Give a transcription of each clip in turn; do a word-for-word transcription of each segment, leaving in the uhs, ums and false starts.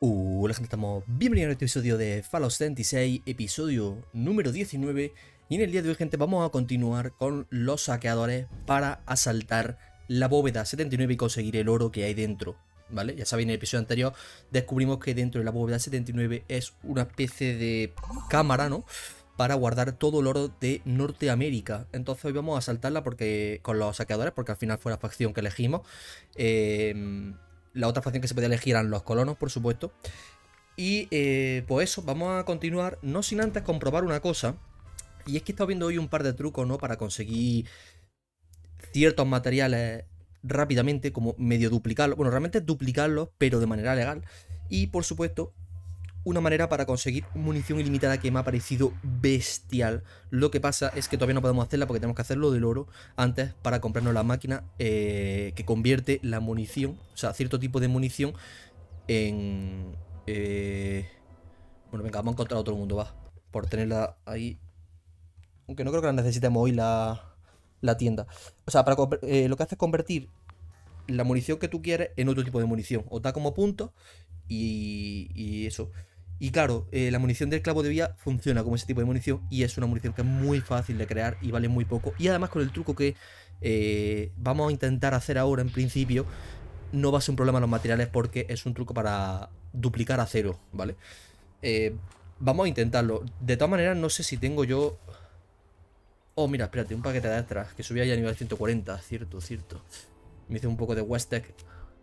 Hola gente, estamos bienvenidos a este episodio de Fallout setenta y seis, episodio número diecinueve. Y en el día de hoy, gente, vamos a continuar con los saqueadores para asaltar la bóveda setenta y nueve y conseguir el oro que hay dentro, ¿vale? Ya sabéis, en el episodio anterior descubrimos que dentro de la bóveda setenta y nueve es una especie de cámara, ¿no?, para guardar todo el oro de Norteamérica. Entonces hoy vamos a asaltarla porque, con los saqueadores, porque al final fue la facción que elegimos. Eh... La otra facción que se podía elegir eran los colonos, por supuesto. Y eh, pues eso, vamos a continuar, no sin antes comprobar una cosa. Y es que he estado viendo hoy un par de trucos, ¿no?, para conseguir ciertos materiales rápidamente, como medio duplicarlos. Bueno, realmente es duplicarlos, pero de manera legal. Y por supuesto, una manera para conseguir munición ilimitada que me ha parecido bestial. Lo que pasa es que todavía no podemos hacerla porque tenemos que hacerlo del oro antes para comprarnos la máquina eh, que convierte la munición, o sea, cierto tipo de munición en... Eh... Bueno, venga, vamos a encontrar a todo el mundo, va. Por tenerla ahí. Aunque no creo que la necesitemos hoy la, la tienda. O sea, para eh, lo que hace es convertir la munición que tú quieres en otro tipo de munición. Os da como punto y, y eso. Y claro, eh, la munición del clavo de vía funciona como ese tipo de munición y es una munición que es muy fácil de crear y vale muy poco. Y además con el truco que eh, vamos a intentar hacer ahora en principio, no va a ser un problema los materiales porque es un truco para duplicar acero, ¿vale? Eh, vamos a intentarlo. De todas maneras, no sé si tengo yo... Oh, mira, espérate, un paquete de extras que subía ya a nivel ciento cuarenta, cierto, cierto. Me hice un poco de Westec.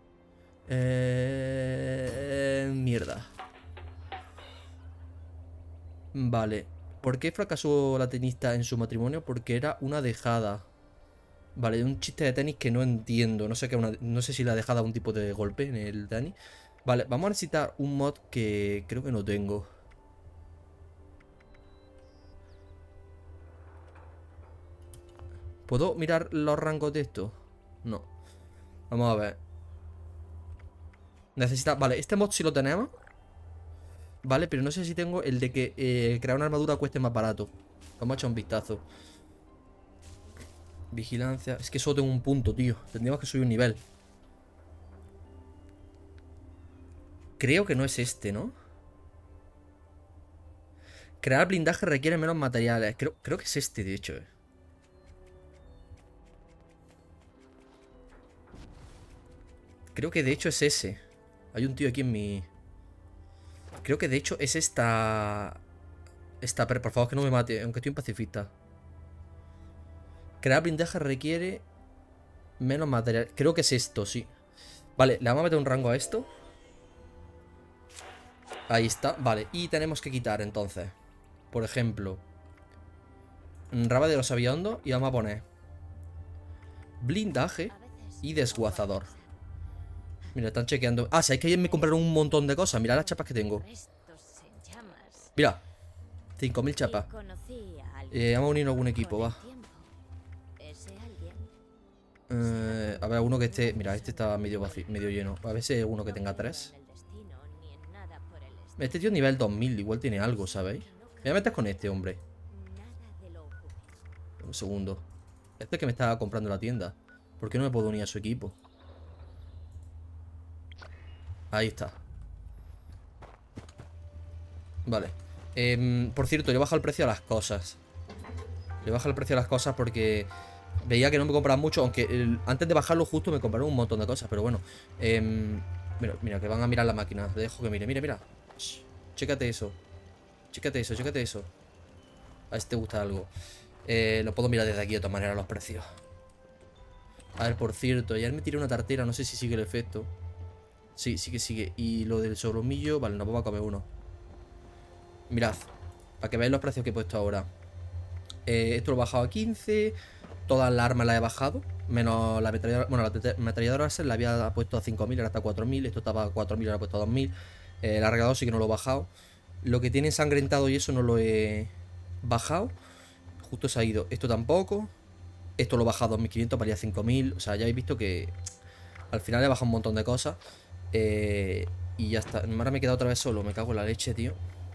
Eh... Mierda. Vale. ¿Por qué fracasó la tenista en su matrimonio? Porque era una dejada. Vale, un chiste de tenis que no entiendo. No sé qué una, no sé si la dejada un tipo de golpe en el tenis. Vale, vamos a necesitar un mod que creo que no tengo. ¿Puedo mirar los rangos de esto? No. Vamos a ver. Necesita... Vale, este mod sí lo tenemos. Vale, pero no sé si tengo el de que eh, crear una armadura cueste más barato. Vamos a echar un vistazo. Vigilancia. Es que solo tengo un punto, tío. Tendríamos que subir un nivel. Creo que no es este, ¿no? Crear blindaje requiere menos materiales. Creo, creo que es este, de hecho. Creo que de hecho es ese. Hay un tío aquí en mi... Creo que de hecho es esta... Esta, pero por favor que no me mate, aunque estoy un pacifista. Crear blindaje requiere menos material. Creo que es esto, sí. Vale, le vamos a meter un rango a esto. Ahí está, vale. Y tenemos que quitar entonces, por ejemplo, raba de los aviondos. Y vamos a poner blindaje y desguazador. Mira, están chequeando. Ah, ¿sabéis que ayer me compraron un montón de cosas? Mira las chapas que tengo. Mira, cinco mil chapas. eh, Vamos a unir algún equipo, va. Eh, a ver, alguno que esté... Mira, este está medio vacío, medio lleno. A ver si hay alguno que tenga tres. Este tío es nivel dos mil, igual tiene algo, ¿sabéis? Me voy a meter con este, hombre. Un segundo. Este que me estaba comprando la tienda. ¿Por qué no me puedo unir a su equipo? Ahí está. Vale. eh, Por cierto, le he bajado el precio a las cosas. Le he bajado el precio a las cosas porque veía que no me compraban mucho. Aunque el, antes de bajarlo justo me compraron un montón de cosas. Pero bueno, eh, mira, mira, que van a mirar la máquina. Te dejo que mire, mira, mira. Shh, chécate eso. Chécate eso, chécate eso. A ver si te gusta algo. eh, Lo puedo mirar desde aquí de todas maneras los precios. A ver, por cierto, ayer me tiré una tartera. No sé si sigue el efecto. Sí, sí que sigue. Y lo del sobromillo, vale, nos vamos a comer uno. Mirad, para que veáis los precios que he puesto ahora. eh, Esto lo he bajado a quince. Todas las armas las he bajado, menos la ametralladora. Bueno, la ametralladora la había puesto a cinco mil, ahora está a cuatro mil. Esto estaba a cuatro mil, ahora he puesto a dos mil. eh, El cargador sí que no lo he bajado. Lo que tiene ensangrentado y eso no lo he bajado. Justo se ha ido. Esto tampoco. Esto lo he bajado a dos mil quinientos para ir a cinco mil. O sea, ya habéis visto que al final he bajado un montón de cosas. eh, Y ya está. Ahora me he quedado otra vez solo. Me cago en la leche, tío.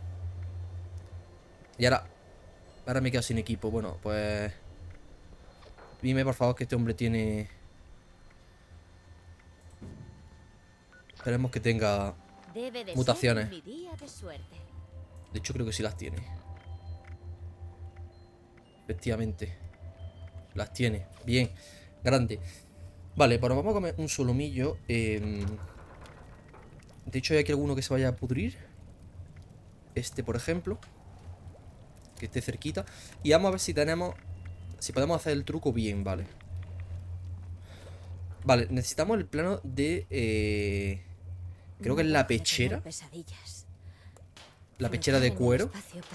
Y ahora Ahora me he quedado sin equipo. Bueno, pues dime por favor que este hombre tiene... Esperemos que tenga Debe de Mutaciones. ser mi día de suerte. De hecho, creo que sí las tiene. Efectivamente. Las tiene. Bien. Grande. Vale, pues vamos a comer un solomillo. Eh... De hecho, hay aquí alguno que se vaya a pudrir. Este, por ejemplo. Que esté cerquita. Y vamos a ver si tenemos... Si podemos hacer el truco bien, vale. Vale, necesitamos el plano de... Eh... Creo que es la pechera. La pechera de cuero.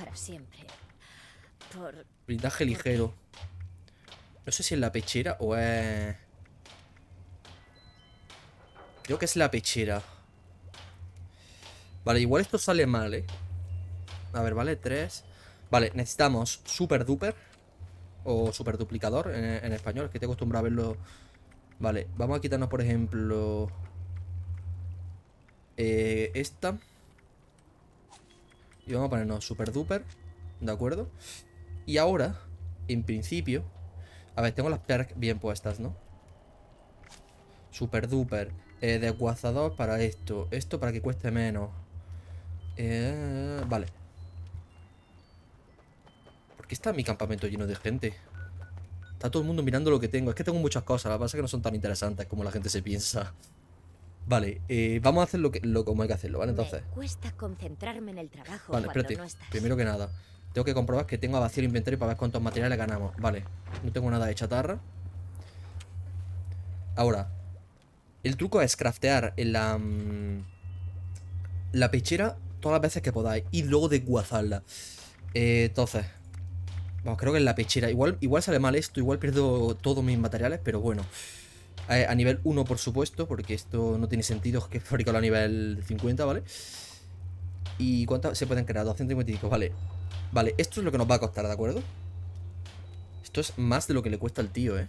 Blindaje ligero. No sé si es la pechera o es... Creo que es la pechera. Vale, igual esto sale mal, ¿eh? A ver, vale, tres. Vale, necesitamos super duper. O super duplicador en, en español, que te acostumbro a verlo. Vale, vamos a quitarnos, por ejemplo... Eh, esta. Y vamos a ponernos super duper. ¿De acuerdo? Y ahora, en principio... A ver, tengo las perks bien puestas, ¿no? Super duper. Eh, desguazador para esto. Esto para que cueste menos. Eh, vale. ¿Por qué está mi campamento lleno de gente? Está todo el mundo mirando lo que tengo. Es que tengo muchas cosas. La verdad es que no son tan interesantes como la gente se piensa. Vale, eh, vamos a hacer lo que lo como hay que hacerlo, ¿vale? Entonces. Me cuesta concentrarme en el trabajo. Vale, espérate. No estás. Primero que nada, tengo que comprobar que tengo a vacío el inventario para ver cuántos materiales ganamos. Vale, no tengo nada de chatarra. Ahora, el truco es craftear en la, um, la pechera todas las veces que podáis y luego desguazarla. Eh, entonces, vamos, creo que en la pechera. Igual, igual sale mal esto, igual pierdo todos mis materiales, pero bueno. Eh, a nivel uno, por supuesto, porque esto no tiene sentido que fabricarlo a nivel cincuenta, ¿vale? ¿Y cuántas se pueden crear? doscientos cincuenta y cinco, vale. Vale, esto es lo que nos va a costar, ¿de acuerdo? Esto es más de lo que le cuesta al tío, ¿eh?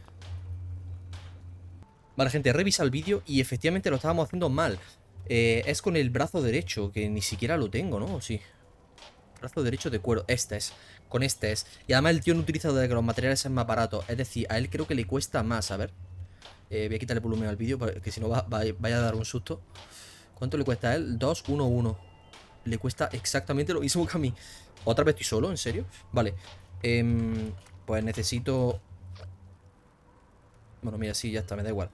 Vale, gente, revisa el vídeo y efectivamente lo estábamos haciendo mal. eh, Es con el brazo derecho, que ni siquiera lo tengo, ¿no? ¿O sí? Brazo derecho de cuero, este es. Con este es. Y además el tío no utiliza de que los materiales sean más baratos. Es decir, a él creo que le cuesta más, a ver. Eh, voy a quitarle volumen al vídeo, porque si no va, va, vaya a dar un susto. ¿Cuánto le cuesta a él? dos, uno, uno. Le cuesta exactamente lo mismo que a mí. ¿Otra vez estoy solo? ¿En serio? Vale. Eh, pues necesito... Bueno, mira, sí, ya está, me da igual.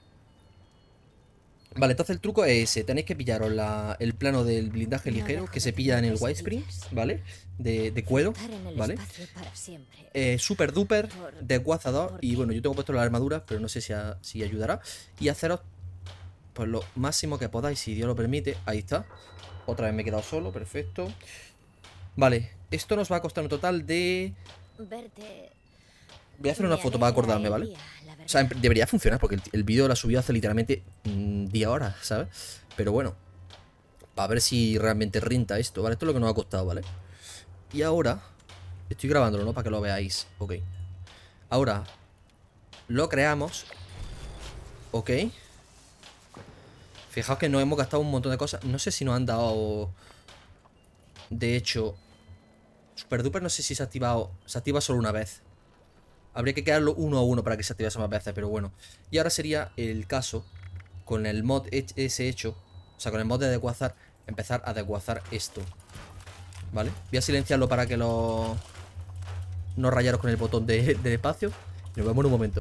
Vale, entonces el truco es ese. Tenéis que pillaros la, el plano del blindaje ligero, que se pilla en el widescreen, ¿vale? De, de cuero, ¿vale? Eh, super duper, desguazador. Y bueno, yo tengo puesto la armadura, pero no sé si, a, si ayudará. Y haceros pues lo máximo que podáis, si Dios lo permite. Ahí está. Otra vez me he quedado solo, perfecto. Vale, esto nos va a costar un total de... Voy a hacer una foto para acordarme, ¿vale? O sea, debería funcionar porque el, el vídeo lo ha subido hace literalmente mmm, diez horas, ¿sabes? Pero bueno, para ver si realmente renta esto, ¿vale? Esto es lo que nos ha costado, ¿vale? Y ahora, estoy grabándolo, ¿no? Para que lo veáis, ok. Ahora, lo creamos. Ok. Fijaos que nos hemos gastado un montón de cosas. No sé si nos han dado... De hecho, Super Duper no sé si se ha activado. Se activa solo una vez. Habría que quedarlo uno a uno para que se activase más veces, pero bueno. Y ahora sería el caso, con el mod ese hecho, o sea, con el mod de desguazar, empezar a desguazar esto. ¿Vale? Voy a silenciarlo para que lo... no rayaros con el botón de, de espacio. Y nos vemos en un momento.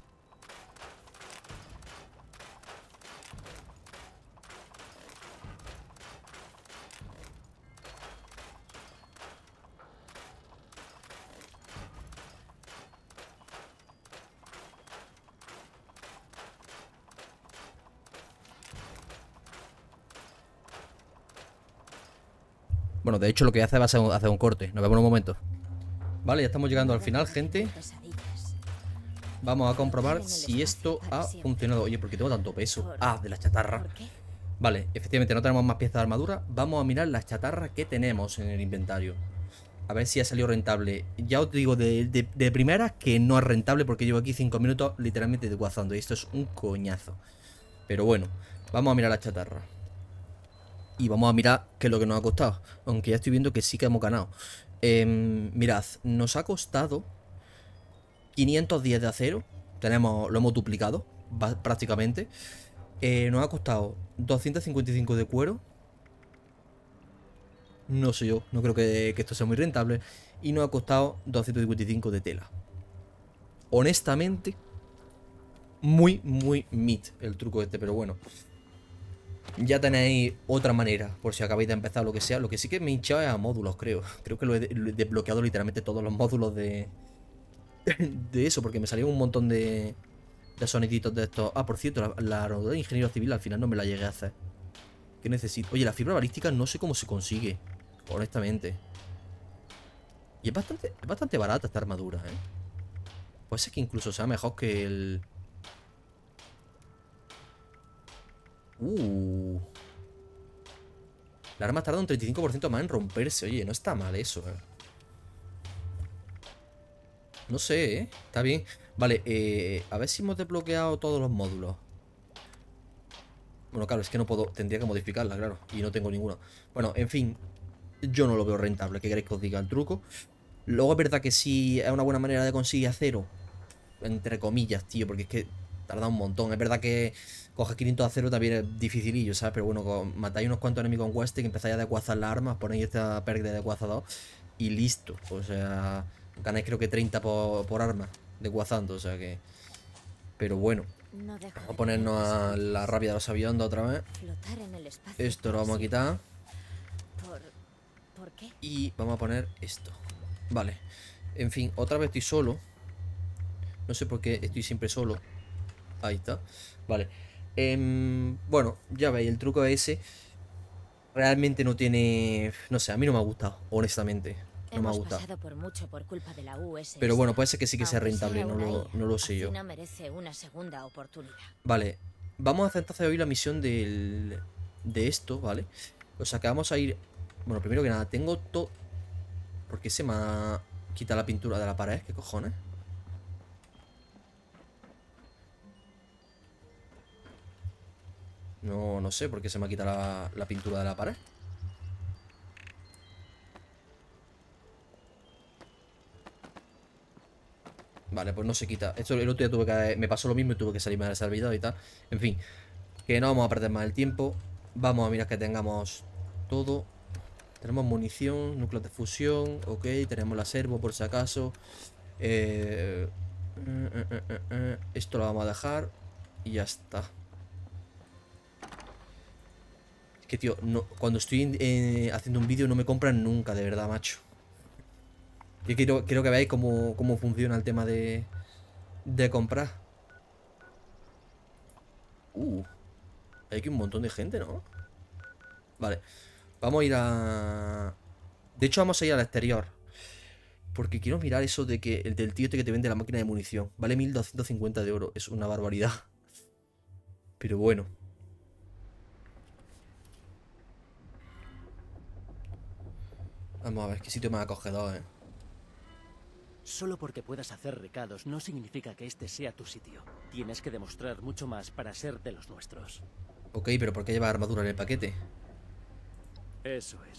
Bueno, de hecho lo que voy a hacer va a ser hacer un corte. Nos vemos en un momento. Vale, ya estamos llegando al final, gente. Vamos a comprobar si esto ha funcionado. Oye, ¿por qué tengo tanto peso? Ah, de la chatarra. Vale, efectivamente no tenemos más piezas de armadura. Vamos a mirar las chatarras que tenemos en el inventario. A ver si ha salido rentable. Ya os digo de, de, de primera que no es rentable porque llevo aquí cinco minutos literalmente desguazando. Y esto es un coñazo. Pero bueno, vamos a mirar la chatarra. Y vamos a mirar qué es lo que nos ha costado. Aunque ya estoy viendo que sí que hemos ganado. eh, Mirad, nos ha costado quinientos diez de acero. Tenemos, lo hemos duplicado prácticamente. eh, Nos ha costado doscientos cincuenta y cinco de cuero. No sé yo, no creo que, que esto sea muy rentable. Y nos ha costado doscientos cincuenta y cinco de tela. Honestamente, muy, muy mid el truco este, pero bueno. Ya tenéis otra manera, por si acabáis de empezar o lo que sea. Lo que sí que me he hinchado es a módulos, creo. Creo que lo he, lo he desbloqueado literalmente todos los módulos de... de eso, porque me salieron un montón de... de soniditos de estos. Ah, por cierto, la, la armadura de ingeniero civil al final no me la llegué a hacer. ¿Qué necesito? Oye, la fibra balística no sé cómo se consigue, honestamente. Y es bastante, es bastante barata esta armadura, ¿eh? Puede ser que incluso sea mejor que el... Uh. La arma tarda un treinta y cinco por ciento más en romperse. Oye, no está mal eso, ¿eh? No sé, ¿eh? Está bien. Vale, eh, a ver si hemos desbloqueado todos los módulos. Bueno, claro, es que no puedo... Tendría que modificarla, claro. Y no tengo ninguna. Bueno, en fin. Yo no lo veo rentable. ¿Qué queréis que os diga el truco? Luego es verdad que sí es una buena manera de conseguir acero. Entre comillas, tío. Porque es que tarda un montón. Es verdad que coger quinientos acero también es dificilillo, ¿sabes? Pero bueno, matáis unos cuantos enemigos en West, que empezáis a decuazar las armas. Ponéis esta perk de decuazador. Y listo. O sea... Ganáis creo que treinta por, por arma. Decuazando, o sea que... Pero bueno. No dejo Vamos de a ponernos a tener la rabia de los aviondos otra vez. flotar en el espacio Esto lo por vamos a siempre. quitar. ¿Por, ¿Por qué? Y vamos a poner esto. Vale. En fin, otra vez estoy solo. No sé por qué estoy siempre solo. Ahí está. Vale. Em, bueno, ya veis, el truco ese realmente no tiene... No sé, a mí no me ha gustado, honestamente. No me ha Hemos gustado. pasado por mucho por culpa de la U S S. Pero bueno, puede ser que sí que sea Aunque rentable, no una lo, I A, no lo sé yo. así no merece una segunda oportunidad. Vale, vamos a hacer entonces hoy la misión del, de esto, ¿vale? O sea que vamos a ir... Bueno, primero que nada, tengo todo... ¿Por qué se me ha quitado la pintura de la pared? ¿Qué cojones? No, no sé por qué se me ha quitado la, la pintura de la pared. Vale, pues no se quita. Esto el otro día tuve que... Me pasó lo mismo y tuve que salirme del servidor y tal. En fin, que no vamos a perder más el tiempo. Vamos a mirar que tengamos todo. Tenemos munición, núcleos de fusión. Ok, tenemos la servo por si acaso. Eh, eh, eh, eh, eh, Esto lo vamos a dejar. Y ya está. Es que, tío, no, cuando estoy eh, haciendo un vídeo no me compran nunca, de verdad, macho. Yo quiero, quiero que veáis cómo, cómo funciona el tema de, de comprar. Uh, hay aquí un montón de gente, ¿no? Vale, vamos a ir a... De hecho, vamos a ir al exterior. Porque quiero mirar eso de que el del tío este que te vende la máquina de munición. Vale mil doscientos cincuenta de oro. Es una barbaridad. Pero bueno. Vamos a ver qué sitio más acogedor, eh. Solo porque puedas hacer recados no significa que este sea tu sitio. Tienes que demostrar mucho más para ser de los nuestros. Ok, pero ¿por qué lleva armadura en el paquete? Eso es.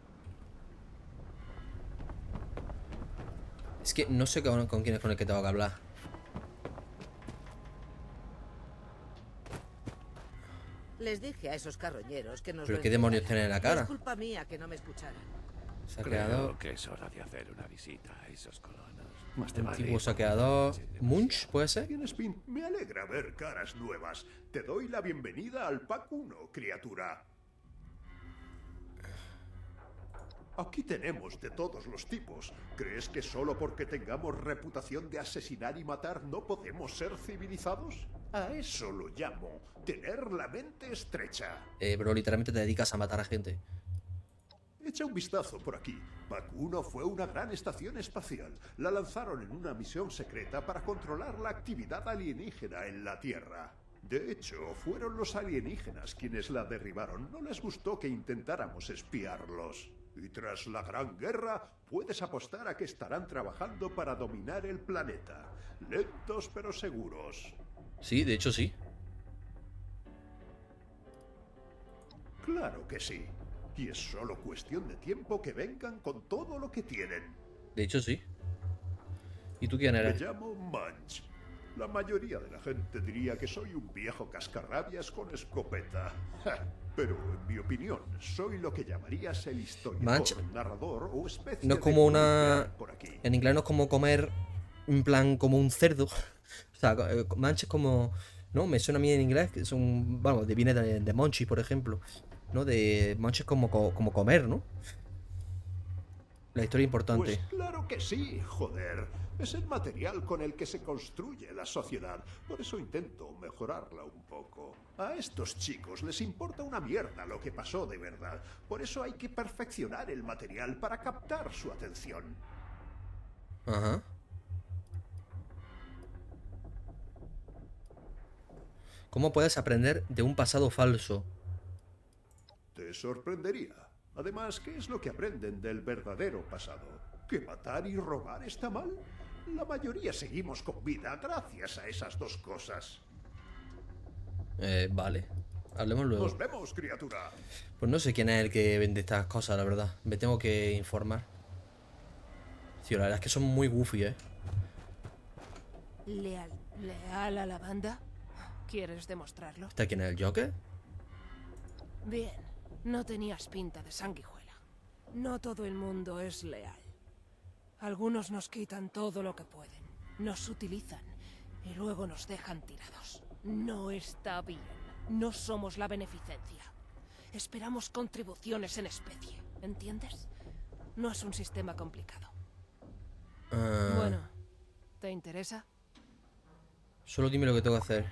Es que no sé con, con quién es con el que tengo que hablar. Les dije a esos carroñeros que nos ¿Pero lo qué demonios entregaran. tiene en la cara? Es culpa mía que no me escucharan. Saqueador. Creo que es hora de hacer una visita a esos colonos. Más te vale Antiguo ir saqueador. demasiado. Munch, ¿puede ser? Bien, Spin, me alegra ver caras nuevas. Te doy la bienvenida al Pack uno, criatura. Aquí tenemos de todos los tipos. ¿Crees que solo porque tengamos reputación de asesinar y matar no podemos ser civilizados? A eso lo llamo tener la mente estrecha. Eh, bro, literalmente te dedicas a matar a gente. Echa un vistazo por aquí. Pack uno fue una gran estación espacial. La lanzaron en una misión secreta para controlar la actividad alienígena en la Tierra. De hecho, fueron los alienígenas quienes la derribaron. No les gustó que intentáramos espiarlos. Y tras la Gran Guerra, puedes apostar a que estarán trabajando para dominar el planeta. Lentos pero seguros. Sí, de hecho sí. Claro que sí. Y es solo cuestión de tiempo que vengan con todo lo que tienen. De hecho sí. ¿Y tú quién Me eres? llamo Munch. La mayoría de la gente diría que soy un viejo cascarrabias con escopeta. Ja. Pero, en mi opinión, soy lo que llamarías el historiador, Mancha. narrador o especie No es como de una... por aquí. En inglés no es como comer, en plan, como un cerdo. O sea, eh, mancha es como... No, me suena a mí en inglés, que son... Bueno, de- viene de, de monchi, por ejemplo. ¿No? De mancha es como, co- como comer, ¿no? La historia importante. Pues claro que sí, joder. Es el material con el que se construye la sociedad. Por eso intento mejorarla un poco. A estos chicos les importa una mierda lo que pasó de verdad. Por eso hay que perfeccionar el material para captar su atención. Ajá. ¿Cómo puedes aprender de un pasado falso? Te sorprendería. Además, ¿qué es lo que aprenden del verdadero pasado? ¿Que matar y robar está mal? La mayoría seguimos con vida gracias a esas dos cosas. Eh, vale. Hablemos luego. Nos vemos, criatura. Pues no sé quién es el que vende estas cosas, la verdad. Me tengo que informar. Tío, la verdad es que son muy goofy, ¿eh? ¿Leal, leal a la banda? ¿Quieres demostrarlo? ¿Está quién es el Joker? Bien, no tenías pinta de sanguijuela. No todo el mundo es leal. Algunos nos quitan todo lo que pueden, nos utilizan y luego nos dejan tirados. No está bien. No somos la beneficencia. Esperamos contribuciones en especie, ¿entiendes? No es un sistema complicado. Ah, Bueno, ¿te interesa? Solo dime lo que tengo que hacer.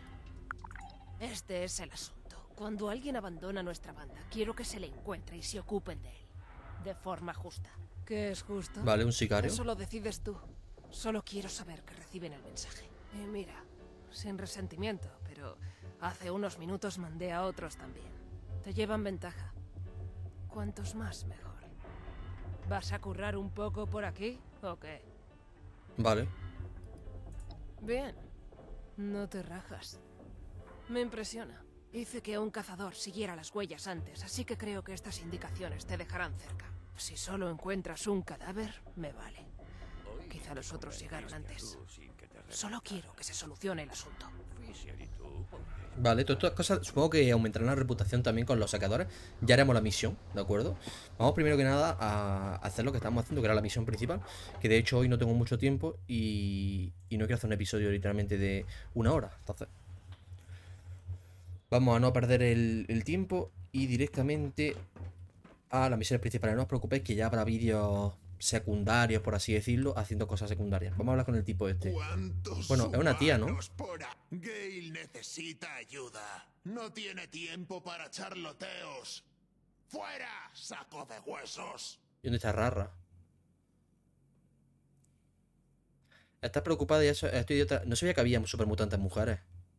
Este es el asunto. Cuando alguien abandona nuestra banda, quiero que se le encuentre y se ocupen de él. De forma justa. ¿Qué es justo? Vale, un sicario. Eso lo decides tú. Solo quiero saber que reciben el mensaje. Y mira, sin resentimiento, pero hace unos minutos mandé a otros también. Te llevan ventaja. Cuantos más, mejor. ¿Vas a currar un poco por aquí o qué? Vale. Bien. No te rajas. Me impresiona. Hice que un cazador siguiera las huellas antes, así que creo que estas indicaciones te dejarán cerca. Si solo encuentras un cadáver, me vale. Quizá los otros llegaron antes. Solo quiero que se solucione el asunto. Vale, todas estas cosas supongo que aumentarán la reputación también con los saqueadores. Ya haremos la misión, ¿de acuerdo? Vamos primero que nada a hacer lo que estamos haciendo, que era la misión principal. Que de hecho hoy no tengo mucho tiempo y, y no quiero hacer un episodio literalmente de una hora. Entonces, vamos a no perder el, el tiempo y directamente a las misiones principales. No os preocupéis que ya habrá vídeos secundarios, por así decirlo, haciendo cosas secundarias. Vamos a hablar con el tipo este. Bueno, es una tía, ¿no? Gale necesita ayuda. No tiene tiempo para charloteos. ¡Fuera, saco de huesos! ¿Y dónde está Rara? ¿Estás preocupada y eso? Estoy idiota. No sabía que había supermutantes mujeres.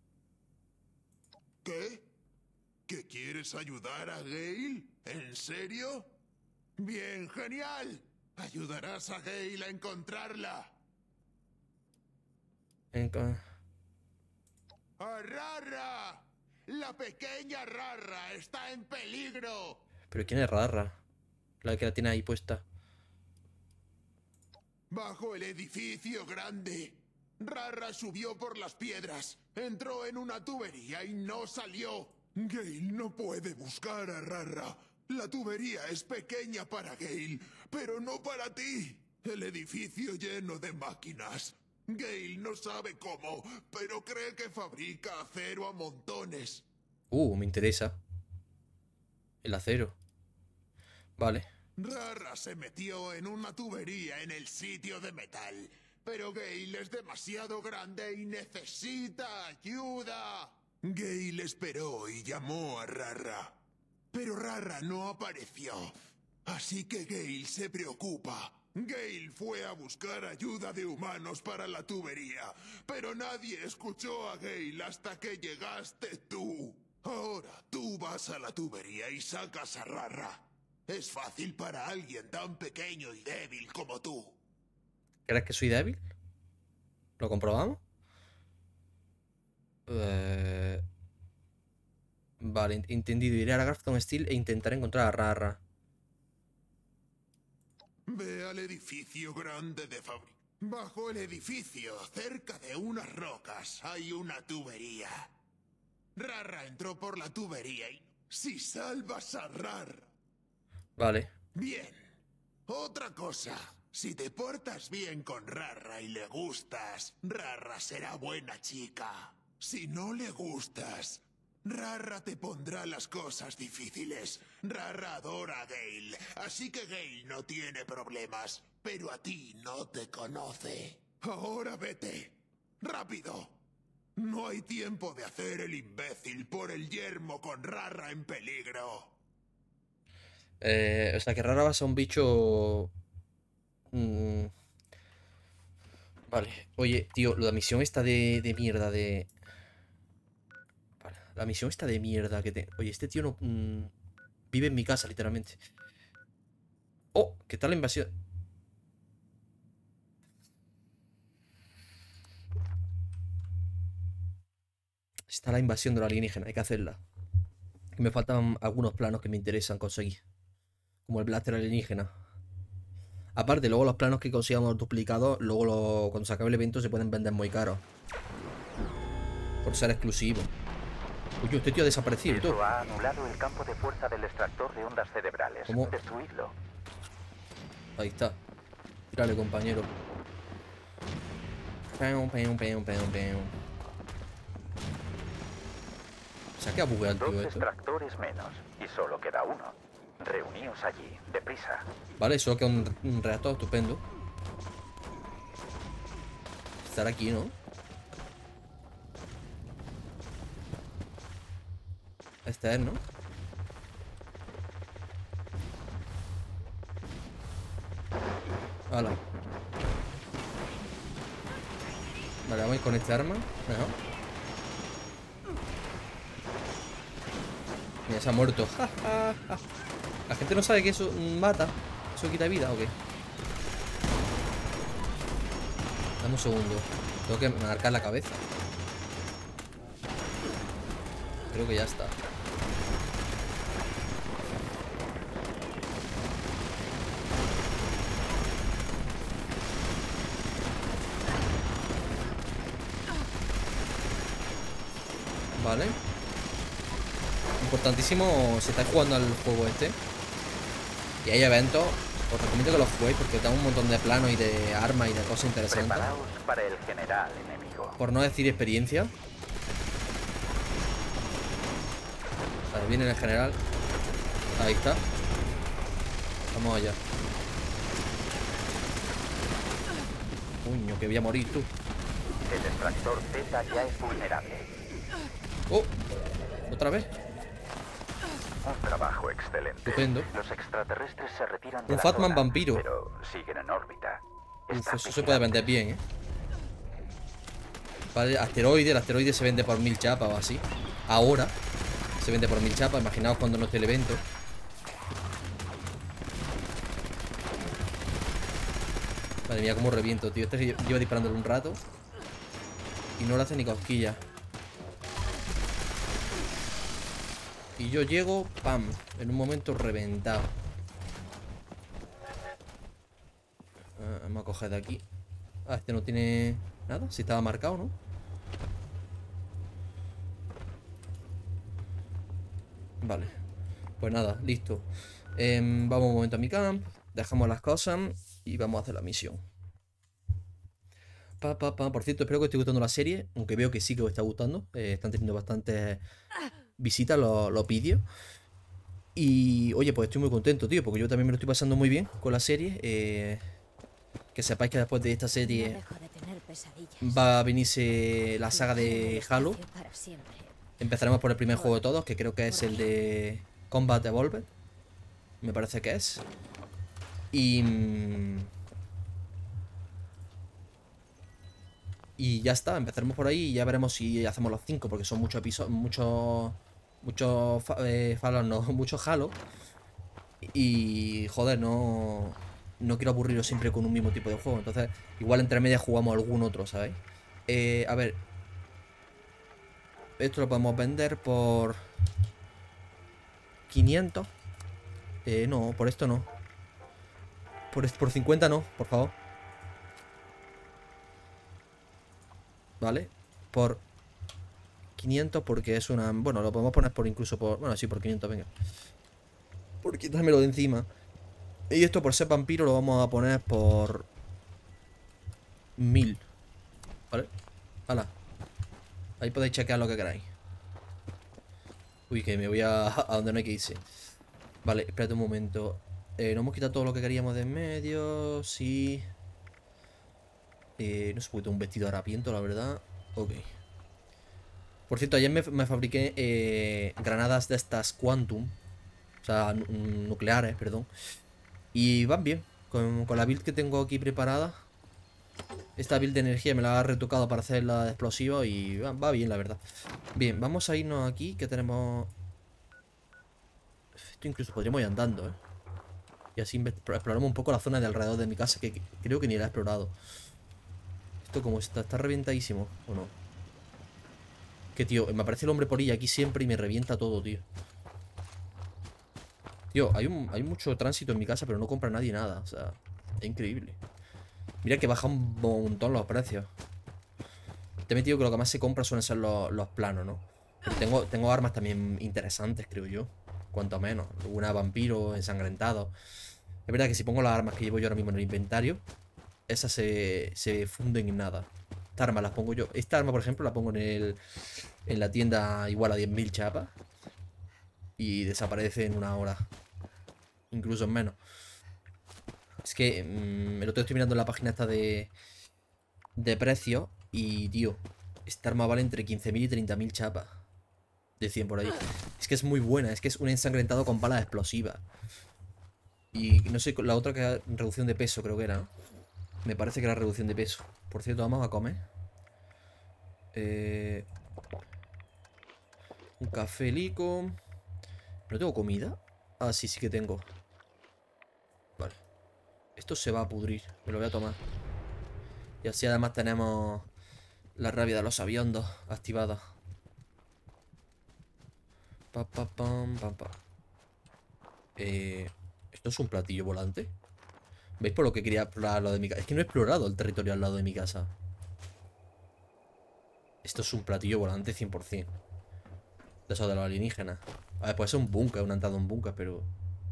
¿Qué? ¿Que quieres ayudar a Gale? ¿En serio? Bien, genial. Ayudarás a Gale a encontrarla. En... ¡A Rara! ¡La pequeña Rara está en peligro! ¿Pero quién es Rara? La que la tiene ahí puesta. Bajo el edificio grande. Rara subió por las piedras, entró en una tubería y no salió. Gale no puede buscar a Rara. La tubería es pequeña para Gale, pero no para ti. El edificio lleno de máquinas. Gale no sabe cómo, pero cree que fabrica acero a montones. Uh, me interesa. El acero. Vale. Rara se metió en una tubería en el sitio de metal, pero Gale es demasiado grande y necesita ayuda. Gale esperó y llamó a Rara, pero Rara no apareció. Así que Gale se preocupa. Gale fue a buscar ayuda de humanos para la tubería, pero nadie escuchó a Gale hasta que llegaste tú. Ahora tú vas a la tubería y sacas a Rara. Es fácil para alguien tan pequeño y débil como tú. ¿Crees que soy débil? ¿Lo comprobamos? Eh... Vale, entendido. Iré a la Grafton Steel e intentaré encontrar a Rara. Ve al edificio grande de fábrica. Bajo el edificio, cerca de unas rocas, hay una tubería. Rara entró por la tubería y si salvas a Rarra. Vale. Bien. Otra cosa. Si te portas bien con Rarra y le gustas, Rarra será buena chica. Si no le gustas, Rarra te pondrá las cosas difíciles. Rarra adora a Gale, así que Gale no tiene problemas, pero a ti no te conoce. Ahora vete. ¡Rápido! No hay tiempo de hacer el imbécil por el yermo con Rarra en peligro. Eh, o sea que Rarra va a ser un bicho... Mm. Vale. Oye, tío, la misión está de, de mierda de... Vale. La misión está de mierda que te... Oye, este tío no... Mm, vive en mi casa, literalmente. Oh, ¿qué tal la invasión? Está la invasión de la alienígena, hay que hacerla. Me faltan algunos planos que me interesan conseguir. Como el blaster alienígena. Aparte, luego los planos que consigamos duplicados, luego lo, cuando se acabe el evento se pueden vender muy caros. Por ser exclusivos. Uy, este tío ha desaparecido y todo. Eso ha anulado el campo de fuerza del extractor de ondas cerebrales. ¿Cómo? Destruidlo. Ahí está. Tírale, compañero. Peum, peum, peum, peum, peum. ¿Se ha quedado bugueado el Dos tío esto? extractores menos. Y solo queda uno. Reuníos allí, deprisa. Vale, solo queda un, un reactor estupendo. Estar aquí, ¿no? Este es, ¿no? Hala. Vale, vamos a ir con este arma. Mejor. Mira, se ha muerto. Ja, ja, ja. La gente no sabe que eso mata. Eso quita vida o qué. Dame un segundo. Tengo que marcar la cabeza. Creo que ya está. Vale. Importantísimo si estáis jugando al juego este y hay eventos, os recomiendo que los juguéis porque te dan un montón de planos y de armas y de cosas interesantes. Preparaos para el general enemigo. Por no decir experiencia. Vale, viene el general. Ahí está. Vamos allá. Coño, que voy a morir tú. El extractor Z ya es vulnerable. Oh, otra vez. Un trabajo excelente. Estupendo. Los extraterrestres se retiran de Un la Fatman zona, vampiro. pero siguen en órbita. Uf, Están eso se puede vender bien, ¿eh? Vale, asteroide. El asteroide se vende por mil chapas o así. Ahora se vende por mil chapas. Imaginaos cuando no esté el evento. Madre mía, cómo reviento, tío. Este lleva disparándole un rato y no le hace ni cosquilla. Y yo llego, pam, en un momento reventado. Ah, vamos a coger de aquí. Ah, este no tiene nada, si estaba marcado, ¿no? Vale. Pues nada, listo. eh, Vamos un momento a mi camp. Dejamos las cosas y vamos a hacer la misión. Pa, pa, pa. Por cierto, espero que os esté gustando la serie. Aunque veo que sí que os está gustando. eh, Están teniendo bastantes visitas los, los vídeos. Y oye, pues estoy muy contento, tío, porque yo también me lo estoy pasando muy bien con la serie. eh, Que sepáis que después de esta serie No dejo de tener pesadillas. va a venirse la saga de Halo. Para siempre. Empezaremos por el primer juego de todos, que creo que es el de Combat Evolved. Me parece que es. Y... Y ya está, empezaremos por ahí y ya veremos si hacemos los cinco, porque son muchos episodios, muchos... Muchos... Eh, Fallout, no, muchos Halo. Y... Joder, no... No quiero aburriros siempre con un mismo tipo de juego. Entonces, igual entre medias jugamos algún otro, ¿sabéis? Eh, a ver... Esto lo podemos vender por... quinientos. Eh, no, por esto no. Por, por cincuenta no, por favor. Vale. Por quinientos porque es una... Bueno, lo podemos poner por incluso por... Bueno, sí, por quinientos, venga. Por quitármelo de encima. Y esto por ser vampiro lo vamos a poner por... mil. ¿Vale? Hala. Ahí podéis chequear lo que queráis. Uy, que me voy a, a donde no hay que irse. Vale, espérate un momento. Eh, no hemos quitado todo lo que queríamos de en medio. Sí. Eh, no se puede un vestido harapiento, la verdad. Ok. Por cierto, ayer me, me fabriqué eh, granadas de estas Quantum. O sea, nucleares, perdón. Y van bien. Con, con la build que tengo aquí preparada. Esta build de energía me la ha retocado para hacer la de explosiva. Y va, va bien, la verdad. Bien, vamos a irnos aquí, que tenemos... Esto incluso podríamos ir andando, eh. Y así exploramos un poco la zona de alrededor de mi casa, que creo que ni la he explorado. Esto como está, está reventadísimo, ¿o no? Que tío, me aparece el hombre polilla aquí siempre y me revienta todo, tío. Tío, hay, un, hay mucho tránsito en mi casa, pero no compra nadie nada. O sea, es increíble. Mira que baja un montón los precios. Te he metido que lo que más se compra suelen ser los, los planos, ¿no? Pero tengo, tengo armas también interesantes, creo yo. Cuanto menos. Una vampiro, ensangrentado. Es verdad que si pongo las armas que llevo yo ahora mismo en el inventario, esas se, se funden en nada. Estas armas las pongo yo. Esta arma, por ejemplo, la pongo en el en la tienda igual a diez mil chapas. Y desaparece en una hora. Incluso en menos. Es que mmm, el otro día estoy mirando en la página esta de de precio. Y, tío, esta arma vale entre quince mil y treinta mil chapas. De cien por ahí. Es que es muy buena. Es que es un ensangrentado con balas explosivas. Y no sé, la otra que era reducción de peso, creo que era, ¿no? Me parece que era reducción de peso. Por cierto, vamos a comer. Eh, un café lico. ¿No tengo comida? Ah, sí, sí que tengo. Vale. Esto se va a pudrir. Me lo voy a tomar. Y así además tenemos la rabia de los aviondos activada. Pa, pa, pam, pam, pam. Eh, ¿Esto es un platillo volante? ¿Veis por lo que quería explorar lo de mi casa? Es que no he explorado el territorio al lado de mi casa. Esto es un platillo volante cien por cien. De eso de los alienígenas. A ver, puede ser un búnker, una entrada a un búnker, pero...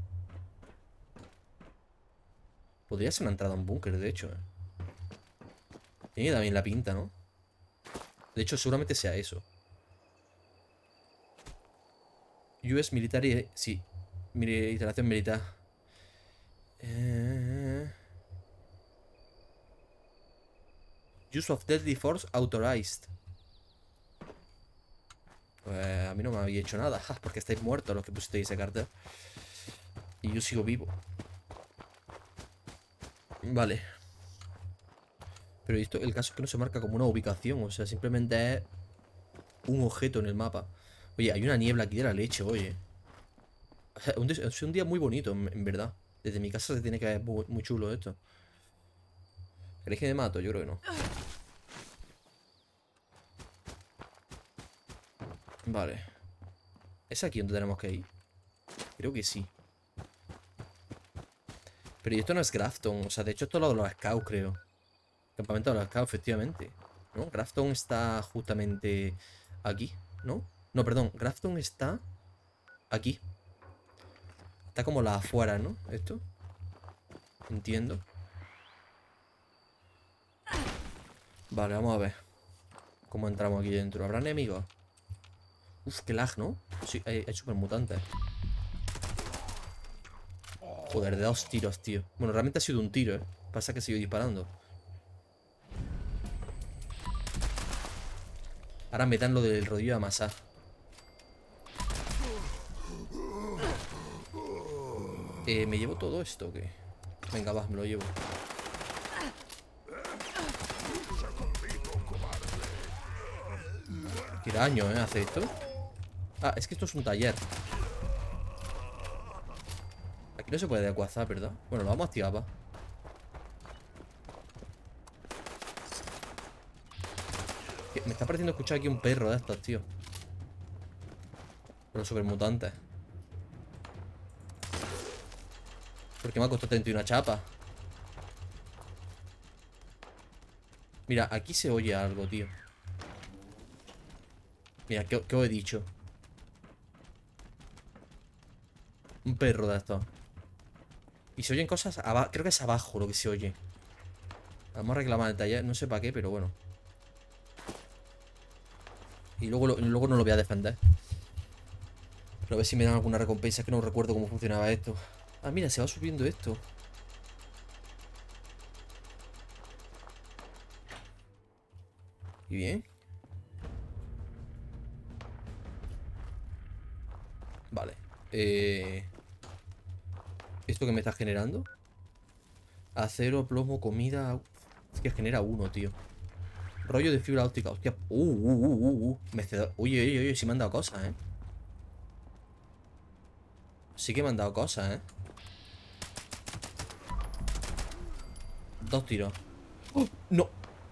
Podría ser una entrada a un búnker, de hecho, eh. Tiene también la pinta, ¿no? De hecho, seguramente sea eso. U S Military... Sí. Instalación militar. Eh... Use of Deadly Force Authorized. Pues a mí no me había hecho nada. Porque estáis muertos los que pusisteis ese cartel. Y yo sigo vivo. Vale. Pero esto, el caso es que no se marca como una ubicación. O sea, simplemente es un objeto en el mapa. Oye, hay una niebla aquí de la leche, oye. O sea, un es un día muy bonito, en, en verdad. Desde mi casa se tiene que ver muy, muy chulo esto. ¿Queréis que me mato? Yo creo que no. Vale. ¿Es aquí donde tenemos que ir? Creo que sí. Pero esto no es Grafton. O sea, de hecho esto es lo de los Scouts, creo. Campamento de los Scouts, efectivamente. ¿No? Grafton está justamente aquí, ¿no? No, perdón. Grafton está aquí. Está como la afuera, ¿no? Esto. Entiendo. Vale, vamos a ver cómo entramos aquí dentro. ¿Habrá enemigos? Uf, qué lag, ¿no? Sí, hay, hay super mutantes. Joder, de dos tiros, tío. Bueno, realmente ha sido un tiro, ¿eh? Pasa que sigo disparando. Ahora me dan lo del rodillo de amasar. Eh, ¿me llevo todo esto o qué? Venga, va, me lo llevo. Qué daño, ¿eh? Hace esto. Ah, es que esto es un taller. Aquí no se puede acuazar, ¿verdad? Bueno, lo vamos a activar, va. Me está pareciendo escuchar aquí un perro de estos, tío. Los supermutantes. Porque me ha costado treinta y una chapa. Mira, aquí se oye algo, tío. Mira, ¿qué, qué os he dicho? Un perro de estos. Y se oyen cosas abajo. Creo que es abajo lo que se oye. Vamos a reclamar el taller. No sé para qué, pero bueno. Y luego, lo, luego no lo voy a defender. Pero a ver si me dan alguna recompensa. Que no recuerdo cómo funcionaba esto. Ah, mira, se va subiendo esto. Y bien. Vale. Eh... ¿Esto que me está generando? Acero, plomo, comida. Es que genera uno, tío. Rollo de fibra óptica. Hostia. Uh, uh, uh, uh, uh. Mecedor. Oye, oye, oye. Sí me han dado cosas, eh. Sí que me han dado cosas, eh. Dos tiros. ¡Oh! No.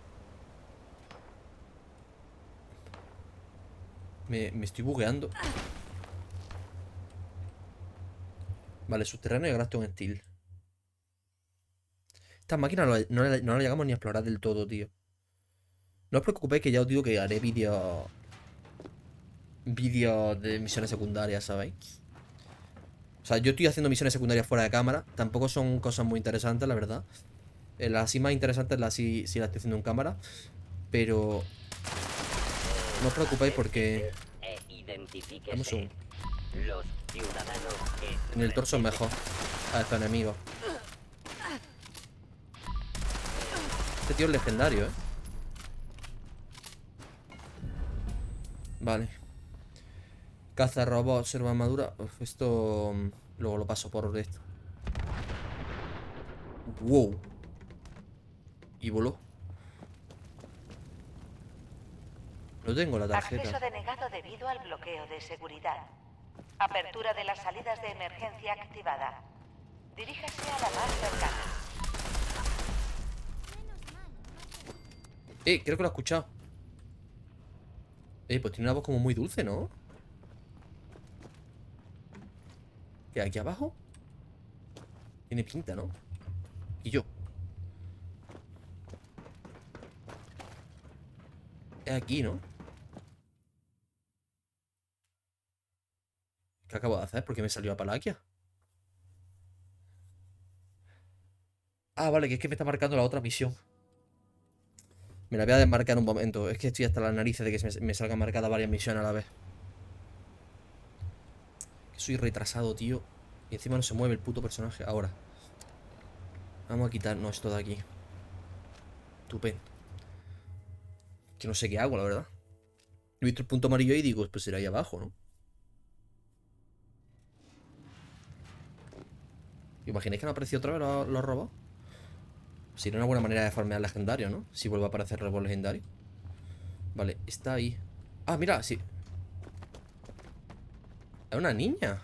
Me, me estoy bugueando. Vale, subterráneo y Grafton Steel. Estas máquinas no, no, no las llegamos ni a explorar del todo, tío. No os preocupéis que ya os digo que haré vídeos... Vídeos de misiones secundarias, ¿sabéis? O sea, yo estoy haciendo misiones secundarias fuera de cámara. Tampoco son cosas muy interesantes, la verdad. Eh, Las así más interesantes las sí, sí las estoy haciendo en cámara. Pero... No os preocupéis porque... Vamos un... En el torso es mejor. A estos enemigos. Este tío es legendario, ¿eh? Vale. Caza, robot, observa armadura. Uf, esto... Luego lo paso por esto. Wow. Y voló. No tengo la tarjeta. Acceso denegado debido al bloqueo de seguridad. Apertura de las salidas de emergencia activada. Diríjase a la más cercana. Eh, creo que lo he escuchado. Eh, pues tiene una voz como muy dulce, ¿no? ¿Qué hay aquí abajo? Tiene pinta, ¿no? Y yo. Es aquí, ¿no? ¿Qué acabo de hacer? ¿Por qué me salió a Palaquia? Ah, vale, que es que me está marcando la otra misión. Me la voy a desmarcar un momento. Es que estoy hasta las narices de que me, me salgan marcadas varias misiones a la vez. Que soy retrasado, tío. Y encima no se mueve el puto personaje. Ahora. Vamos a quitarnos esto de aquí. Estupendo. Que no sé qué hago, la verdad. He visto el punto amarillo y digo, pues será ahí abajo, ¿no? ¿Imagináis que han aparecido otra vez los, los robots? Sería una buena manera de farmear legendario, ¿no? Si vuelve a aparecer robot legendario. Vale, está ahí. Ah, mira, sí. Es una niña.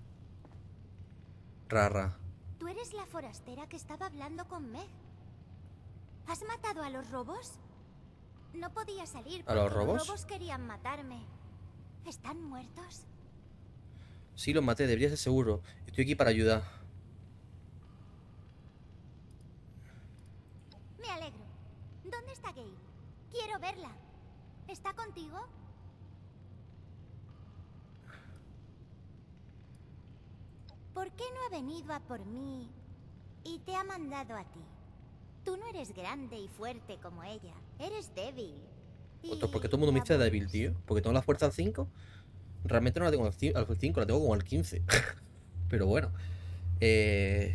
Rara. Tú eres la forastera que estaba hablando con Meg. ¿Has matado a los robos? No podía salir porque ¿A los robos? los robos querían matarme. ¿Están muertos? Sí, los maté, debería ser seguro. Estoy aquí para ayudar. Me alegro. ¿Dónde está Gale? Quiero verla. ¿Está contigo? ¿Por qué no ha venido a por mí y te ha mandado a ti? Tú no eres grande y fuerte como ella. Eres débil. Otro, porque todo el mundo me dice débil, tío. Porque tengo la fuerza al cinco. Realmente no la tengo al cinco, la tengo como al quince. Pero bueno. Eh...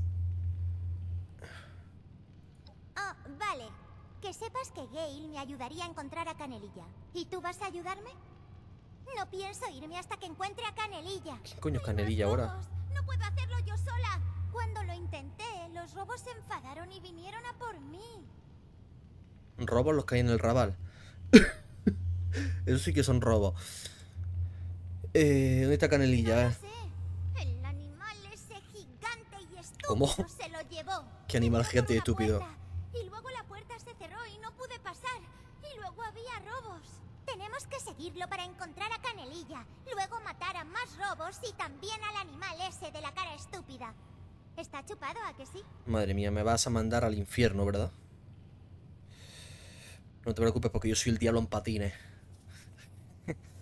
Oh, vale. Que sepas que Gale me ayudaría a encontrar a Canelilla. ¿Y tú vas a ayudarme? No pienso irme hasta que encuentre a Canelilla. ¿Quién coño es Canelilla ahora? No puedo hacerlo yo sola. Cuando lo intenté, los robos se enfadaron y vinieron a por mí. Robos los que hay en el Raval. Eso sí que son robos. Eh, ¿dónde está Canelilla? No sé. El animal ese gigante y estúpido ¿Cómo? se lo llevó. ¿Qué animal gigante y estúpido? Puerta, y luego la puerta se cerró y no pude pasar. Y luego había robos. Tenemos que seguirlo para encontrar a Canelilla. Luego matar a más robos y también al animal ese de la cara estúpida. ¿Está chupado, a que sí? Madre mía, me vas a mandar al infierno, ¿verdad? No te preocupes porque yo soy el diablo en patines.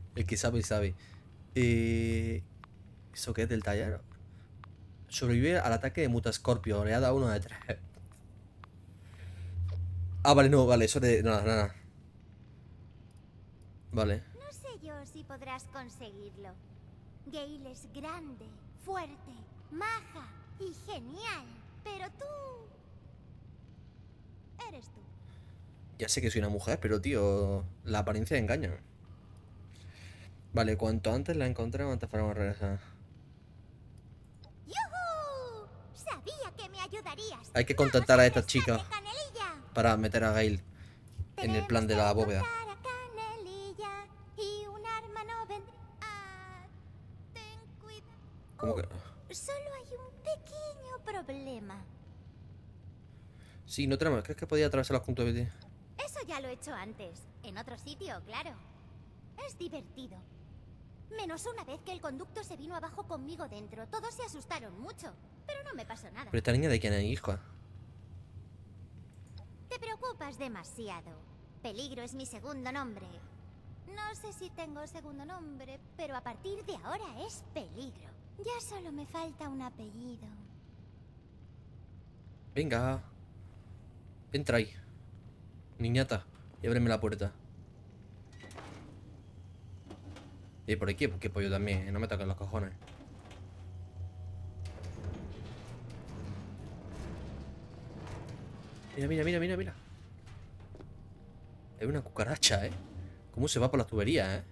El que sabe, sabe. Eh... ¿Eso qué es del taller? Sobrevive al ataque de Mutascorpio. Le ha dado uno de tres. Ah, vale, no, vale, eso de... Nada, nada. Vale. No sé yo si podrás conseguirlo. Gale es grande, fuerte, maja y genial. Pero tú... eres tú. Ya sé que soy una mujer, pero tío, la apariencia engaña. Vale, cuanto antes la encontremos, antes podemos regresar. ¡Yujú! Sabía que me ayudarías. Hay que contactar a esta chica para meter a Gale en el plan de la bóveda. Y un arma no vendrá. Ah, ten cuidado. ¿Cómo que? Solo hay un pequeño problema. Sí, no tenemos. ¿Crees que podía atravesar los puntos de B T? Eso ya lo he hecho antes. En otro sitio, claro. Es divertido. Menos una vez que el conducto se vino abajo conmigo dentro. Todos se asustaron mucho, pero no me pasó nada. Pero esta niña de quién es, hija. Te preocupas demasiado. Peligro es mi segundo nombre. No sé si tengo segundo nombre, pero a partir de ahora es Peligro. Ya solo me falta un apellido. Venga. Entra ahí. Niñata. Y ábreme la puerta. Y por aquí, porque pollo también. No me toquen los cojones. Mira, mira, mira, mira, mira. Es una cucaracha, ¿eh? ¿Cómo se va por las tuberías, eh?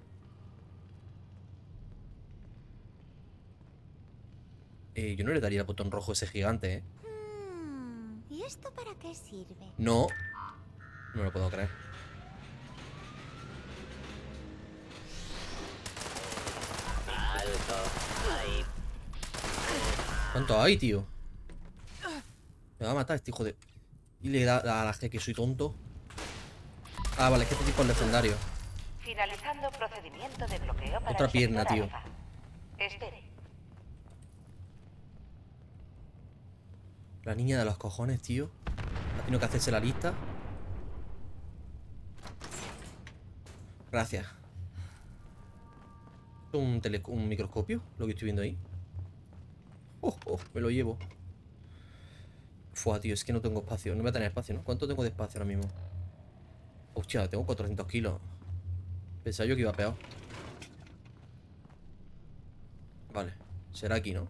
Eh, yo no le daría el botón rojo a ese gigante, ¿eh? Hmm, ¿y esto para qué sirve? No. No lo puedo creer. ¿Cuánto hay, tío? Me va a matar este hijo de... Y le da a la G que soy tonto. Ah, vale, es que este tipo es legendario. Finalizando procedimiento de bloqueo para Otra el pierna, sector tío. alfa. Espere. La niña de los cojones, tío. Ha tenido que hacerse la lista. Gracias. ¿Un, tele un microscopio? Lo que estoy viendo ahí. Oh, oh, me lo llevo. Fua, tío, es que no tengo espacio. No voy a tener espacio, ¿no? ¿Cuánto tengo de espacio ahora mismo? Hostia, tengo cuatrocientos kilos. Pensaba yo que iba peor. Vale, será aquí, ¿no?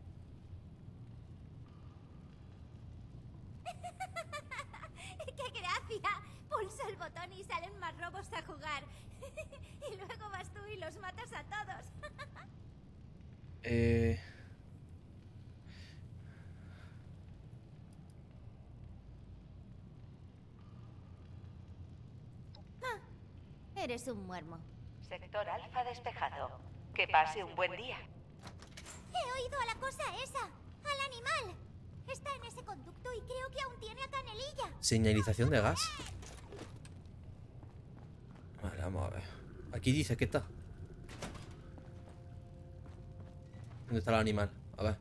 ¡Qué gracia! Pulso el botón y salen más robos a jugar. Y luego vas tú y los matas a todos. Eh... Ah, eres un muermo. Sector alfa despejado. Que pase un buen día. He oído a la cosa esa, al animal. Está en ese conducto y creo que aún tiene a Canelilla. Señalización de gas. Vale, vamos a ver. Aquí dice que está. ¿Dónde está el animal? A ver.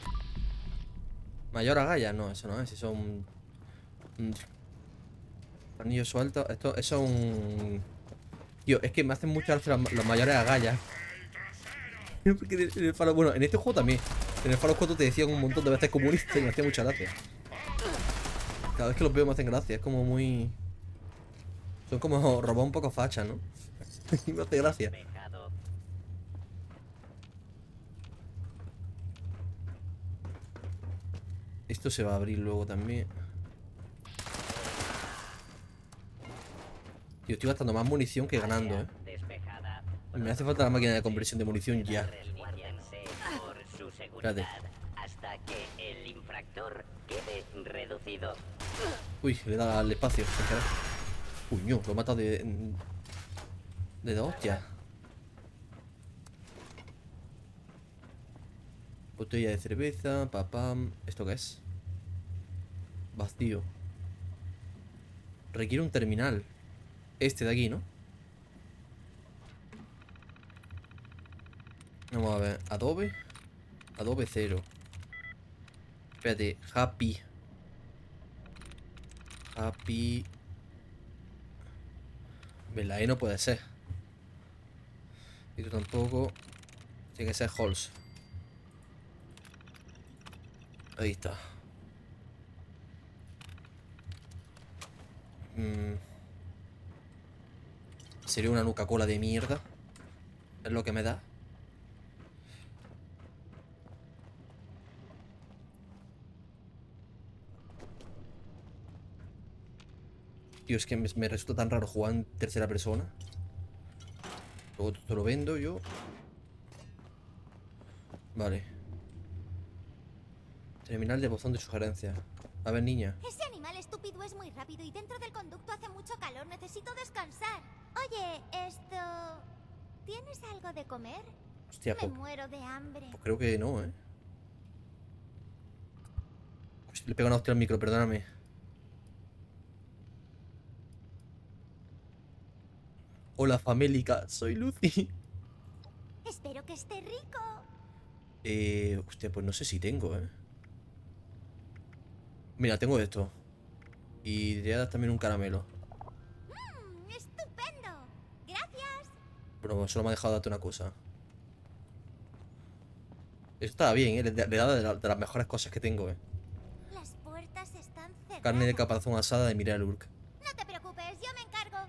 Mayor agallas, no, eso no es. Eso es un... un tornillo suelto. Esto, eso es un... Tío, es que me hacen mucho gracia los, los mayores agallas. Porque en el, en el Fallout, bueno, en este juego también. En el Fallout cuatro te decían un montón de veces comunista y me hacía mucha gracia. Cada vez que los veo me hacen gracia. Es como muy... Son como robots un poco fachas, ¿no? Y me hace gracia. Esto se va a abrir luego también. Tío, estoy gastando más munición que ganando, ¿eh? Me hace falta la máquina de conversión de munición ya. Espérate. Hasta que el infractor quede reducido. Uy, le da al espacio. Uy, no, lo he matado de... De dos hostias. Botella de cerveza, papam. ¿Esto qué es? Vacío. Requiere un terminal. Este de aquí, ¿no? Vamos a ver. Adobe. Adobe cero. Espérate. Happy. Happy. La E no puede ser. Y tú tampoco. Tiene que ser Halls. Ahí está. Mm. Sería una Nuka-Cola de mierda. Es lo que me da. Tío, es que me, me resulta tan raro jugar en tercera persona. Luego te lo vendo yo. Vale. Terminal de buzón de sugerencias. A ver, niña. Ese animal estúpido es muy rápido y dentro del conducto hace mucho calor. Necesito descansar. Oye, esto... ¿Tienes algo de comer? Hostia, Me pues, muero de hambre. pues creo que no, ¿eh? Hostia, le pego una hostia al micro, perdóname. Hola, famélica. Soy Lucy. Espero que esté rico. Eh... Hostia, pues no sé si tengo, ¿eh? Mira, tengo esto. Y te voy a dar también un caramelo. Mmm, estupendo. Gracias. Pero solo me ha dejado darte una cosa. Esto está bien, ¿eh? Le, le he dado de, la- de las mejores cosas que tengo, ¿eh? Las puertas están cerradas. Carne de caparazón asada de Mireia Lurk. No te preocupes, yo me encargo.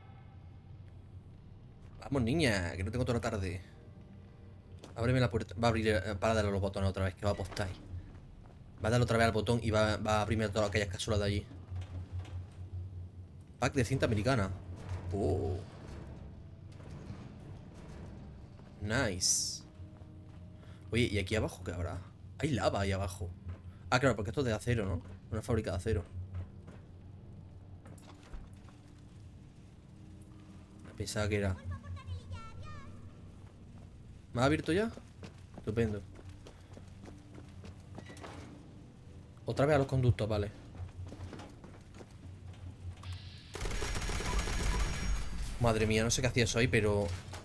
Vamos, niña, que no tengo toda la tarde. Ábreme la puerta. Va a abrir, eh, para darle a los botones otra vez, que va a apostar ahí. Va a darle otra vez al botón y va, va a abrirme todas aquellas cápsulas de allí. Pack de cinta americana. Oh. Nice. Oye, ¿y aquí abajo qué habrá? Hay lava ahí abajo. Ah, claro, porque esto es de acero, ¿no? Una fábrica de acero. Pensaba que era. ¿Me ha abierto ya? Estupendo. Otra vez a los conductos, vale. Madre mía, no sé qué hacía eso ahí, pero...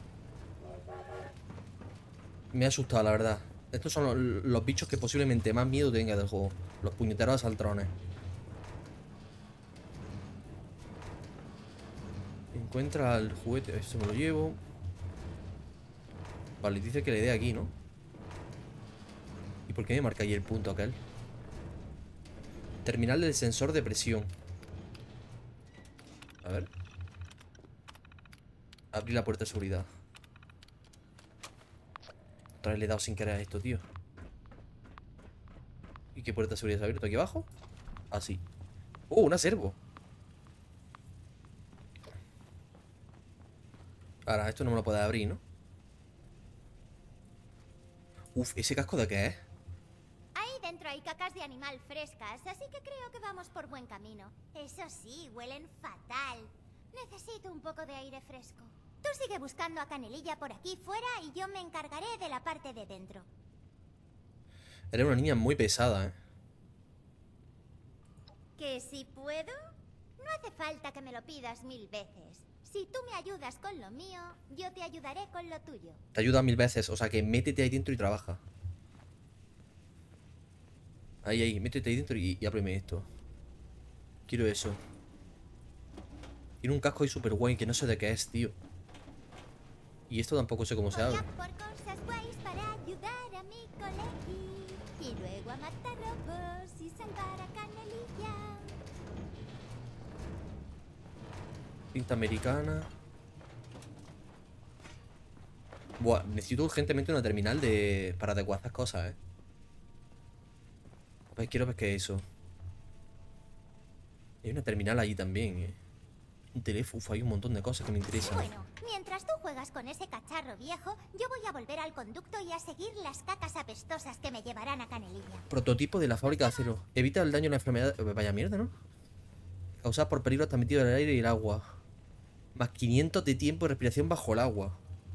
Me ha asustado, la verdad. Estos son los, los bichos que posiblemente más miedo tenga del juego. Los puñeteros asaltrones. Encuentra el juguete. Esto me lo llevo. Vale, dice que le dé aquí, ¿no? ¿Y por qué me marca ahí el punto aquel? Terminal del sensor de presión. A ver. Abrir la puerta de seguridad. Otra vez le he dado sin querer a esto, tío. ¿Y qué puerta de seguridad se ha abierto? ¿Aquí abajo? Ah, sí. ¡Oh, una servo! Ahora, esto no me lo puede abrir, ¿no? Uf, ¿ese casco de qué es? Ahí dentro hay cacas de animal frescas, así que creo que vamos por buen camino. Eso sí, huelen fatal. Necesito un poco de aire fresco. Tú sigue buscando a Canelilla por aquí fuera y yo me encargaré de la parte de dentro. Eres una niña muy pesada, ¿eh? ¿Que si puedo? No hace falta que me lo pidas mil veces. Si tú me ayudas con lo mío, yo te ayudaré con lo tuyo. Te ayuda mil veces, o sea que métete ahí dentro y trabaja. Ahí, ahí, métete ahí dentro y, y ábreme esto. Quiero eso. Tiene un casco ahí súper guay que no sé de qué es, tío. Y esto tampoco sé cómo se abre. Voy a por cosas guays para ayudar a mi colegui. Y luego a matar robos y salvar a Canelilla. Cinta americana. Buah, necesito urgentemente una terminal de para adecuar estas cosas, eh. Pues quiero ver qué es eso. Hay una terminal allí también, eh. Un teléfono, uf, hay un montón de cosas que me interesan. Bueno, mientras tú juegas con ese cacharro viejo, yo voy a volver al conducto y a seguir las cacas apestosas que me llevarán a Canelilla. Prototipo de la fábrica de acero. Evita el daño a la enfermedad. Vaya mierda, ¿no? Causada por peligros transmitidos del aire y el agua. Más quinientos de tiempo de respiración bajo el agua.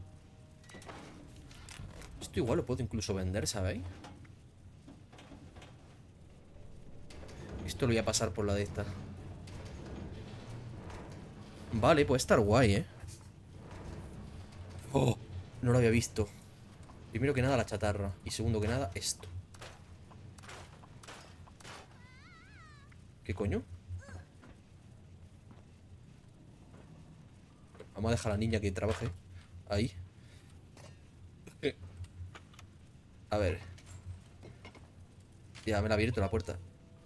Esto igual lo puedo incluso vender, ¿sabéis? Esto lo voy a pasar por la de esta. Vale, puede estar guay, ¿eh? Oh, no lo había visto. Primero que nada la chatarra. Y segundo que nada esto. ¿Qué coño? Vamos a dejar a la niña que trabaje. Ahí. A ver. Ya me la ha abierto la puerta.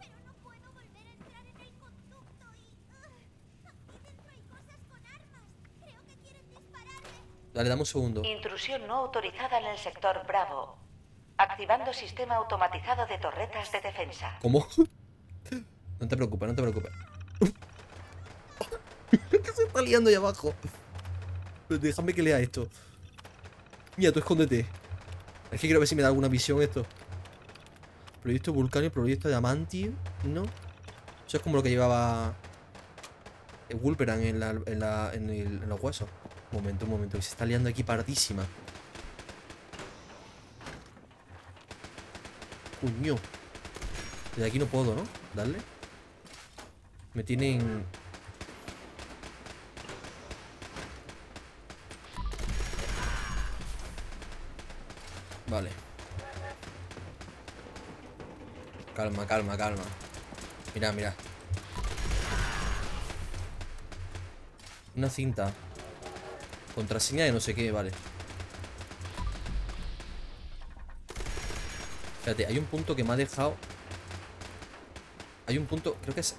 Dale, dame un segundo. Intrusión no autorizada en el sector Bravo. Activando sistema automatizado de torretas de defensa. ¿Cómo? No te preocupes, no te preocupes. ¿Qué se está liando ahí abajo? Pero déjame que lea esto. Mira, tú escóndete. Es que quiero ver si me da alguna visión esto. Proyecto Vulcano y proyecto Diamantio, ¿no? Eso es como lo que llevaba el Wolperan en, la, en, la, en, el, en los huesos. Un momento, un momento, que se está liando aquí pardísima. Coño. Desde aquí no puedo, ¿no? Darle. Me tienen... Vale. Calma, calma, calma. Mira, mira. Una cinta. Contraseña de no sé qué, vale. Espérate, hay un punto que me ha dejado. Hay un punto, creo que es...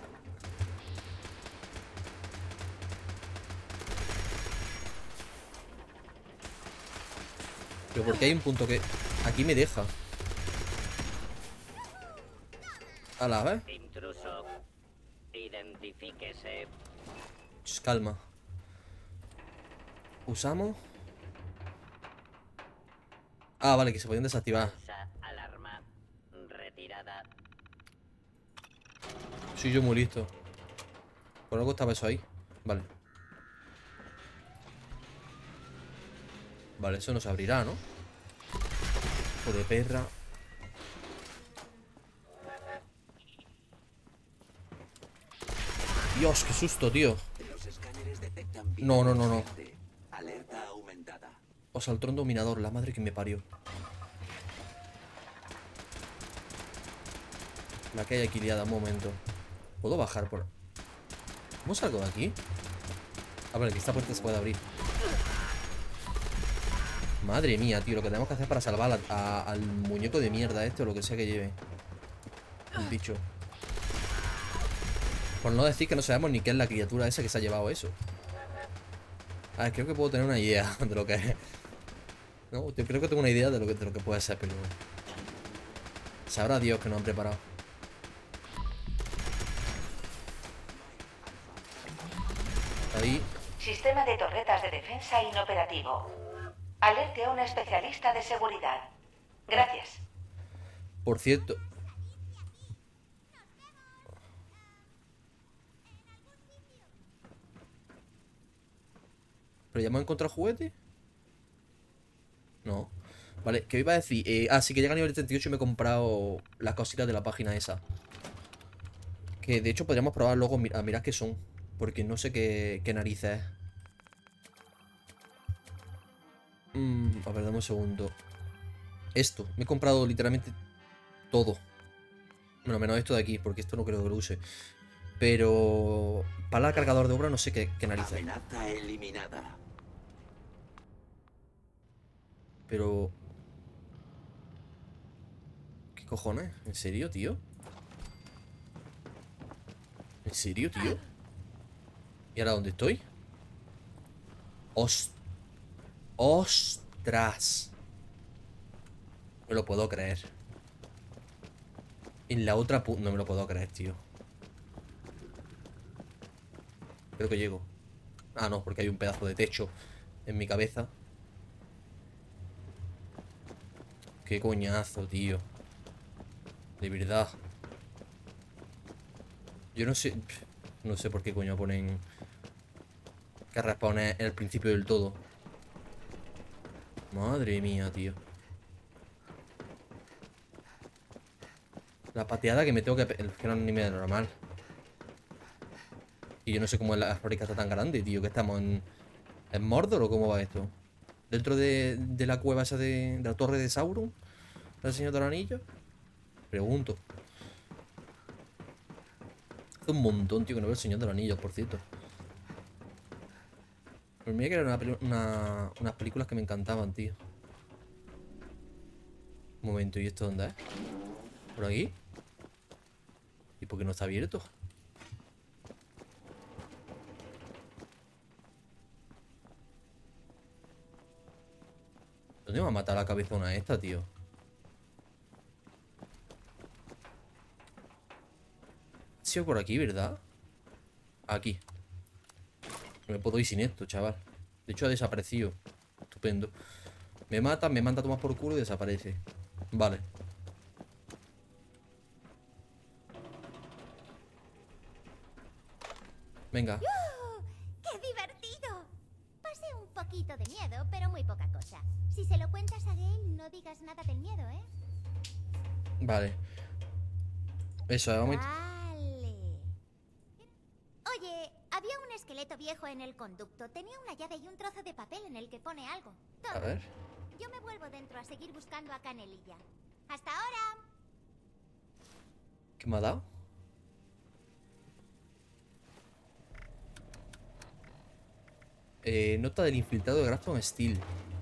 Pero porque hay un punto que aquí me deja. A la vez. Intruso. Identifíquese. Ch, calma. Usamos. Ah, vale, que se podían desactivar. Alarma retirada. Soy yo muy listo. Por algo estaba eso ahí. Vale. Vale, eso no se abrirá, ¿no? Hijo de perra. Dios, qué susto, tío. No, no, no, no. O saltó un dominador, la madre que me parió. La que hay aquí liada, un momento. ¿Puedo bajar por...? ¿Cómo salgo de aquí? A ver, que esta puerta se puede abrir. Madre mía, tío, lo que tenemos que hacer para salvar a, a, al muñeco de mierda este o lo que sea que lleve. El bicho. Por no decir que no sabemos ni qué es la criatura esa que se ha llevado eso. A ver, creo que puedo tener una idea de lo que es. No, yo creo que tengo una idea de lo que, de lo que puede ser, pero... Sabrá Dios que nos han preparado. Ahí. Sistema de torretas de defensa inoperativo. Alerte a un especialista de seguridad. Gracias. Por cierto... ¿Pero ya hemos encontrado juguete? No. Vale, ¿qué iba a decir? Eh, ah, sí, que llega a nivel treinta y ocho y me he comprado las cositas de la página esa. Que de hecho podríamos probar luego a mirar qué son. Porque no sé qué, qué narices es. Mm, a ver, dame un segundo. Esto, me he comprado literalmente todo. Bueno, menos esto de aquí, porque esto no creo que lo use. Pero... Para el cargador de obra no sé qué, qué narices. Amenaza eliminada. Pero... ¿Qué cojones? ¿En serio, tío? ¿En serio, tío? ¿Y ahora dónde estoy? ¡Ostras! ¡Ostras! No me lo puedo creer. En la otra punta... No me lo puedo creer, tío. Creo que llego. Ah, no, porque hay un pedazo de techo en mi cabeza. Qué coñazo, tío. De verdad. Yo no sé... No sé por qué coño ponen... Que respawne en el principio del todo. Madre mía, tío. La pateada que me tengo que... Es que no es ni medio normal. Y yo no sé cómo la fábrica está tan grande, tío. Que estamos en... ¿En Mordor o cómo va esto? ¿Dentro de, de la cueva esa de, de la torre de Sauron? ¿El Señor del Anillo? Pregunto. Hace un montón, tío, que no veo el Señor del Anillo, por cierto. Pero mira que eran una, una, unas películas que me encantaban, tío. Un momento, ¿y esto dónde es? ¿Por aquí? ¿Y por qué no está abierto? ¿Dónde va a matar la cabezona esta, tío? Ha sido por aquí, ¿verdad? Aquí. No me puedo ir sin esto, chaval. De hecho ha desaparecido. Estupendo. Me mata, me manda a tomar por culo y desaparece. Vale. Venga. ¡Yujú! ¡Qué divertido! Pasé un poquito de miedo, pero muy poca cosa. Si se lo cuentas a Gale, no digas nada del miedo, ¿eh? Vale. Eso, vamos. Vale. Oye, había un esqueleto viejo en el conducto. Tenía una llave y un trozo de papel en el que pone algo. Toma. A ver. Yo me vuelvo dentro a seguir buscando a Canelilla. ¡Hasta ahora! ¿Qué me ha dado? Eh, nota del infiltrado de Grafton Steel.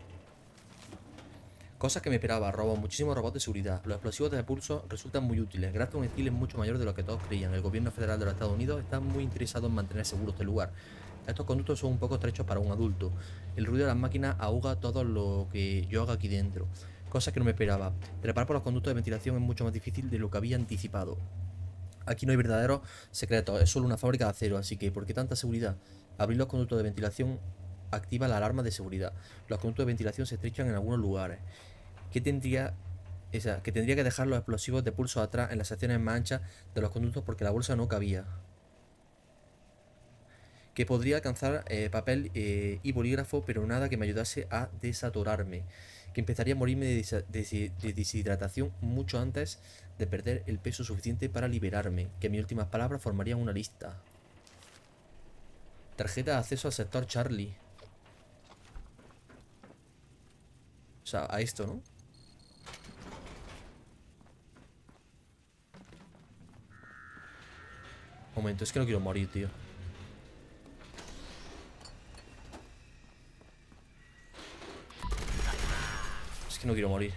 Cosas que me esperaba, robos, muchísimos robots de seguridad. Los explosivos de pulso resultan muy útiles. Grafton Steel es mucho mayor de lo que todos creían. El gobierno federal de los Estados Unidos está muy interesado en mantener seguro este lugar. Estos conductos son un poco estrechos para un adulto. El ruido de las máquinas ahoga todo lo que yo haga aquí dentro. Cosas que no me esperaba. Trepar por los conductos de ventilación es mucho más difícil de lo que había anticipado. Aquí no hay verdaderos secretos, es solo una fábrica de acero, así que ¿por qué tanta seguridad? Abrir los conductos de ventilación activa la alarma de seguridad. Los conductos de ventilación se estrechan en algunos lugares. ¿Qué tendría, esa, que tendría que dejar los explosivos de pulso atrás en las secciones más anchas de los conductos porque la bolsa no cabía? Que podría alcanzar eh, papel eh, y bolígrafo, pero nada que me ayudase a desatorarme. Que empezaría a morirme de, desa de, de deshidratación mucho antes de perder el peso suficiente para liberarme. Que mis últimas palabras formarían una lista. Tarjeta de acceso al sector Charlie. O sea, a esto, ¿no? Momento, es que no quiero morir, tío. Es que no quiero morir.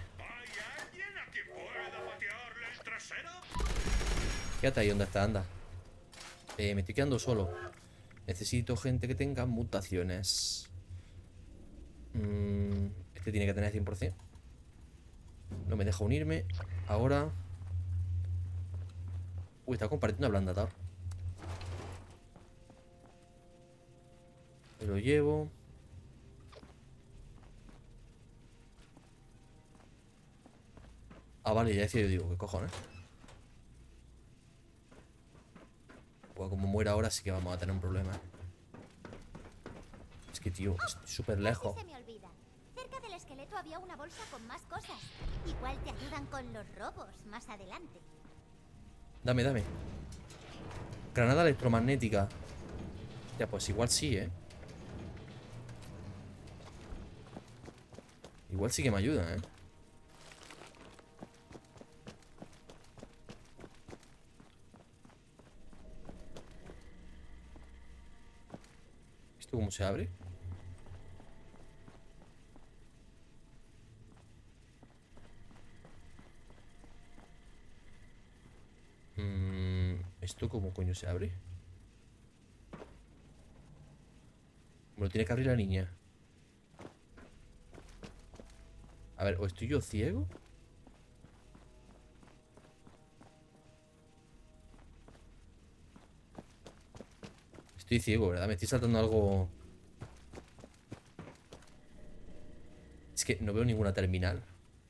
Quédate ahí donde está, anda. Eh, me estoy quedando solo. Necesito gente que tenga mutaciones. Mm, este tiene que tener cien por cien. No me deja unirme. Ahora. Uy, está compartiendo ablandador. Me lo llevo. Ah, vale, ya decía yo, digo, ¿qué cojones? Pues como muera ahora sí que vamos a tener un problema. Es que, tío, estoy súper lejos. Se me olvida. Cerca del esqueleto había una bolsa con más cosas. Igual te ayudan con los robos más adelante. Dame, dame. Granada electromagnética. Ya, pues igual sí, ¿eh? Igual sí que me ayuda, ¿eh? ¿Esto cómo se abre? Mm, ¿esto cómo coño se abre? Me lo tiene que abrir la niña. A ver, ¿o estoy yo ciego? Estoy ciego, ¿verdad? Me estoy saltando algo. Es que no veo ninguna terminal.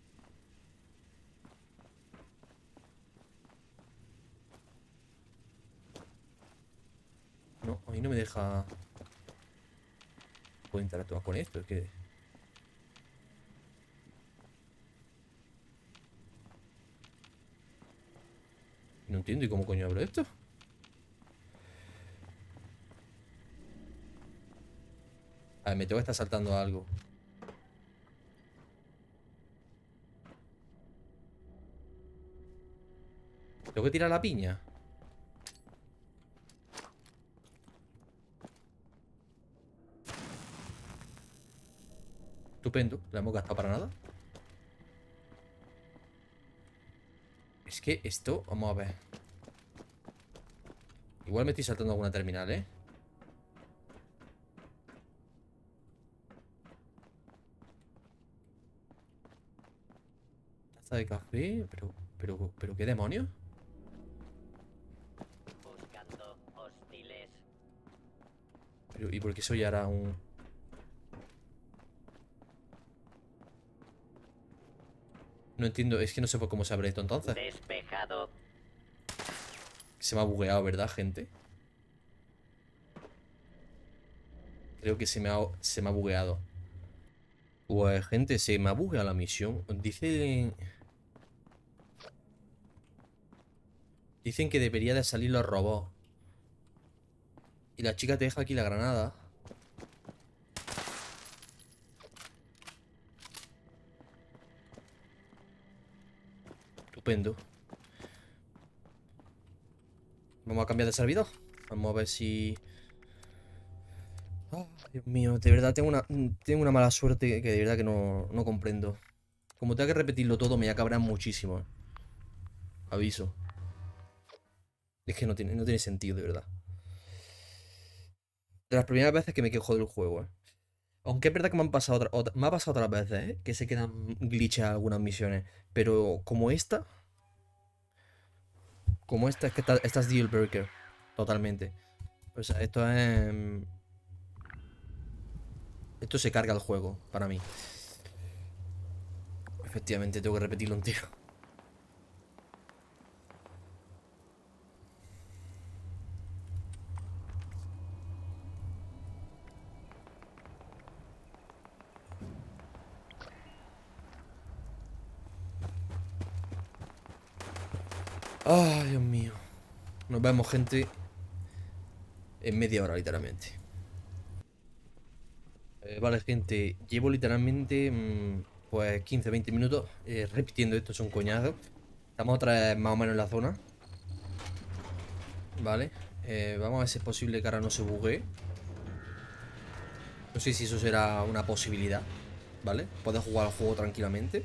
No, ahí no me deja. Puedo interactuar con esto, es que. No entiendo, ¿y cómo coño abro esto? A ver, me tengo que estar saltando algo. ¿Tengo que tirar la piña? Estupendo, la hemos gastado para nada. ¿Qué? ¿Esto? Vamos a ver. Igual me estoy saltando alguna terminal, ¿eh? Taza de café. Pero, pero, pero, ¿qué demonios? Buscando hostiles. Pero, ¿y por qué soy ahora un...? No entiendo, es que no sé por cómo se abre esto entonces. Despejado. Se me ha bugueado, ¿verdad, gente? Creo que se me ha, se me ha bugueado. Pues, gente, se me ha bugueado la misión. Dice... Dicen que debería de salir los robots. Y la chica te deja aquí la granada. Estupendo. Vamos a cambiar de servidor. Vamos a ver si... Oh, Dios mío, de verdad tengo una, tengo una mala suerte que de verdad que no, no comprendo. Como tenga que repetirlo todo, me voy a cabrear muchísimo. Aviso. Es que no tiene, no tiene sentido, de verdad. De las primeras veces que me quejo del juego, ¿eh? Aunque es verdad que me han pasado otra, otra- me ha pasado otras veces, ¿eh? Que se quedan glitches algunas misiones. Pero como esta... Como esta, es que esta, esta es deal breaker. Totalmente. O sea, esto es... mm, Esto se carga el juego, para mí. Efectivamente, tengo que repetirlo entero. Ay, Dios mío. Nos vemos, gente, en media hora, literalmente. Eh, vale, gente, llevo literalmente mm, pues quince veinte minutos eh, repitiendo esto, es un coñazo. Estamos otra vez más o menos en la zona. Vale, eh, vamos a ver si es posible que ahora no se buguee. No sé si eso será una posibilidad, ¿vale? Poder jugar al juego tranquilamente.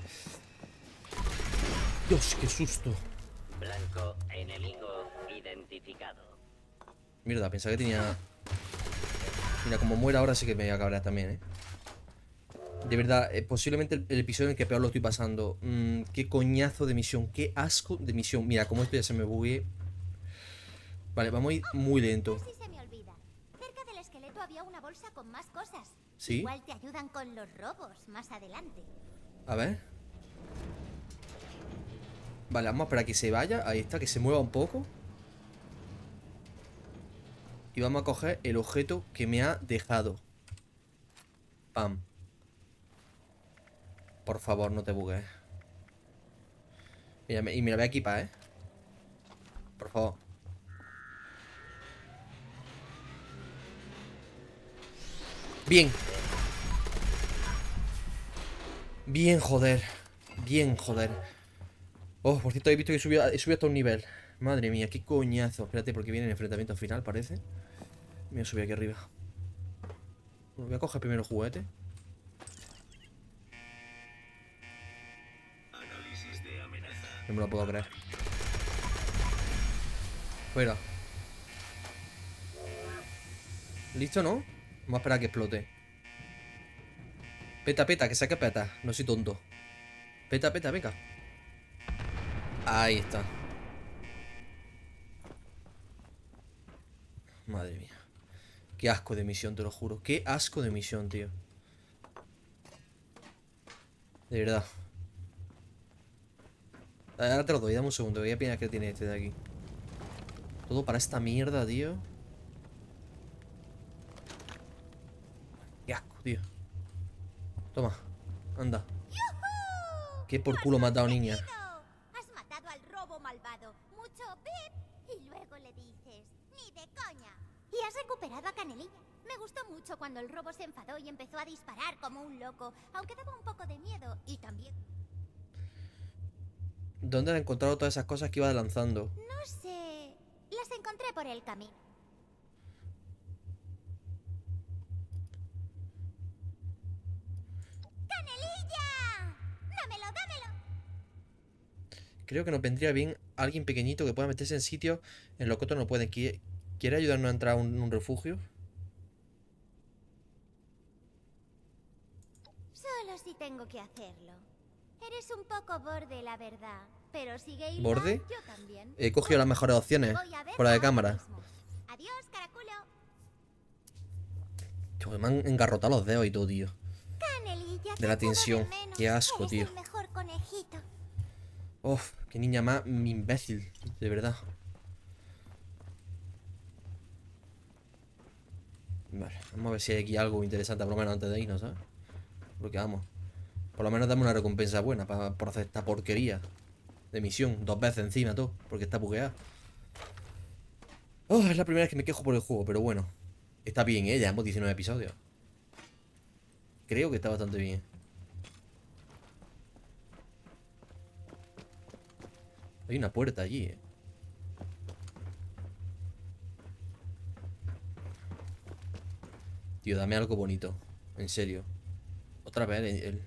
Dios, qué susto. Blanco enemigo identificado. Mierda, pensaba que tenía... Mira, como muera ahora sí que me voy a cabrear también, ¿eh? De verdad, eh, posiblemente el, el episodio en el que peor lo estoy pasando. Mm, qué coñazo de misión, qué asco de misión. Mira, como esto ya se me bugue. Vale, vamos a ir muy lento. Casi se me olvida. Cerca del esqueleto había una bolsa con más cosas. ¿Sí? Igual te ayudan con los robos más adelante. A ver. Vale, vamos a esperar a que se vaya. Ahí está, que se mueva un poco. Y vamos a coger el objeto que me ha dejado. Pam. Por favor, no te bugues. Mira, me- y me la voy a equipar, ¿eh? Por favor. Bien. Bien, joder. Bien, joder. Oh, por cierto, he visto que he subido, he subido hasta un nivel. Madre mía, qué coñazo. Espérate, porque viene el enfrentamiento final, parece. Me voy a subir aquí arriba. Bueno, voy a coger primero el juguete. No me lo puedo creer. Fuera. ¿Listo, no? Vamos a esperar a que explote. Peta, peta, que saque peta. No soy tonto. Peta, peta, venga. Ahí está. Madre mía. Qué asco de misión, te lo juro. Qué asco de misión, tío. De verdad. Ahora te lo doy, dame un segundo. Voy a opinar que tiene este de aquí. Todo para esta mierda, tío. Qué asco, tío. Toma, anda. Qué por culo me has dado, niña. Has matado al robo malvado. Mucho pip. Y luego le dices, ni de coña. Y has recuperado a Canelilla. Me gustó mucho cuando el robo se enfadó y empezó a disparar como un loco. Aunque daba un poco de miedo. Y también... ¿Dónde has encontrado todas esas cosas que iba lanzando? No sé. Las encontré por el camino. ¡Canelilla! ¡Dámelo, dámelo! Creo que nos vendría bien alguien pequeñito que pueda meterse en sitios en los que otros no pueden. ¿Quiere ayudarnos a entrar a un, un refugio? Solo si tengo que hacerlo. Eres un poco borde, la verdad. Pero sigue Gale ¿Borde? va, yo también. He cogido las mejores opciones. Voy a ver Fuera de ahora cámara. mismo. Adiós, caraculo. Tío, me han engarrotado los dedos y todo, tío. Canelilla, De la te echo tensión. menos. Qué asco, Eres tío. el mejor conejito. Uf, qué niña más imbécil. De verdad. Vale, vamos a ver si hay aquí algo interesante, por lo menos antes de irnos, ¿sabes? Porque vamos. Por lo menos dame una recompensa buena para, por hacer esta porquería de misión. Dos veces encima, todo. Porque está bugueada. Oh, es la primera vez que me quejo por el juego, pero bueno. Está bien, ¿eh? Ya hemos diecinueve episodios. Creo que está bastante bien. Hay una puerta allí, ¿eh? Tío, dame algo bonito. En serio. Otra vez el... el...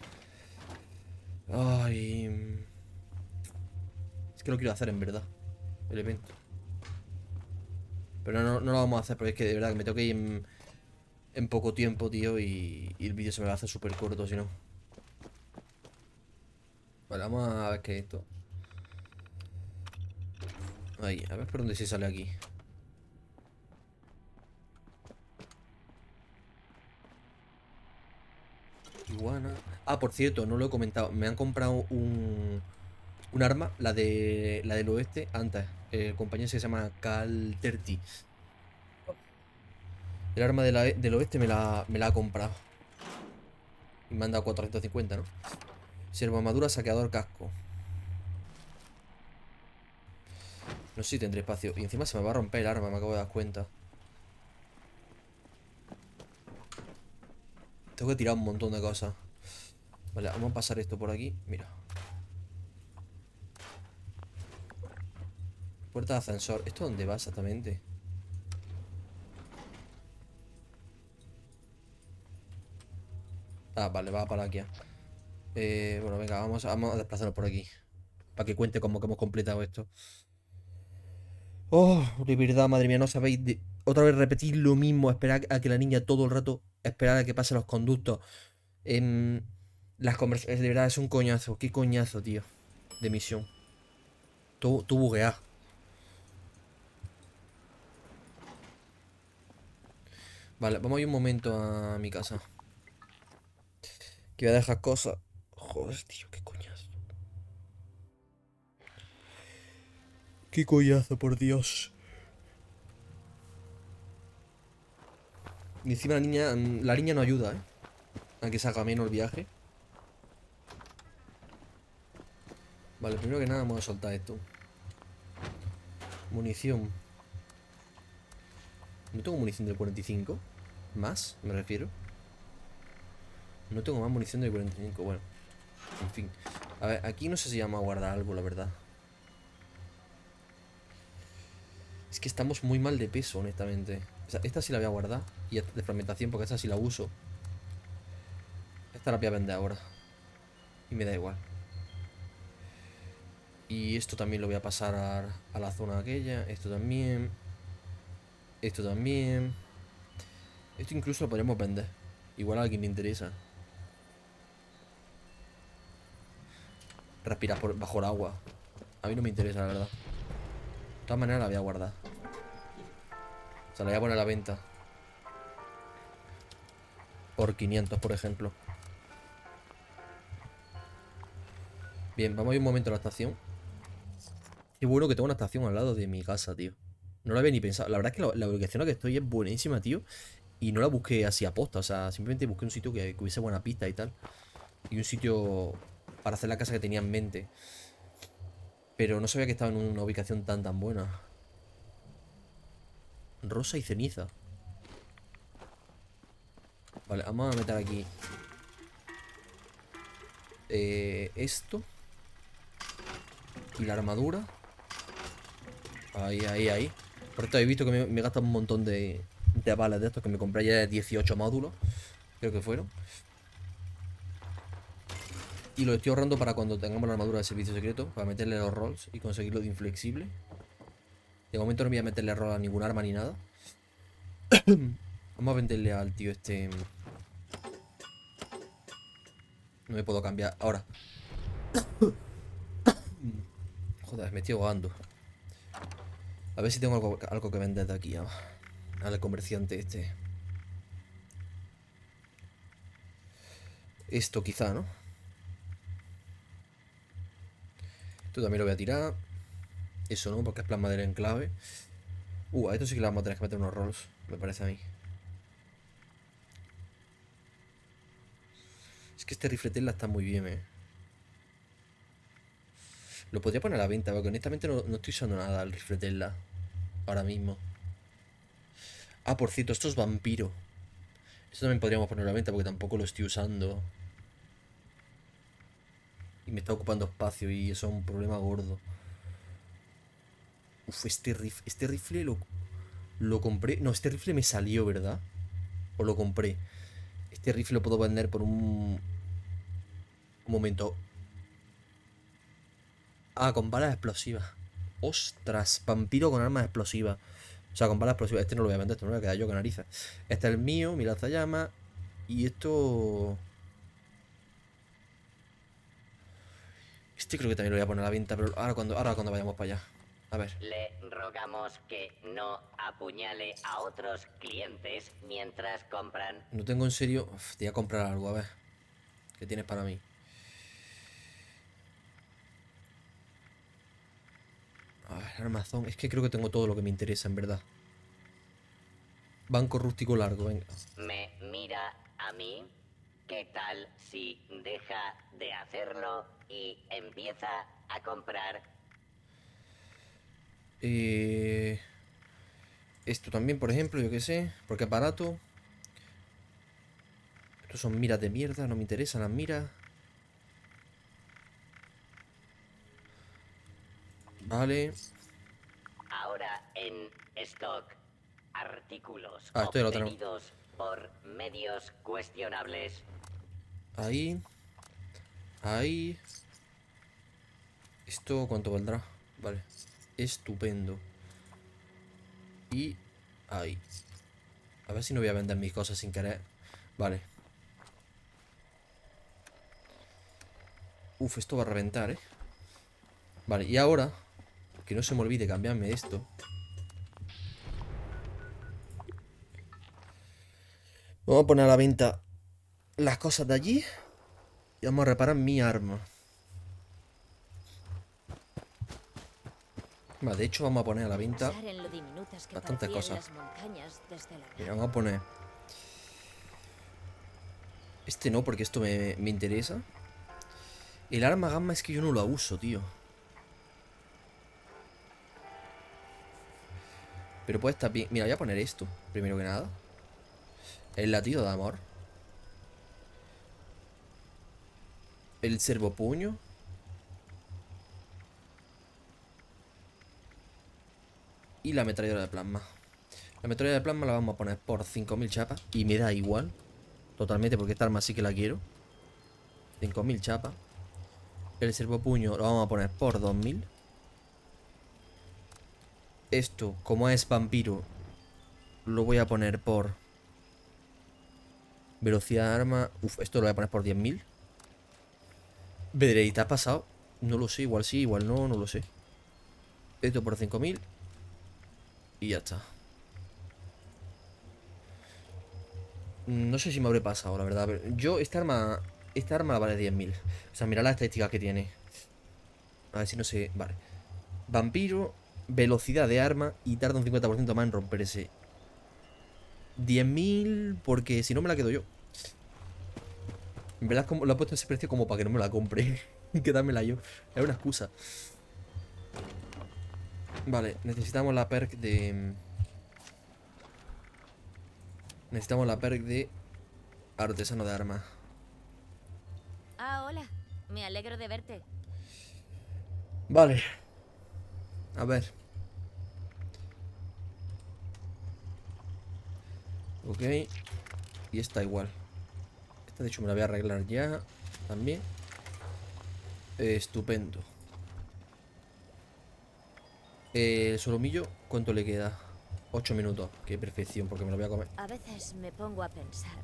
Ay... Es que lo quiero hacer en verdad. El evento. Pero no, no lo vamos a hacer porque es que de verdad que me tengo que ir en, en poco tiempo, tío. Y, y el vídeo se me va a hacer súper corto, si no. Vale, vamos a ver qué es esto. Ahí, a ver por dónde se sale aquí. Iguana. Ah, por cierto, no lo he comentado. Me han comprado un, un arma, la de la del oeste, antes. El compañero se llama Cal Terti. El arma de la, del oeste me la, me la ha comprado. Y me han dado cuatrocientos cincuenta, ¿no? Siervo armadura, saqueador, casco. No sé si tendré espacio. Y encima se me va a romper el arma, me acabo de dar cuenta. Tengo que tirar un montón de cosas. Vale, vamos a pasar esto por aquí. Mira. Puerta de ascensor. ¿Esto dónde va exactamente? Ah, vale, va para aquí. Eh, bueno, venga, vamos, vamos a desplazarnos por aquí. Para que cuente como que hemos completado esto. Oh, de verdad, madre mía, no sabéis de... Otra vez repetir lo mismo, esperar a que la niña todo el rato, esperar a que pasen los conductos. En las conversaciones, de verdad, es un coñazo. Qué coñazo, tío. De misión. Tú, tú bugueás. Vale, vamos a ir un momento a mi casa. Que voy a dejar cosas. Joder, tío, qué coñazo. Qué coñazo, por Dios. Y encima la niña, la niña no ayuda, ¿eh? A que salga menos el viaje. Vale, primero que nada vamos a soltar esto. Munición. No tengo munición del cuarenta y cinco. Más, me refiero. No tengo más munición del cuarenta y cinco, bueno. En fin. A ver, aquí no sé si vamos a guardar algo, la verdad. Es que estamos muy mal de peso, honestamente. O sea, esta sí la voy a guardar. Y esta de fragmentación, porque esta sí la uso. Esta la voy a vender ahora. Y me da igual. Y esto también lo voy a pasar a, a la zona aquella. Esto también. Esto también. Esto incluso lo podríamos vender. Igual a alguien le interesa. Respirar por, bajo el agua. A mí no me interesa, la verdad. De todas maneras la voy a guardar. O sea, la voy a poner a la venta. Por quinientos, por ejemplo. Bien, vamos a ir un momento a la estación. Qué bueno que tengo una estación al lado de mi casa, tío. No lo había ni pensado. La verdad es que la, la ubicación en la que estoy es buenísima, tío. Y no la busqué así a posta. O sea, simplemente busqué un sitio que, que hubiese buena pista y tal. Y un sitio para hacer la casa que tenía en mente. Pero no sabía que estaba en una ubicación tan tan buena. Rosa y ceniza. Vale, vamos a meter aquí eh, esto. Y la armadura. Ahí, ahí, ahí. Por esto he visto que me, me gasta un montón de, de balas de estos. Que me compré ya dieciocho módulos. Creo que fueron. Y lo estoy ahorrando para cuando tengamos la armadura de servicio secreto, para meterle los rolls y conseguirlo de inflexible. De momento no voy a meterle roll a ningún arma ni nada. Vamos a venderle al tío este. No me puedo cambiar ahora. Joder, me estoy ahogando. A ver si tengo algo, algo que vender de aquí a, al comerciante este. Esto quizá, ¿no? Esto también lo voy a tirar. Eso no, porque es plasma del enclave. Uh, a esto sí que le vamos a tener que meter unos rolls, me parece a mí. Es que este rifle Tesla está muy bien, eh. Lo podría poner a la venta, porque honestamente no, no estoy usando nada al rifle Tesla ahora mismo. Ah, por cierto, esto es vampiro. Esto también podríamos ponerlo a la venta, porque tampoco lo estoy usando. Y me está ocupando espacio y eso es un problema gordo. Uf, este rifle, este rifle lo, lo compré. No, este rifle me salió, ¿verdad? O lo compré. Este rifle lo puedo vender por un... Un momento. Ah, con balas explosivas. Ostras, vampiro con armas explosivas. O sea, con balas explosivas. Este no lo voy a vender, este no me voy a quedar yo con narices. Este es el mío, mi lanzallamas. Y esto... Este creo que también lo voy a poner a la venta, pero ahora cuando, ahora cuando vayamos para allá. A ver. Le rogamos que no apuñale a otros clientes mientras compran. No tengo en serio... Uf, te voy a comprar algo, a ver. ¿Qué tienes para mí? A ver, armazón. Es que creo que tengo todo lo que me interesa, en verdad. Banco rústico largo, venga. ¿Me mira a mí? ¿Qué tal si deja de hacerlo y empieza a comprar? Eh... Esto también, por ejemplo, yo qué sé. Porque es barato. Estos son miras de mierda, no me interesan las miras. Vale. Ahora en stock. Artículos Ah, esto ya lo tenemos. obtenidos por medios cuestionables. Ahí. Ahí. ¿Esto cuánto valdrá? Vale. Estupendo. Y ahí. A ver si no voy a vender mis cosas sin querer. Vale. Uf, esto va a reventar, ¿eh? Vale, y ahora, que no se me olvide cambiarme esto. Vamos a poner a la venta las cosas de allí. Y vamos a reparar mi arma. Vale, de hecho vamos a poner a la venta bastantes cosas. Mira, vamos a poner... Este no, porque esto me, me interesa. El arma gamma es que yo no la uso, tío. Pero puede estar bien. Mira, voy a poner esto, primero que nada. El latido de amor. El servopuño. Y la ametralladora de plasma. La ametralladora de plasma la vamos a poner por cinco mil chapas. Y me da igual. Totalmente, porque esta arma sí que la quiero. cinco mil chapas. El servopuño lo vamos a poner por dos mil. Esto, como es vampiro, lo voy a poner por velocidad de arma. Uf, esto lo voy a poner por diez mil. Veréis, ¿te ha pasado? No lo sé, igual sí, igual no, no lo sé. Esto por cinco mil. Y ya está. No sé si me habré pasado, la verdad. Pero yo, esta arma... Esta arma la vale diez mil. O sea, mira las estadísticas que tiene. A ver si no sé... Vale. Vampiro, velocidad de arma y tarda un cincuenta por ciento más en romperse. diez mil, porque si no me la quedo yo. En verdad es como, lo he puesto a ese precio como para que no me la compre. Y quedármela yo. Es una excusa. Vale, necesitamos la perk de... Necesitamos la perk de artesano de armas. Ah, hola. Me alegro de verte. Vale. A ver. Ok. Y esta igual. Esta de hecho me la voy a arreglar ya. También. Estupendo. Eh, el solomillo, ¿cuánto le queda? ocho minutos. Qué perfección, porque me lo voy a comer. A veces me pongo a pensar.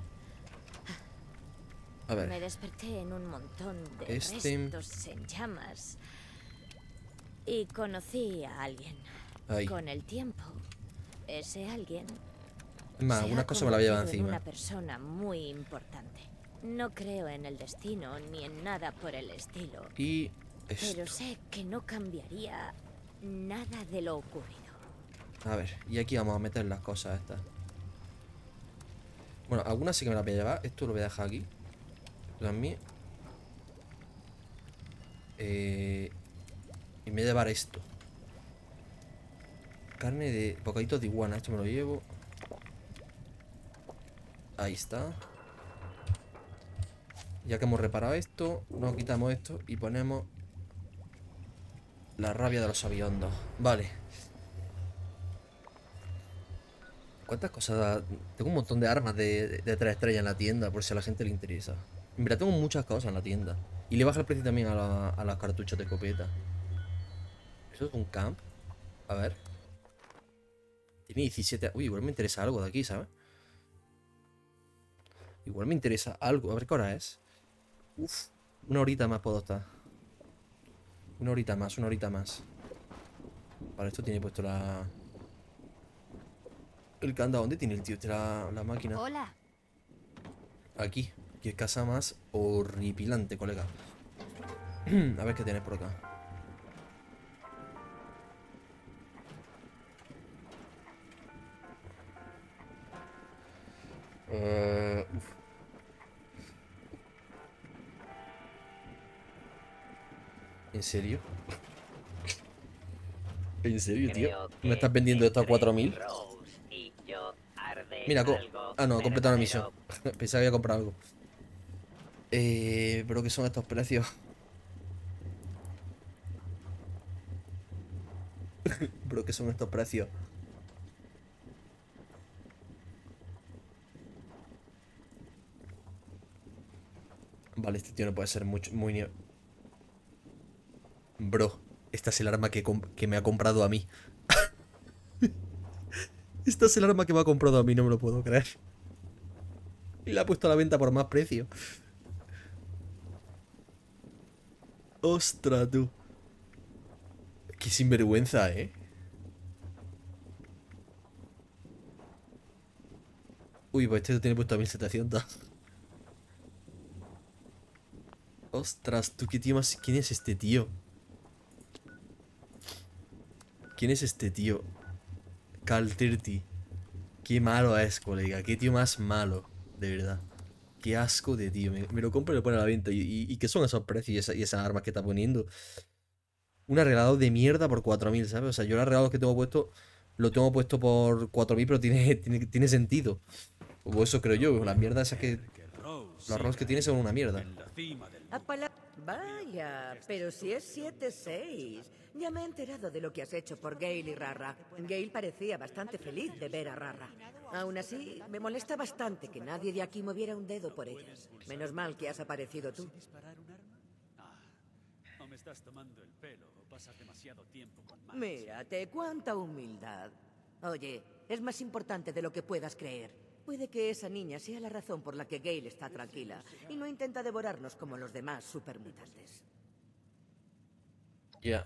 A ver. Me desperté en un montón de Este... restos en llamas. Y conocí a alguien. Ahí. Con el tiempo, ese alguien Más, se alguna ha cosa me la voy a llevar convertido en encima. una persona muy importante. No creo en el destino ni en nada por el estilo. Y Pero esto. sé que no cambiaría nada de lo ocurrido. A ver, y aquí vamos a meter las cosas estas. Bueno, algunas sí que me las voy a llevar. Esto lo voy a dejar aquí. También. Eh, y me voy a llevar esto. Carne de bocaditos de iguana. Esto me lo llevo. Ahí está. Ya que hemos reparado esto, nos quitamos esto y ponemos la rabia de los aviondos. Vale. ¿Cuántas cosas? Tengo un montón de armas de, de, de tres estrellas en la tienda, por si a la gente le interesa. En verdad tengo muchas cosas en la tienda. Y le baja el precio también a, la, a las cartuchos de escopeta. ¿Eso es un camp? A ver. Tiene diecisiete... Uy, igual me interesa algo de aquí, ¿sabes? Igual me interesa algo. A ver qué hora es. Uf, una horita más puedo estar. Una horita más, una horita más. Vale, esto tiene puesto la... El candado. ¿Dónde tiene el tío? La, la máquina. Hola. Aquí. Que es casa más horripilante, colega. A ver qué tienes por acá. Uh, uf. ¿En serio? ¿En serio, tío? ¿Me estás vendiendo esto a cuatro mil? Mira, co ah, no, he completado una misión. Pensaba que había comprado algo. Eh, pero ¿qué son estos precios? Pero ¿qué son estos precios? Vale, este tío no puede ser mucho, muy... ni- Bro, esta es el arma que, que me ha comprado a mí. Esta es el arma que me ha comprado a mí, no me lo puedo creer. Y la ha puesto a la venta por más precio. Ostras, tú. Qué sinvergüenza, ¿eh? Uy, pues este lo tiene puesto a mil setecientos. Ostras, tú, qué tío más... ¿Quién es este tío? ¿Quién es este tío? Cal treinta. Qué malo es, colega. Qué tío más malo. De verdad. Qué asco de tío. Me, me lo compro y lo pone a la venta. ¿Y, y, y qué son esos precios y, esa, y esas armas que está poniendo? Un arreglado de mierda por cuatro mil, ¿sabes? O sea, yo el arreglado que tengo puesto... Lo tengo puesto por cuatro mil, pero tiene, tiene, tiene sentido. O eso creo yo. Las mierdas esas que... Los arreglados que tiene son una mierda. Vaya, pero si es siete seis. Ya me he enterado de lo que has hecho por Gale y Rara. Gale parecía bastante feliz de ver a Rara. Aún así, me molesta bastante que nadie de aquí moviera un dedo por ellas. Menos mal que has aparecido tú. No me estás tomando el pelo o pasas demasiado tiempo con Max. Mírate, cuánta humildad. Oye, es más importante de lo que puedas creer. Puede que esa niña sea la razón por la que Gale está tranquila y no intenta devorarnos como los demás supermutantes. Ya.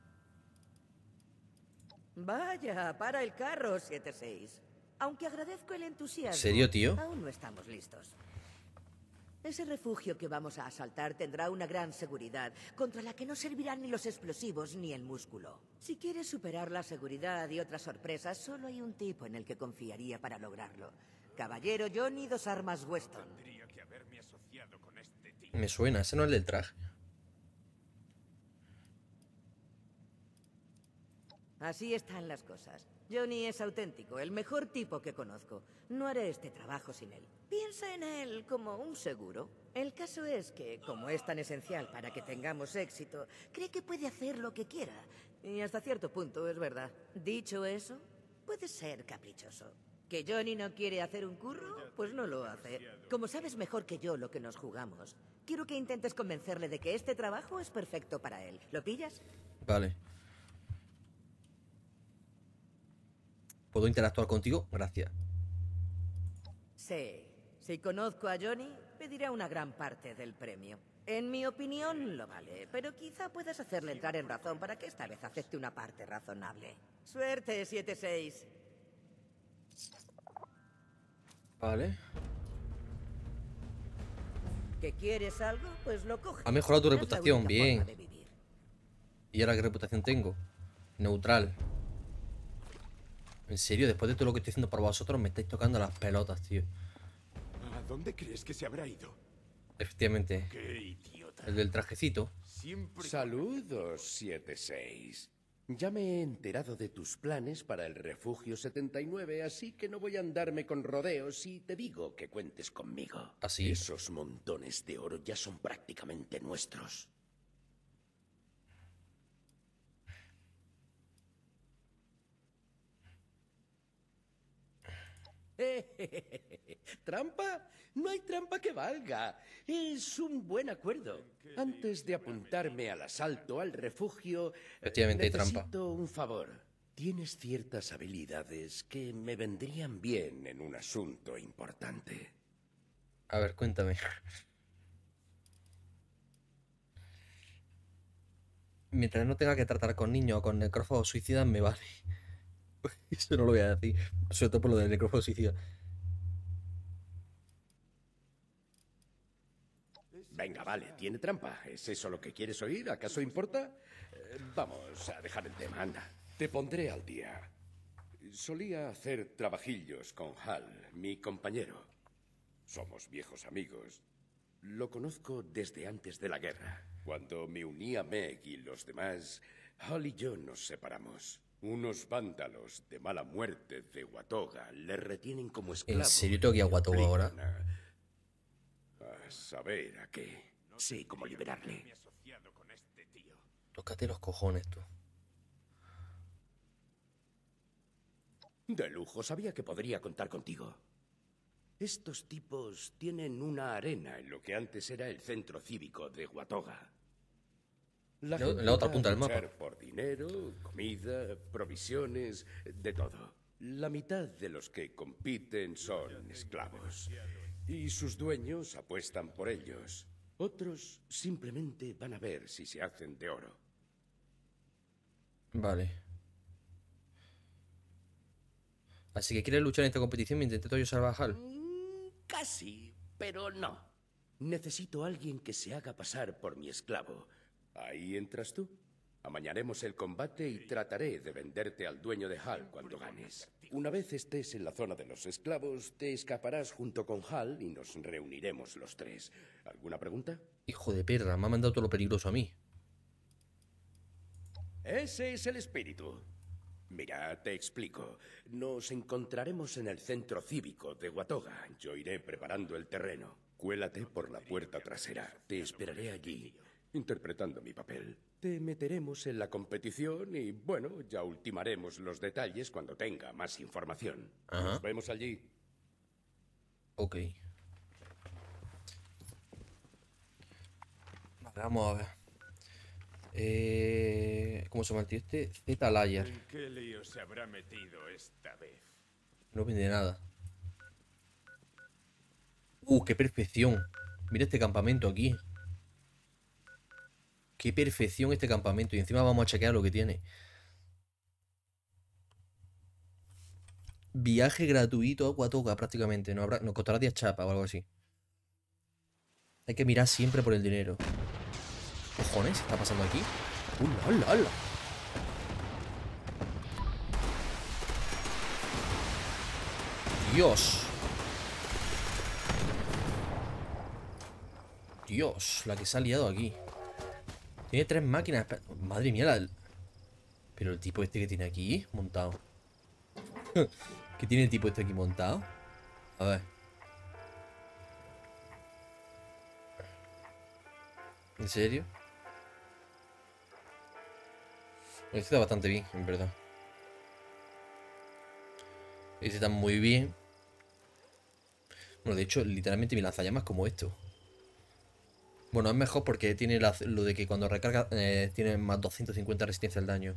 Vaya, para el carro, siete seis. Aunque agradezco el entusiasmo. ¿Serio, tío? Aún no estamos listos. Ese refugio que vamos a asaltar tendrá una gran seguridad, contra la que no servirán ni los explosivos ni el músculo. Si quieres superar la seguridad y otras sorpresas, solo hay un tipo en el que confiaría para lograrlo. Caballero Johnny Dos Armas Weston. Me suena, ese no es el del traje. Así están las cosas. Johnny es auténtico, el mejor tipo que conozco. No haré este trabajo sin él. Piensa en él como un seguro. El caso es que, como es tan esencial para que tengamos éxito, cree que puede hacer lo que quiera. Y hasta cierto punto es verdad. Dicho eso, puede ser caprichoso. ¿Que Johnny no quiere hacer un curro? Pues no lo hace. Como sabes mejor que yo lo que nos jugamos, quiero que intentes convencerle de que este trabajo es perfecto para él. ¿Lo pillas? Vale. ¿Puedo interactuar contigo? Gracias. Sí. Si conozco a Johnny, pedirá una gran parte del premio. En mi opinión, lo vale, pero quizá puedas hacerle entrar en razón para que esta vez acepte una parte razonable. Suerte, siete seis. Vale. ¿Que quieres algo? Pues lo coges. Ha mejorado tu Es la reputación, única bien. forma de vivir. ¿Y ahora qué reputación tengo? Neutral. En serio, después de todo lo que estoy haciendo por vosotros, me estáis tocando las pelotas, tío. ¿A dónde crees que se habrá ido? Efectivamente. ¡Qué idiota! El del trajecito. Siempre... Saludos, siete seis. Ya me he enterado de tus planes para el refugio setenta y nueve, así que no voy a andarme con rodeos y te digo que cuentes conmigo. ¿Así? Esos montones de oro ya son prácticamente nuestros. ¿Trampa? No hay trampa que valga. Es un buen acuerdo. Antes de apuntarme al asalto al refugio, Efectivamente hay trampa. necesito un favor. Tienes ciertas habilidades que me vendrían bien en un asunto importante. A ver, cuéntame. Mientras no tenga que tratar con niños o con necrófagos suicidas, me vale. Eso no lo voy a decir. Sobre todo por lo del necrófago suicida. Venga, vale, tiene trampa. ¿Es eso lo que quieres oír? ¿Acaso importa? Eh, vamos a dejar el tema, anda. Te pondré al día. Solía hacer trabajillos con Hal, mi compañero. Somos viejos amigos. Lo conozco desde antes de la guerra. Cuando me uní a Meg y los demás, Hal y yo nos separamos. Unos vándalos de mala muerte de Watoga le retienen como esclavo. ¿En serio tengo que ir a Watoga ahora? A saber a qué. Sé cómo liberarle. Tócate los cojones, tú. De lujo, sabía que podría contar contigo. Estos tipos tienen una arena en lo que antes era el centro cívico de Watoga. La, La- gente la otra va a punta del luchar mapa. por dinero, comida, provisiones, de todo. La mitad de los que compiten son esclavos. Y sus dueños apuestan por ellos. Otros simplemente van a ver si se hacen de oro. Vale. Así que quieres luchar en esta competición mientras intento yo salvar a Hal. Casi, pero no. Necesito a alguien que se haga pasar por mi esclavo. Ahí entras tú. Amañaremos el combate y trataré de venderte al dueño de Hal cuando ganes. Una vez estés en la zona de los esclavos, te escaparás junto con Hal y nos reuniremos los tres. ¿Alguna pregunta? Hijo de perra, me ha mandado todo lo peligroso a mí. Ese es el espíritu. Mira, te explico. Nos encontraremos en el centro cívico de Watoga. Yo iré preparando el terreno. Cuélate por la puerta trasera. Te esperaré allí, interpretando mi papel. Te meteremos en la competición y, bueno, ya ultimaremos los detalles cuando tenga más información. Ajá. Nos vemos allí. Ok. Vale, vamos a ver. Eh, ¿Cómo se llama el tío este? Z Layer. ¿En qué lío se habrá metido esta vez? No vende nada. Uh, qué perfección. Mira este campamento aquí. Qué perfección este campamento. Y encima vamos a chequear lo que tiene. Viaje gratuito a Watoga prácticamente. Nos, habrá, nos costará diez chapas o algo así. Hay que mirar siempre por el dinero. ¿Cojones? ¿Qué está pasando aquí? ¡Uh, la, la, la! Dios. Dios, la que se ha liado aquí. Tiene tres máquinas. Madre mía, la... Pero el tipo este que tiene aquí montado. ¿Qué tiene el tipo este aquí montado? A ver. ¿En serio? Este está bastante bien, en verdad. Ese está muy bien. Bueno, de hecho, literalmente mi lanzallamas como esto. Bueno, es mejor porque tiene la- lo de que cuando recarga eh, tiene más doscientos cincuenta resistencia al daño.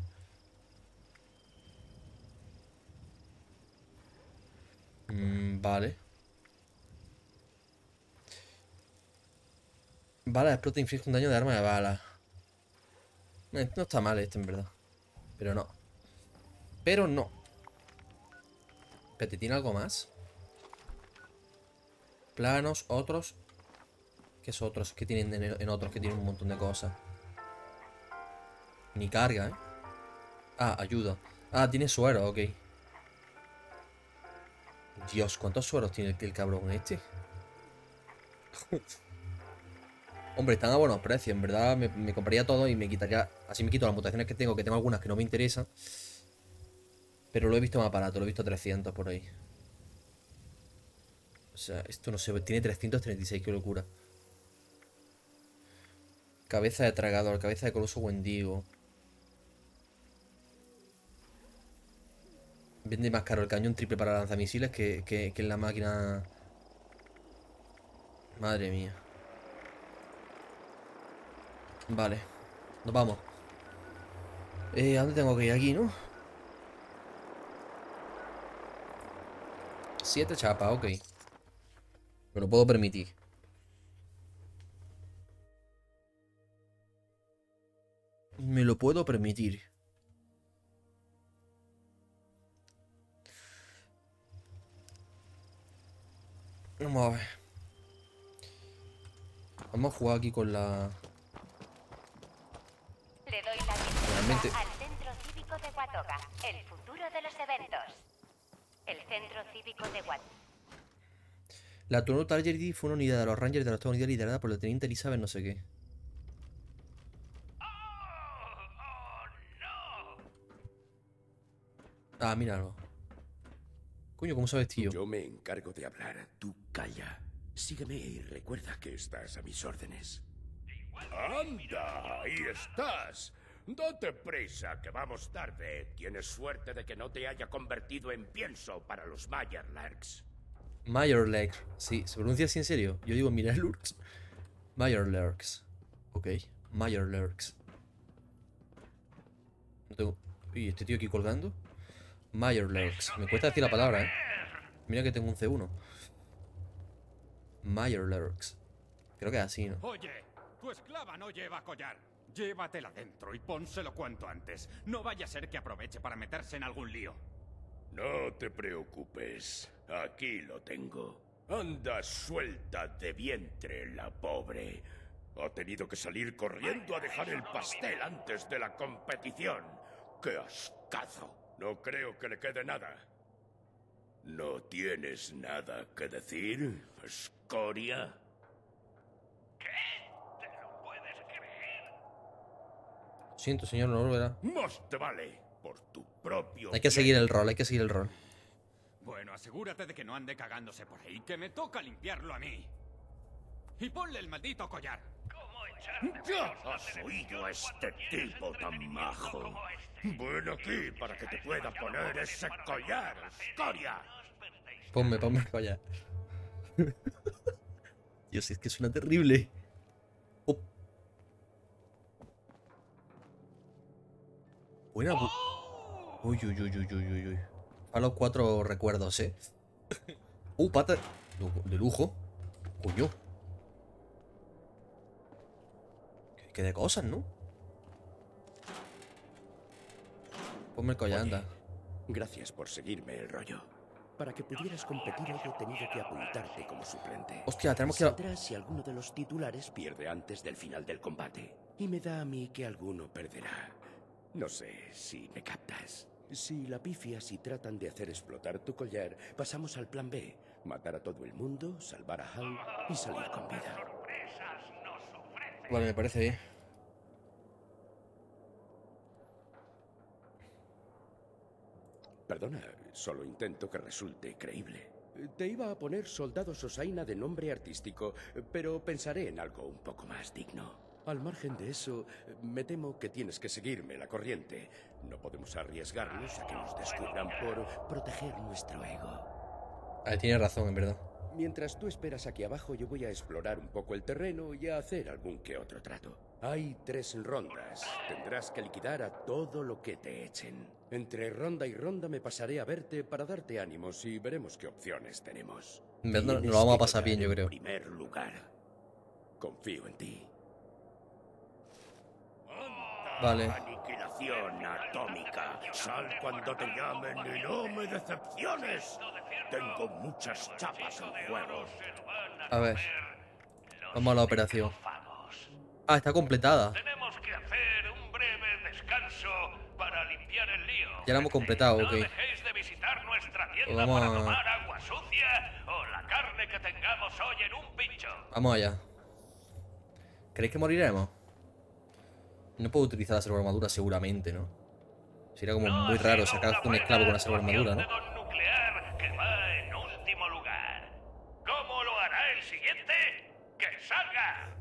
Mm, vale. Bala explota e inflige un daño de arma de bala. Eh, no está mal este, en verdad. Pero no. Pero no. Espérate, ¿tiene algo más? Planos, otros. ¿Qué es otros? ¿Qué tienen en, en otros? Que tienen un montón de cosas. Ni carga, ¿eh? Ah, ayuda. Ah, tiene suero, ok. Dios, ¿cuántos sueros tiene el, el cabrón este? Hombre, están a buenos precios. En verdad me, me compraría todo y me quitaría... Así me quito las mutaciones que tengo, que tengo algunas que no me interesan. Pero lo he visto más barato, lo he visto a trescientos por ahí. O sea, esto no sé, tiene trescientos treinta y seis, qué locura. Cabeza de tragador, cabeza de coloso wendigo. Vende más caro el cañón triple para lanzamisiles que, que, que en la máquina. Madre mía. Vale, nos vamos. Eh, ¿a dónde tengo que ir? Aquí, ¿no? Siete chapas, ok. Me lo puedo permitir. Me lo puedo permitir. Vamos a ver. Vamos a jugar aquí con la... Le doy la Realmente... bienvenida al Centro Cívico de Watoga, el futuro de los eventos. El Centro Cívico de Watoga. La Toronto Target fue una unidad de los Rangers de la octava unidad liderada por la teniente Elizabeth no sé qué. Ah, míralo. Coño, ¿cómo sabes, tío? Yo me encargo de hablar. Tú calla. Sígueme y recuerda que estás a mis órdenes. ¡Anda! ¡Ahí estás! Date prisa, que vamos tarde. Tienes suerte de que no te haya convertido en pienso para los Mayerlarks. Mayerlarks. Sí, ¿se pronuncia así en serio? Yo digo Miralurks. Mayerlarks. Ok, Mayerlarks. No tengo... ¿Y este tío aquí colgando? Mayerlarks. Me cuesta decir la palabra, ¿eh? Mira que tengo un C uno. Mayerlarks. Creo que es así, ¿no? Oye, tu esclava no lleva collar. Llévatela dentro y pónselo cuanto antes. No vaya a ser que aproveche para meterse en algún lío. No te preocupes. Aquí lo tengo. Anda suelta de vientre, la pobre. Ha tenido que salir corriendo a dejar el pastel antes de la competición. ¡Qué ascazo! No creo que le quede nada. ¿No tienes nada que decir, escoria? Siento, señor, no volverá. Más te vale, por tu propio... Hay que seguir el rol, hay que seguir el rol. Bueno, asegúrate de que no ande cagándose por ahí, que me toca limpiarlo a mí. Y ponle el maldito collar. ¿Ya has oído a este tipo tan majo? Ven aquí para que te pueda poner ese collar, escoria. Ponme, ponme el collar. Dios, es que suena terrible. Oh. Buena. Bu uy, uy, uy, uy, uy, uy. A los cuatro recuerdos, eh. Uh, pata. De lujo. Coño. Qué, qué de cosas, ¿no? Ponme el collar, Oye, anda. Gracias por seguirme el rollo. Para que pudieras competir hoy he tenido que apuntarte como suplente. Hostia, tenemos que... Saldrás si alguno de los titulares pierde antes del final del combate. Y me da a mí que alguno perderá. No sé si me captas. Si la pifias y tratan de hacer explotar tu collar, pasamos al plan B. Matar a todo el mundo, salvar a Hal y salir con vida. Vale, me parece bien. Perdona, solo intento que resulte creíble. Te iba a poner Soldado Sosaina de nombre artístico, pero pensaré en algo un poco más digno. Al margen de eso, me temo que tienes que seguirme la corriente. No podemos arriesgarnos a que nos descubran por proteger nuestro ego. Ah, tiene razón, en verdad. Mientras tú esperas aquí abajo, yo voy a explorar un poco el terreno y a hacer algún que otro trato. Hay tres rondas. Tendrás que liquidar a todo lo que te echen. Entre ronda y ronda me pasaré a verte para darte ánimos y veremos qué opciones tenemos. No, no, lo vamos a pasar bien, yo creo. En primer lugar, confío en ti. Vale. Aniquilación atómica. Sal cuando te llamen y no me decepciones. Tengo muchas chapas en juego. A ver. Vamos a la operación. Ah, está completada. Tenemos que hacer un breve descanso para limpiar el lío. Ya la hemos completado, ok. No dejéis de visitar nuestra tienda Pues vamos para a- tomar agua sucia o la carne que tengamos hoy en un pincho. Vamos allá. ¿Creéis que moriremos? No puedo utilizar la armadura seguramente, ¿no? Sería como muy raro sacar un esclavo con una armadura, ¿no? Nuclear que va en último lugar. ¿Cómo lo hará el siguiente? ¡Que salga!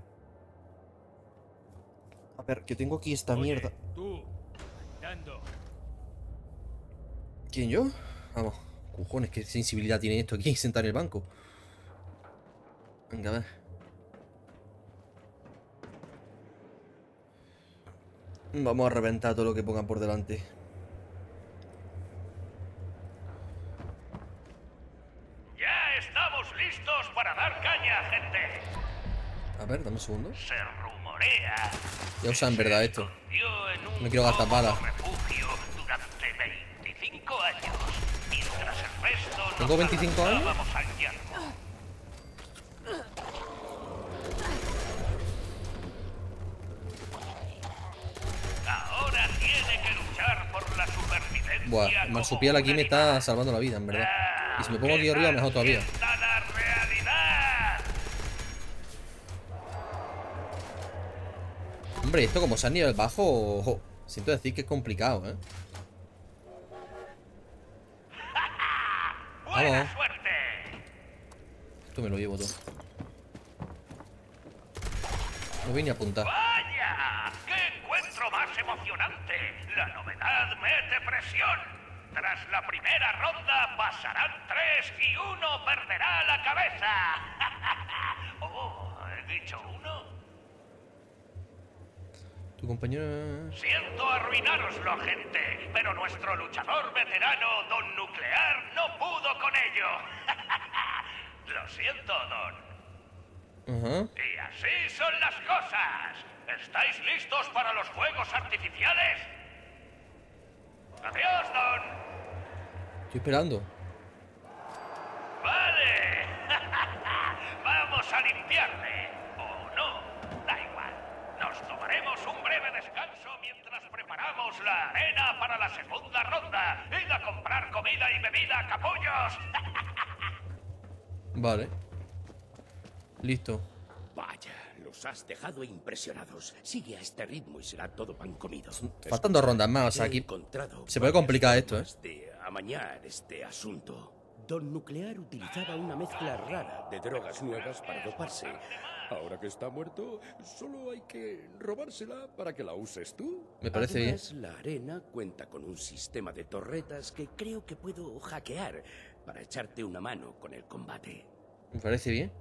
A ver, yo tengo aquí esta mierda. Tú, dando. ¿Quién, yo? Vamos. Cojones, qué sensibilidad tiene esto aquí sentado en el banco. Venga, a ver. Vamos a reventar todo lo que pongan por delante. Ya estamos listos para dar caña, gente. A ver, dame un segundo. Se rumorea. Ya usan en verdad esto. Dio en un No quiero gastar balas. refugio durante veinticinco años. Mientras el resto nos ¿Tengo veinticinco años? lanzábamos al yermo. Ahora tiene que luchar por la supervivencia. Buah, el marsupial aquí me está salvando la vida, en verdad. Y si me pongo aquí arriba, mejor todavía. ¡La realidad! Hombre, esto como se ha nivel bajo, ojo, siento decir que es complicado, ¿eh? Vamos. Esto me lo llevo todo. No voy ni a apuntar. ¡Vaya! ¡Qué encuentro más emocionante! La novedad mete presión. Tras la primera ronda pasarán tres y uno perderá la cabeza. Oh, ¿he dicho uno? Tu compañero... Siento arruinároslo, gente, pero nuestro luchador veterano, Don Nuclear, no pudo con ello. Lo siento, Don. Ajá. Y así son las cosas. ¿Estáis listos para los fuegos artificiales? Adiós, Don. Estoy esperando. Vale. Vamos a limpiarle. O no, da igual. Nos tomaremos un breve descanso mientras preparamos la arena para la segunda ronda. Id a comprar comida y bebida, capullos. Vale. Listo. Vaya, los has dejado impresionados. Sigue a este ritmo y será todo pan comido. Faltan dos rondas más, o sea, He aquí encontrado se puede complicar esto, ¿eh? de amañar este asunto. Don Nuclear utilizaba una mezcla rara de drogas nuevas para doparse. Ahora que está muerto, solo hay que robársela para que la uses tú. Me parece bien. Además, la arena cuenta con un sistema de torretas que creo que puedo hackear para echarte una mano con el combate. Me parece bien.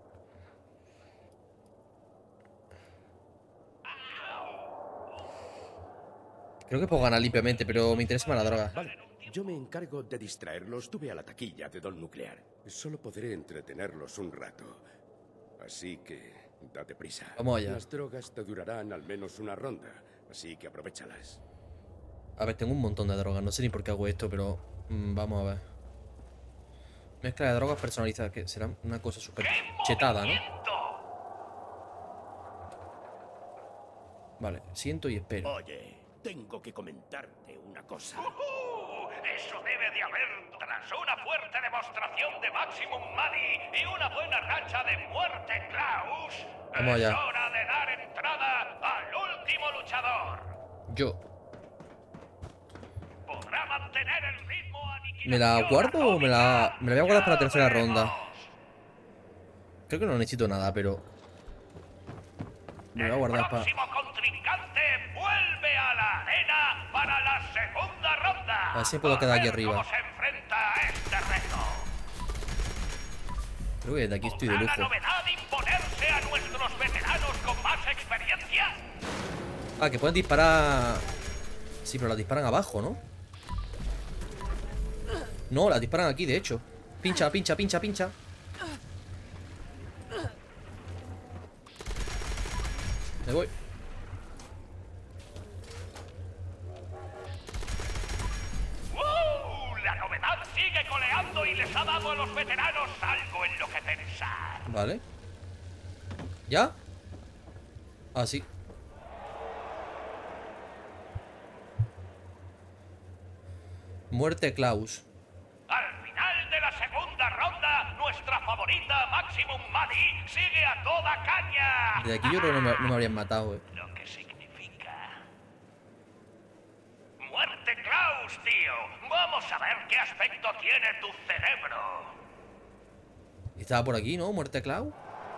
Creo que puedo ganar limpiamente, pero me interesa más la droga. Vale, yo me encargo de distraerlos. Tú ve a la taquilla de Don Nuclear. Solo podré entretenerlos un rato. Así que date prisa. Vamos allá. Las drogas te durarán al menos una ronda, así que aprovéchalas. A ver, tengo un montón de drogas. No sé ni por qué hago esto, pero mm, vamos a ver. Mezcla de drogas personalizadas, que será una cosa súper chetada, ¿no? Vale, siento y espero. Oye, tengo que comentarte una cosa. Uh, eso debe de haber tras una fuerte demostración de Maximum Money y una buena racha de muerte, Klaus. Vamos es allá. hora de dar entrada al último luchador. Yo. Podrá mantener el ritmo. ¿Me la guardo o me la, me la voy a guardar para la tercera ronda? Creo que no necesito nada, pero... Me voy a guardar El para... próximo contrincante vuelve a la arena para la segunda ronda. A ver si me puedo quedar aquí ver arriba. cómo se enfrenta a este reto. Creo que desde aquí estoy de ¿Podrá lujo. la novedad imponerse a nuestros veteranos con más experiencia? Ah, que pueden disparar... Sí, pero las disparan abajo, ¿no? No, las disparan aquí, de hecho. Pincha, pincha, pincha, pincha. Me voy. ¡Uh! La novedad sigue coleando y les ha dado a los veteranos algo en lo que pensar. Vale. ¿Ya? Ah, sí. Muerte Klaus. Al final de la segunda ronda, nuestra favorita Maximum Maddie sigue a toda caña. De aquí yo creo que no me, no me habrían matado, eh. Lo que significa... ¡Muerte Klaus, tío! Vamos a ver qué aspecto tiene tu cerebro. Estaba por aquí, ¿no? Muerte Klaus.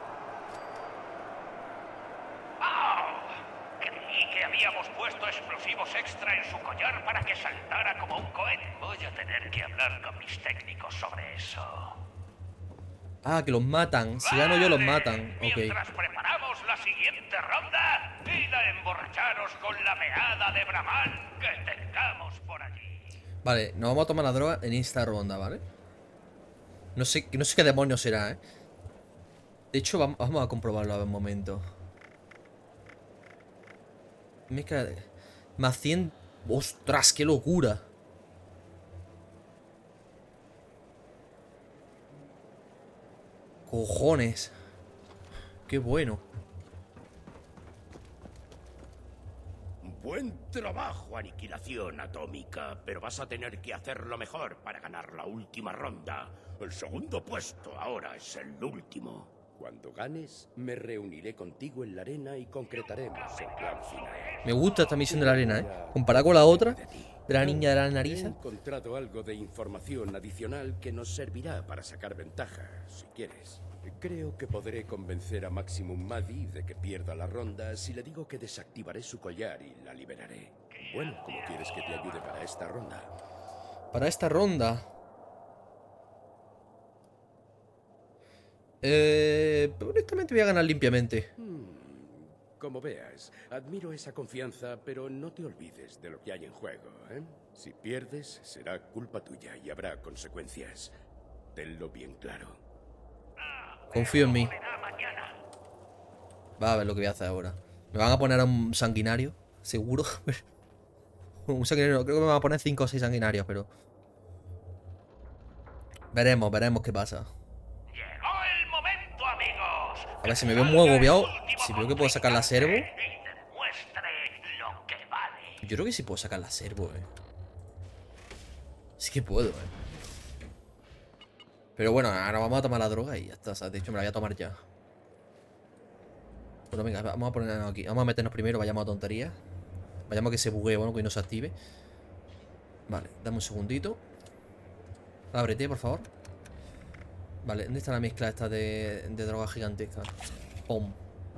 Creí que habíamos puesto explosivos extra en su collar para que saltara como un cohete. Voy a tener que hablar con mis técnicos sobre eso. Ah, que los matan. Si gano yo, los matan. Ok. Mientras preparamos la siguiente ronda, id a emborracharos con la meada de Brahman que tengamos por allí. Vale, nos vamos a tomar la droga en esta ronda, ¿vale? No sé, no sé qué demonios será, ¿eh? De hecho, vamos, vamos a comprobarlo a ver un momento. Me cae... Más cien... ¡Ostras, qué locura! ¡Cojones! ¡Qué bueno! Buen trabajo, aniquilación atómica, pero vas a tener que hacerlo mejor para ganar la última ronda. El segundo puesto ahora es el último. Cuando ganes, me reuniré contigo en la arena y concretaremos el plan final. Me gusta esta misión de la arena, ¿eh? Comparada con la otra, de la niña de la nariz. He encontrado algo de información adicional que nos servirá para sacar ventaja, si quieres. Creo que podré convencer a Maximum Maddie de que pierda la ronda si le digo que desactivaré su collar y la liberaré. Bueno, ¿cómo quieres que te ayude para esta ronda? Para esta ronda... Eh... Honestamente voy a ganar limpiamente. Hmm, como veas, admiro esa confianza, pero no te olvides de lo que hay en juego, ¿eh? Si pierdes, será culpa tuya y habrá consecuencias. Tenlo bien claro. Confío en mí. Va a ver lo que voy a hacer ahora. Me van a poner a un sanguinario, seguro. Un sanguinario, creo que me van a poner cinco o seis sanguinarios, pero... Veremos, veremos qué pasa. Llegó el momento, amigos. A ver, si me veo muy agobiado, si veo que puedo sacar la servo... Lo que vale. Yo creo que sí puedo sacar la servo, eh. Sí que puedo, eh. Pero bueno, ahora vamos a tomar la droga y ya está. O sea, de hecho, me la voy a tomar ya. Bueno, venga, vamos a ponernos aquí. Vamos a meternos primero, vayamos a tonterías. Vayamos a que se buguee, bueno, que no se active. Vale, dame un segundito. Ábrete, por favor. Vale, ¿dónde está la mezcla esta de, de droga gigantesca? Pum.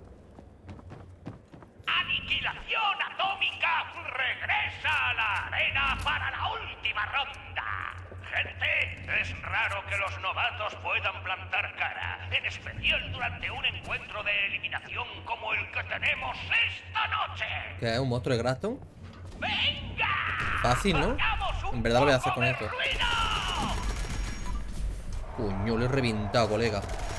Aniquilación atómica regresa a la arena para la última ronda. Gente, es raro que los novatos puedan plantar cara, en especial durante un encuentro de eliminación como el que tenemos esta noche. ¿Qué es? ¿Un monstruo de Graston? ¡Venga! Fácil, ¿no? En verdad lo voy a hacer con esto. Coño, lo he reventado, colega.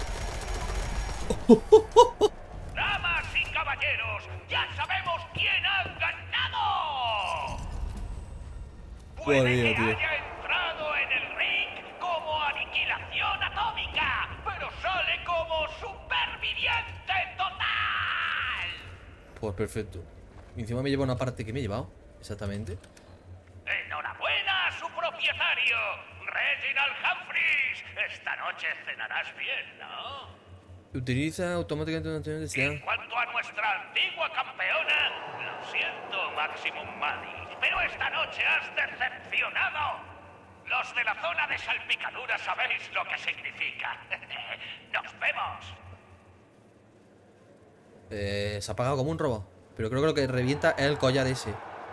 Damas y caballeros, ya sabemos quién ha ganado. Puede Joder, que tío. haya entrado en el ring como aniquilación atómica, pero sale como superviviente total. Pues perfecto. Y encima me lleva una parte que me he llevado. Exactamente. Enhorabuena a su propietario, Reginald Humphries. Esta noche cenarás bien, ¿no? Utiliza automáticamente una acción de En señal. cuanto a nuestra antigua campeona, lo siento, Maximum Maddie, pero esta noche has decepcionado. Los de la zona de salpicadura sabéis lo que significa. Nos vemos. Eh, se ha apagado como un robot. Pero creo que lo que revienta es el collar ese.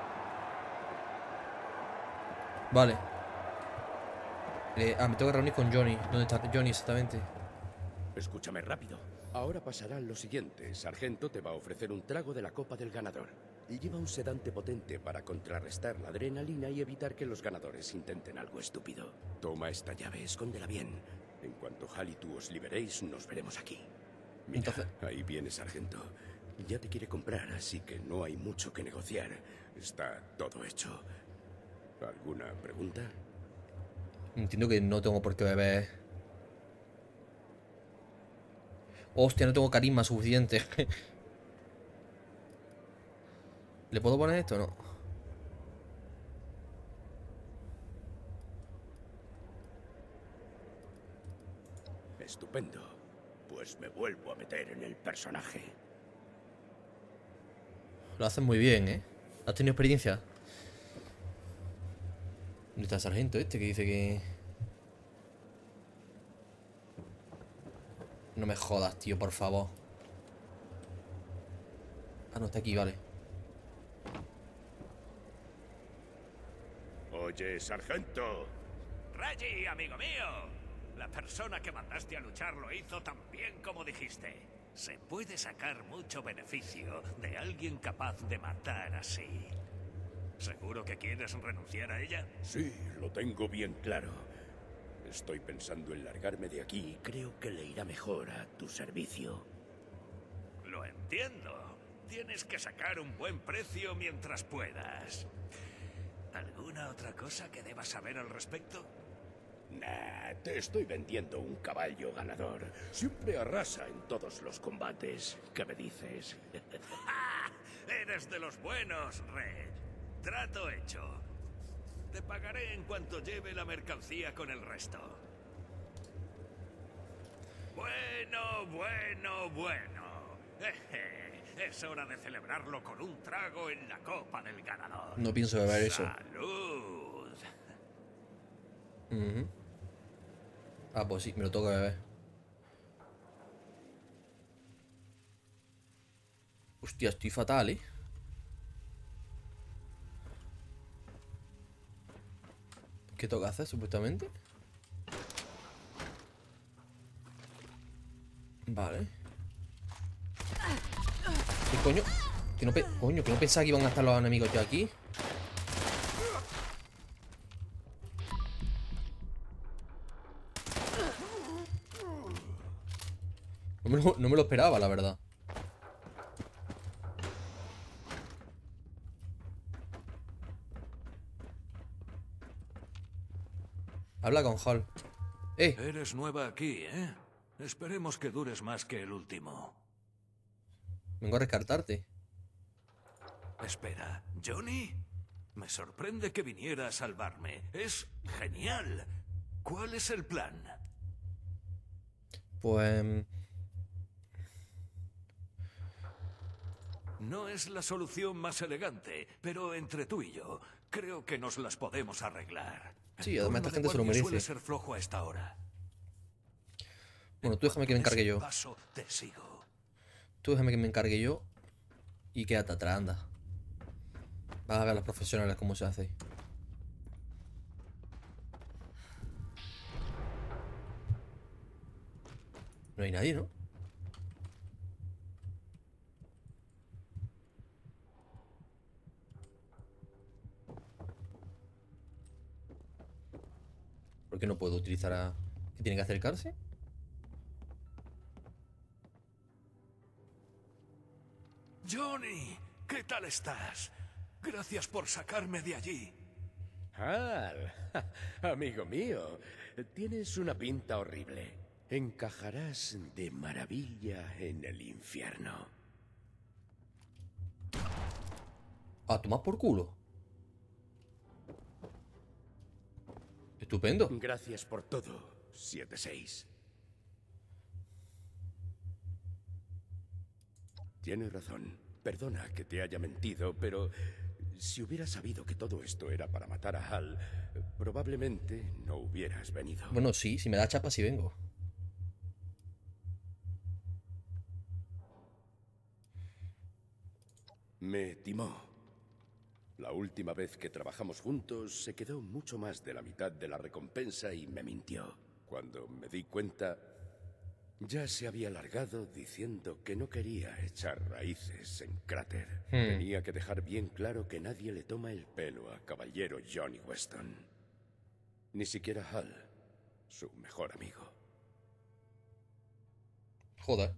Vale. Eh, ah, me tengo que reunir con Johnny. ¿Dónde está Johnny exactamente? Escúchame rápido. Ahora pasará lo siguiente. Sargento te va a ofrecer un trago de la copa del ganador. Y lleva un sedante potente para contrarrestar la adrenalina y evitar que los ganadores intenten algo estúpido. Toma esta llave, escóndela bien. En cuanto Hal y tú os liberéis, nos veremos aquí. Mira, Entonces... ahí viene Sargento. Ya te quiere comprar, así que no hay mucho que negociar. Está todo hecho. ¿Alguna pregunta? Entiendo que no tengo por qué beber. Hostia, no tengo carisma suficiente. ¿Le puedo poner esto o no? Estupendo. Pues me vuelvo a meter en el personaje. Lo haces muy bien, ¿eh? ¿Has tenido experiencia? ¿Dónde está el sargento este que dice que...? No me jodas, tío, por favor. Ah, no, está aquí, vale. Oye, sargento. Reggie, amigo mío. La persona que mandaste a luchar lo hizo tan bien como dijiste. Se puede sacar mucho beneficio de alguien capaz de matar así. ¿Seguro que quieres renunciar a ella? Sí, lo tengo bien claro. Estoy pensando en largarme de aquí y creo que le irá mejor a tu servicio. Lo entiendo. Tienes que sacar un buen precio mientras puedas. ¿Alguna otra cosa que debas saber al respecto? Nah, te estoy vendiendo un caballo ganador. Siempre arrasa en todos los combates. ¿Qué me dices? Eres de los buenos, Red. Trato hecho. Te pagaré en cuanto lleve la mercancía con el resto. Bueno, bueno, bueno. Jeje, es hora de celebrarlo con un trago en la copa del ganador. No pienso beber eso. ¡Salud! Uh-huh. Ah, pues sí, me lo tengo que beber. Hostia, estoy fatal, ¿eh? ¿Qué toca hacer, supuestamente? Vale. ¿Qué coño? Que no, pe coño, que no pensaba que iban a estar los enemigos ya aquí. No me lo, no me lo esperaba, la verdad. Habla con Hal. ¡Eh! Eres nueva aquí, ¿eh? Esperemos que dures más que el último. Vengo a rescatarte. Espera, ¿Johnny? Me sorprende que viniera a salvarme. Es genial. ¿Cuál es el plan? Pues... No es la solución más elegante, pero entre tú y yo, creo que nos las podemos arreglar. Sí, además esta gente se lo merece. Suele ser flojo a esta hora. Bueno, tú déjame que me encargue yo. Paso, te sigo. Tú déjame que me encargue yo. Y quédate atrás, anda. Vas a ver a los profesionales cómo se hace. No hay nadie, ¿no? ¿Por qué no puedo utilizar a... ¿Que tiene que acercarse? Johnny, ¿qué tal estás? Gracias por sacarme de allí. Hal, amigo mío, tienes una pinta horrible. Encajarás de maravilla en el infierno. A tomar por culo. Estupendo. Gracias por todo, siete seis. Tienes razón. Perdona que te haya mentido, pero si hubiera sabido que todo esto era para matar a Hal, probablemente no hubieras venido. Bueno, sí, si me da chapa, sí vengo. Me timó. La última vez que trabajamos juntos se quedó mucho más de la mitad de la recompensa y me mintió. Cuando me di cuenta, ya se había largado diciendo que no quería echar raíces en Cráter. Hmm. Tenía que dejar bien claro que nadie le toma el pelo a caballero Johnny Weston. Ni siquiera Hal, su mejor amigo. Joder.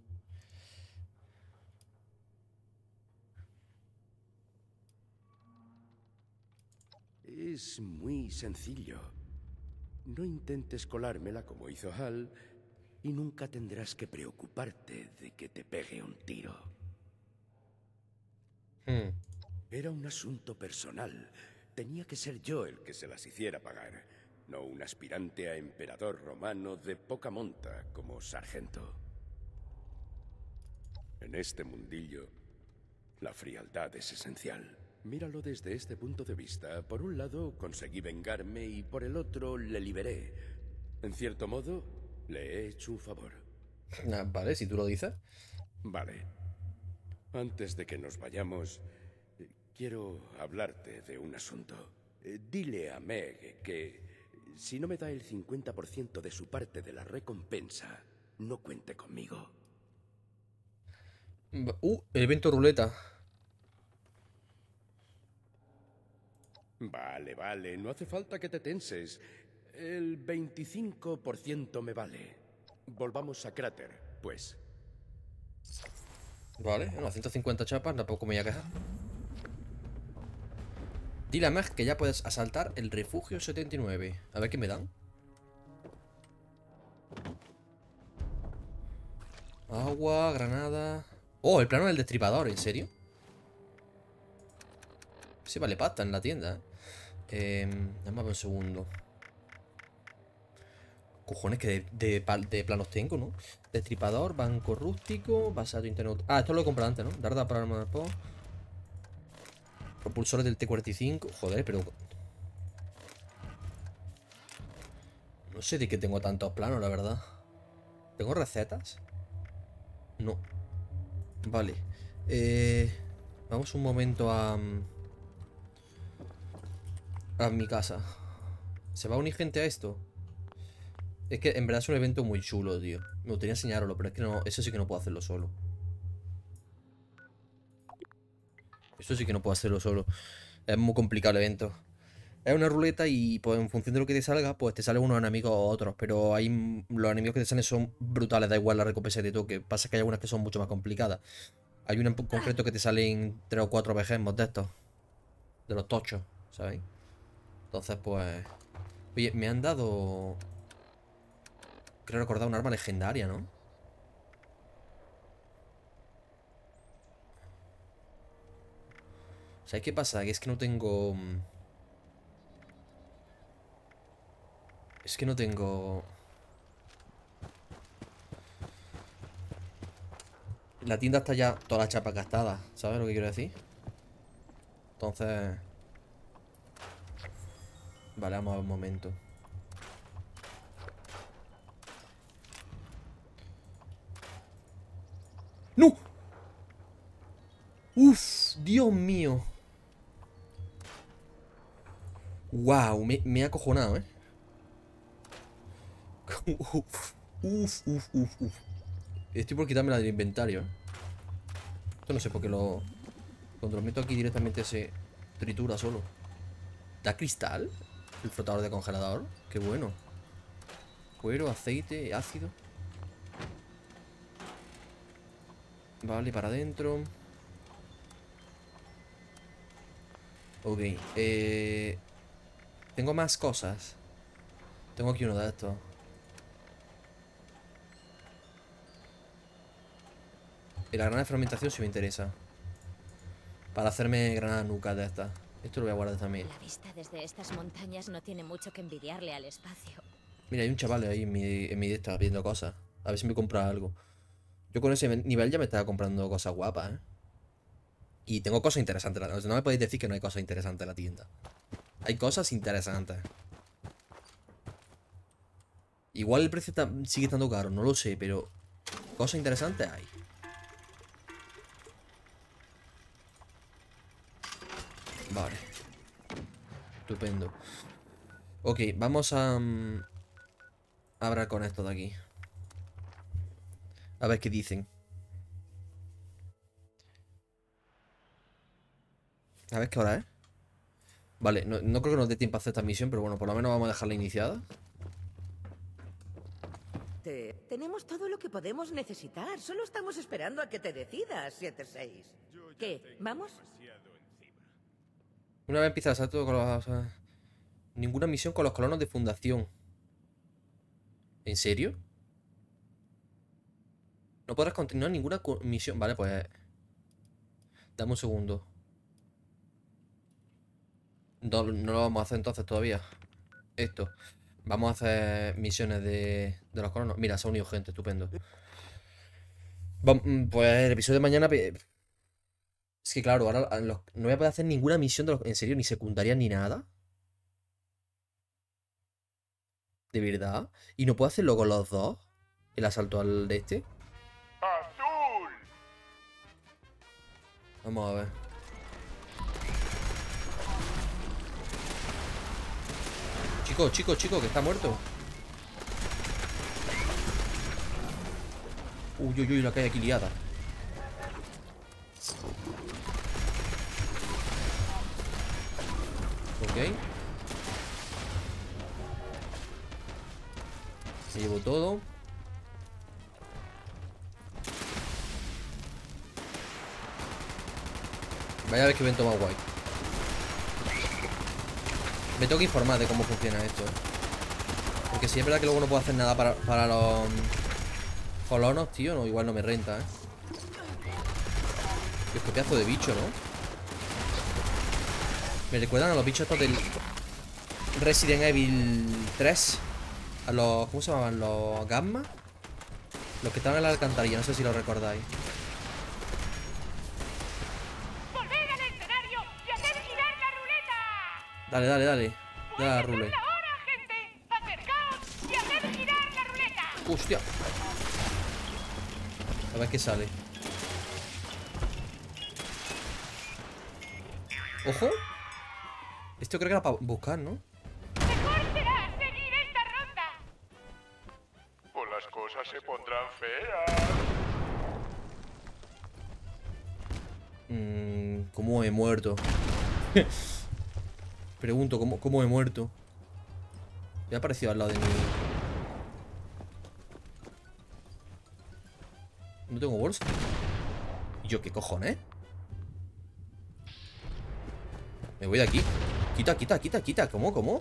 Es muy sencillo. No intentes colármela como hizo Hal y nunca tendrás que preocuparte de que te pegue un tiro. Hmm. Era un asunto personal. Tenía que ser yo el que se las hiciera pagar, no un aspirante a emperador romano de poca monta como sargento. En este mundillo, la frialdad es esencial. Míralo desde este punto de vista. Por un lado, conseguí vengarme y por el otro, le liberé. En cierto modo, le he hecho un favor. Ah, vale, si tú lo dices. Vale. Antes de que nos vayamos, eh, quiero hablarte de un asunto. Eh, dile a Meg que si no me da el cincuenta por ciento de su parte de la recompensa, no cuente conmigo. Uh, evento ruleta. Vale, vale, no hace falta que te tenses. El veinticinco por ciento me vale. Volvamos a Cráter, pues. Vale, bueno, ciento cincuenta chapas, tampoco me voy a quejar. Dile a Meg que ya puedes asaltar el refugio setenta y nueve. A ver qué me dan. Agua, granada. Oh, el plano del destripador, ¿en serio? Sí, vale pasta en la tienda, ¿eh? Eh, dame un segundo. Cojones, que de, de, de planos tengo, ¿no? Destripador, banco rústico, basado interno. Ah, esto lo he comprado antes, ¿no? Darda para armar po. Propulsores del T cuarenta y cinco. Joder, pero... no sé de qué tengo tantos planos, la verdad. ¿Tengo recetas? No. Vale. Eh, vamos un momento a... a mi casa. ¿Se va a unir gente a esto? Es que en verdad es un evento muy chulo, tío. Me gustaría enseñaroslo, pero es que no, eso sí que no puedo hacerlo solo. Esto sí que no puedo hacerlo solo. Es muy complicado el evento. Es una ruleta y pues en función de lo que te salga, pues te salen unos enemigos o otros. Pero hay los enemigos que te salen son brutales, da igual la recompensa que te toque. Pasa que hay algunas que son mucho más complicadas. Hay una en concreto que te salen tres o cuatro behemoths de estos. De los tochos, ¿sabéis? Entonces pues... oye, me han dado... creo recordar un arma legendaria, ¿no? ¿Sabes qué pasa? Que es que no tengo... Es que no tengo... la tienda está ya toda la chapa gastada. ¿Sabes lo que quiero decir? Entonces... vale, vamos a ver un momento. ¡No! ¡Uf! ¡Dios mío! ¡Wow! Me, me ha acojonado, ¿eh? Uf, uf, uf, uf, uf. Estoy por quitarme la del inventario, ¿eh? Esto no sé por qué lo... cuando lo meto aquí directamente se tritura solo. ¿Da cristal? El flotador de congelador. Qué bueno. Cuero, aceite, ácido. Vale, para adentro. Ok, eh... tengo más cosas. Tengo aquí uno de estos. Y la granada de fragmentación sí me interesa. Para hacerme granada nuca de estas. Esto lo voy a guardar también. La vista desde estas montañas no tiene mucho que envidiarle al espacio. Mira, hay un chaval ahí en mi, en mi esta viendo cosas. A ver si me compra algo. Yo con ese nivel ya me estaba comprando cosas guapas, ¿eh? Y tengo cosas interesantes. No me podéis decir que no hay cosas interesantes en la tienda. Hay cosas interesantes. Igual el precio está, sigue estando caro, no lo sé, pero cosas interesantes hay. Estupendo. Ok, vamos a... Um, a hablar con esto de aquí. A ver qué dicen. A ver qué hora es. Vale, no, no creo que nos dé tiempo a hacer esta misión, pero bueno, por lo menos vamos a dejarla iniciada. Te- Tenemos todo lo que podemos necesitar. Solo estamos esperando a que te decidas, siete seis. ¿Qué? ¿Vamos? Una vez empiezas a todo con los... uh, ninguna misión con los colonos de fundación. ¿En serio? No podrás continuar ninguna misión. Vale, pues... Dame un segundo. No, no lo vamos a hacer entonces todavía. Esto. Vamos a hacer misiones de, de los colonos. Mira, se ha unido gente, estupendo. Vam- pues el episodio de mañana... Es que claro, ahora los- no voy a poder hacer ninguna misión de los... En serio, ni secundaria ni nada. ¿De verdad? ¿Y no puedo hacerlo con los dos? El asalto al de este. ¡Azul! Vamos a ver. Chico, chico, chico, que está muerto. Uy, uy, uy, la que hay aquí liada. Ok. Me llevo todo. Vaya a ver qué evento más guay. Me tengo que informar de cómo funciona esto, ¿eh? Porque si es verdad que luego no puedo hacer nada para, para los colonos, tío, no, igual no me renta, ¿eh? Dios, qué pedazo de bicho, ¿no? Me recuerdan a los bichos estos del Resident Evil tres. A los... ¿Cómo se llamaban? Los Gamma. Los que estaban en la alcantarilla, no sé si lo recordáis. ¡Volver al escenario y hacer girar la ruleta! Dale, dale, dale. Dale a la ruleta. ¡Ahora, gente! ¡Acercaos y hacer girar la ruleta! ¡Hostia! A ver qué sale. ¡Ojo! Esto creo que era para buscar, ¿no? ¡Mejor será seguir esta ronda! Pues las cosas se pondrán feas. Mmm, ¿cómo he muerto? Pregunto, ¿cómo, ¿cómo he muerto? Ya ha aparecido al lado de mí. No tengo bolsa. ¿Y yo qué cojones? Me voy de aquí. Quita, quita, quita, quita. ¿Cómo, cómo?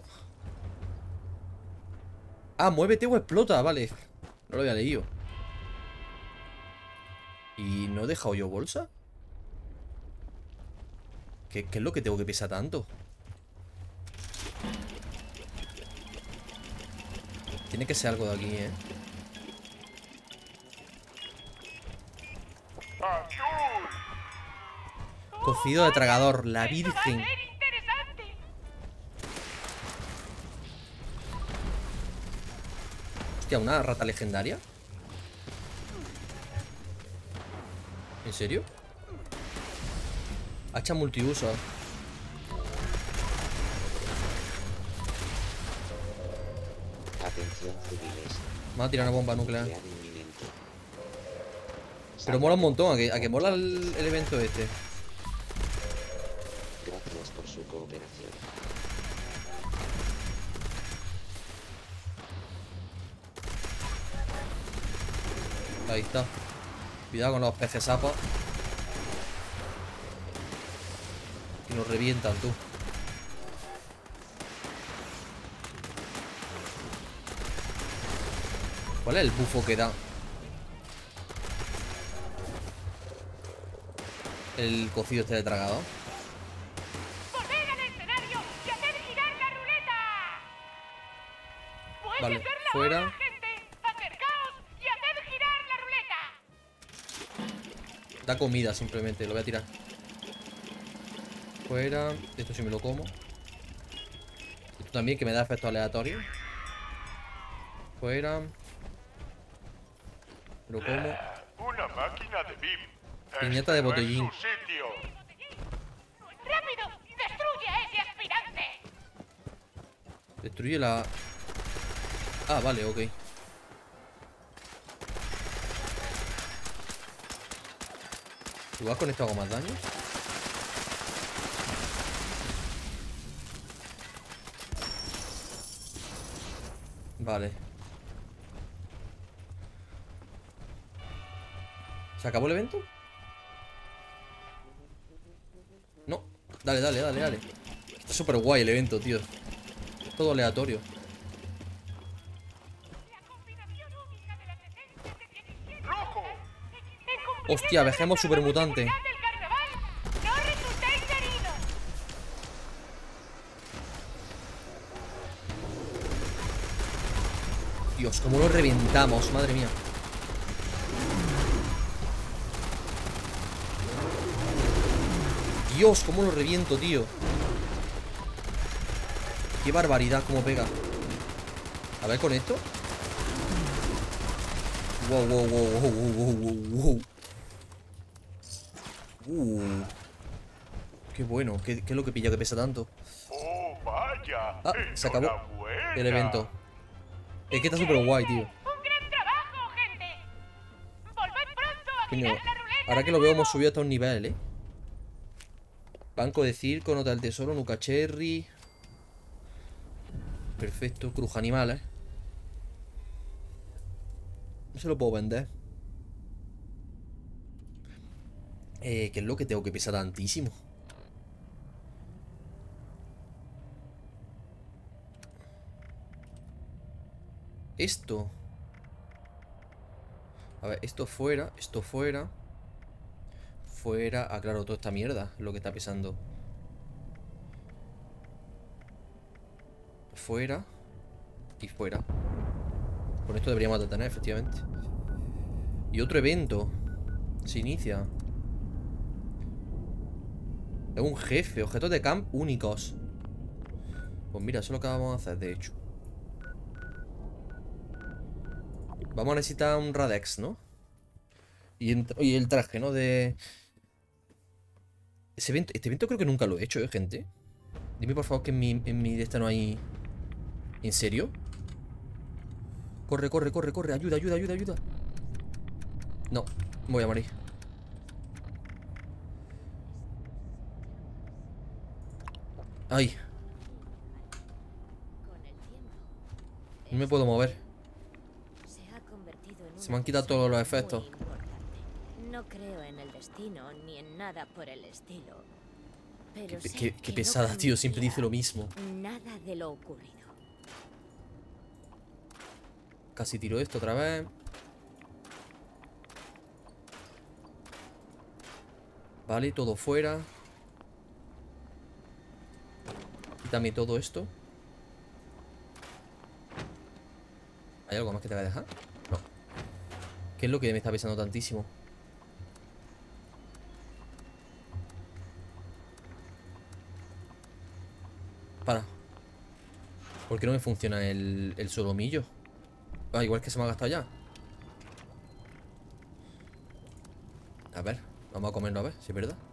Ah, muévete o explota, vale. No lo había leído. ¿Y no he dejado yo bolsa? ¿Qué, qué es lo que tengo que pesar tanto? Tiene que ser algo de aquí, ¿eh? ¡Azul! Cocido de tragador, la virgen. Hostia, ¿una rata legendaria? ¿En serio? Hacha multiuso. Atención civiles. Me va a tirar una bomba nuclear. Nuclear inminente. Pero mola un montón, a que, a que mola el, el evento este. Gracias por su cooperación. Ahí está. Cuidado con los peces sapos. Que nos revientan, tú. ¿Cuál es el bufo que da? El cocido este de tragado. ¡Volver al escenario y hacer girar la ruleta! ¡Puede Vale, ser la fuera. hora, gente! ¡Acercaos y hacer girar la ruleta! Da comida simplemente, lo voy a tirar. Fuera. Esto sí me lo como. Esto también, que me da efecto aleatorio. Fuera. Lo como. Una máquina de B I M. Piñata de Este no es botellín. su sitio. ¡Rápido! ¡Destruye a ese aspirante! Destruye la... Ah, vale, ok. ¿Igual con esto hago más daño? Vale. ¿Se acabó el evento? No. Dale, dale, dale, dale. Está súper guay el evento, tío. Todo aleatorio. Hostia, vejemos super mutante. Dios, cómo lo reventamos, madre mía. Dios, cómo lo reviento, tío. Qué barbaridad, cómo pega. A ver con esto. Wow, wow, wow, wow, wow, wow, wow. Uh. Qué bueno. ¿Qué, qué es lo que pilla que pesa tanto? ¡Oh, vaya! Ah, se acabó el evento. Es que está súper guay, tío. Coño, ahora que lo veo hemos subido hasta un nivel, ¿eh? Banco de circo, nota del tesoro, nuca cherry. Perfecto, cruz animales. No se lo puedo vender. Eh, ¿qué es lo que tengo que pesar tantísimo? Esto. A ver, esto fuera, esto fuera. Fuera, ah, claro, toda esta mierda lo que está pesando. Fuera y fuera. Con esto deberíamos de tener, efectivamente. Y otro evento se inicia. Es un jefe, objetos de camp únicos. Pues mira, eso es lo que vamos a hacer, de hecho. Vamos a necesitar un Radex, ¿no? Y, en, y el traje, ¿no? De... Ese evento, este evento creo que nunca lo he hecho, ¿eh, gente? Dime por favor que en mi, en mi de esta no hay... ¿En serio? Corre, corre, corre, corre. Ayuda, ayuda, ayuda, ayuda. No, me voy a morir. Ay. No me puedo mover. Se me han quitado todos los efectos. No creo en el destino ni en nada por el estilo. Pero Qué, sé qué, qué que pesada, no tío. Siempre dice cambiará lo mismo. Nada de lo ocurrido. Casi tiro esto otra vez. Vale, todo fuera. Quítame todo esto. ¿Hay algo más que te voy a dejar? No. ¿Qué es lo que me está pesando tantísimo? Para. ¿Por qué no me funciona el, el solomillo? Ah, igual que se me ha gastado ya. A ver, vamos a comerlo a ver, si es verdad.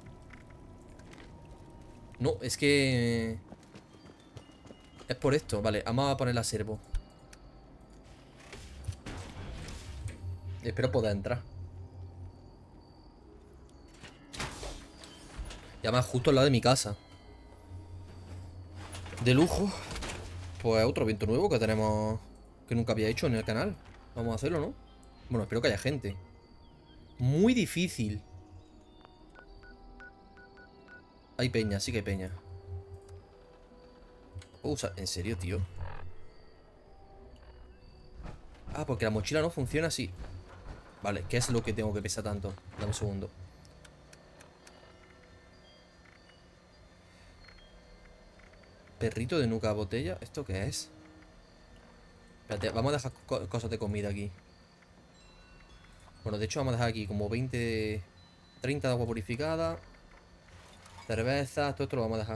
No, es que... Es por esto, vale, vamos a poner la servo. Espero poder entrar. Y además justo al lado de mi casa. De lujo. Pues otro evento nuevo que tenemos... Que nunca había hecho en el canal. Vamos a hacerlo, ¿no? Bueno, espero que haya gente. Muy difícil. Hay peña, sí que hay peña. ¿Puedo usar? ¿En serio, tío? Ah, porque la mochila no funciona así. Vale, ¿qué es lo que tengo que pesar tanto? Dame un segundo. Perrito de nuca botella. ¿Esto qué es? Espérate, vamos a dejar co cosas de comida aquí. Bueno, de hecho vamos a dejar aquí como veinte... treinta de agua purificada. Cerveza, todo esto lo vamos a dejar.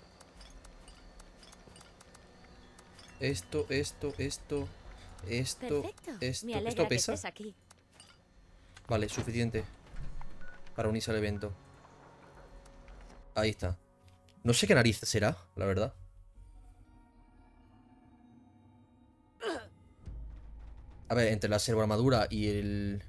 Esto, esto, esto, esto, Perfecto. esto. Me alegra ¿Esto que pesa? estés aquí. Vale, suficiente para unirse al evento. Ahí está. No sé qué narices será, la verdad. A ver, entre la servoarmadura y el...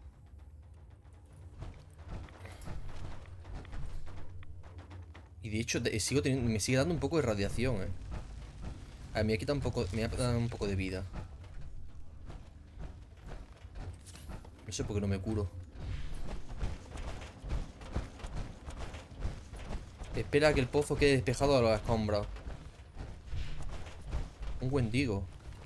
Y de hecho, de, sigo teniendo, me sigue dando un poco de radiación, eh. A ver, me ha quitado un poco, me ha dado un poco de vida. No sé por qué no me curo. Espera que el pozo quede despejado de los escombros. Un Wendigo.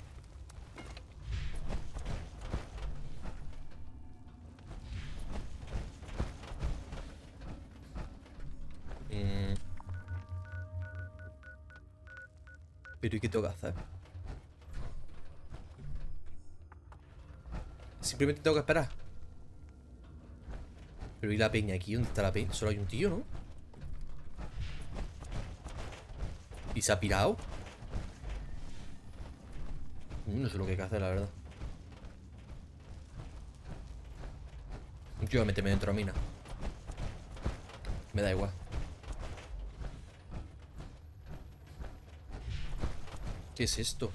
Mm. Pero ¿y qué tengo que hacer? Simplemente tengo que esperar. Pero ¿y la peña aquí? ¿Dónde está la peña? Solo hay un tío, ¿no? ¿Y se ha pirado? No sé lo que hay que hacer, la verdad. Yo voy a meterme dentro de la mina. Me da igual. ¿Qué es esto?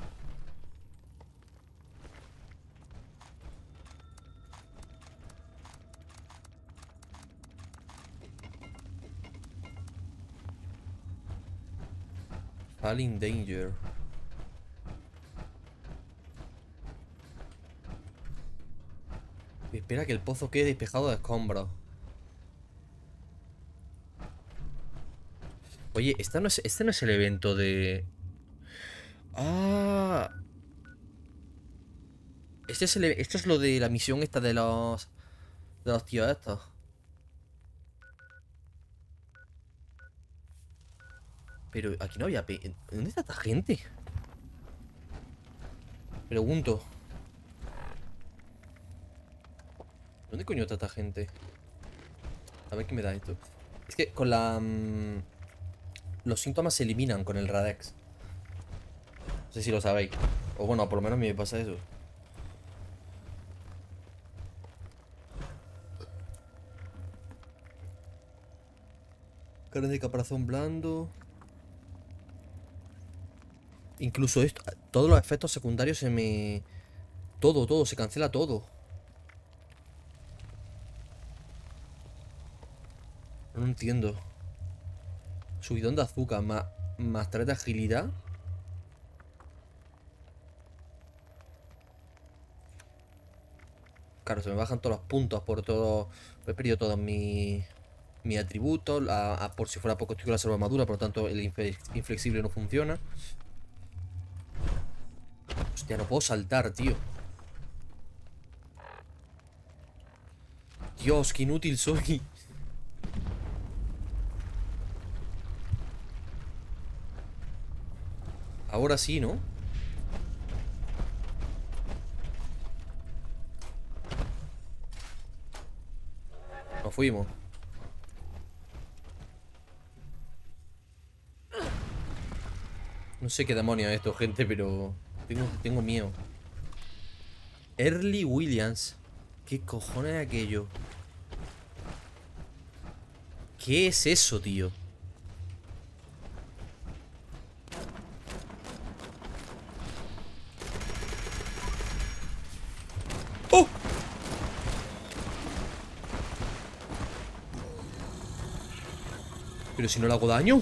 Falling danger. Espera que el pozo quede despejado de escombros. Oye, ¿este no es, este no es el evento de... Ah... Este es, el, este es lo de la misión esta de los... De los tíos estos. Pero aquí no había... Pe... ¿Dónde está esta gente? Pregunto. ¿Dónde coño está esta gente? A ver qué me da esto. Es que con la... Mmm, los síntomas se eliminan con el Radex. No sé si lo sabéis. O bueno, por lo menos a mí me pasa eso. Carne de caparazón blando. Incluso esto, todos los efectos secundarios se me... Todo, todo, se cancela todo. No entiendo. Subidón de azúcar, más, más tres de agilidad. Claro, se me bajan todos los puntos por todo... He perdido todos mis... Mis atributos. A, a, por si fuera poco estoy con la salvamadura, por lo tanto el infe, inflexible no funciona. Hostia, no puedo saltar, tío. Dios, qué inútil soy. Ahora sí, ¿no? Nos fuimos. No sé qué demonios es esto, gente, pero... Tengo, tengo miedo. Early Williams. ¿Qué cojones es aquello? ¿Qué es eso, tío? ¡Oh! Pero si no le hago daño.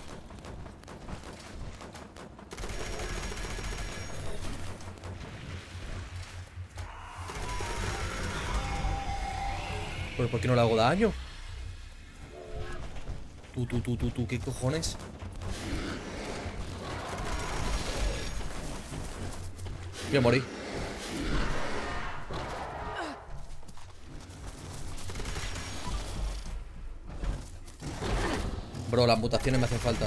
¿Pero por qué no le hago daño? Tú, tú, tú, tú, tú, ¿qué cojones? Voy a morir. Bro, las mutaciones me hacen falta.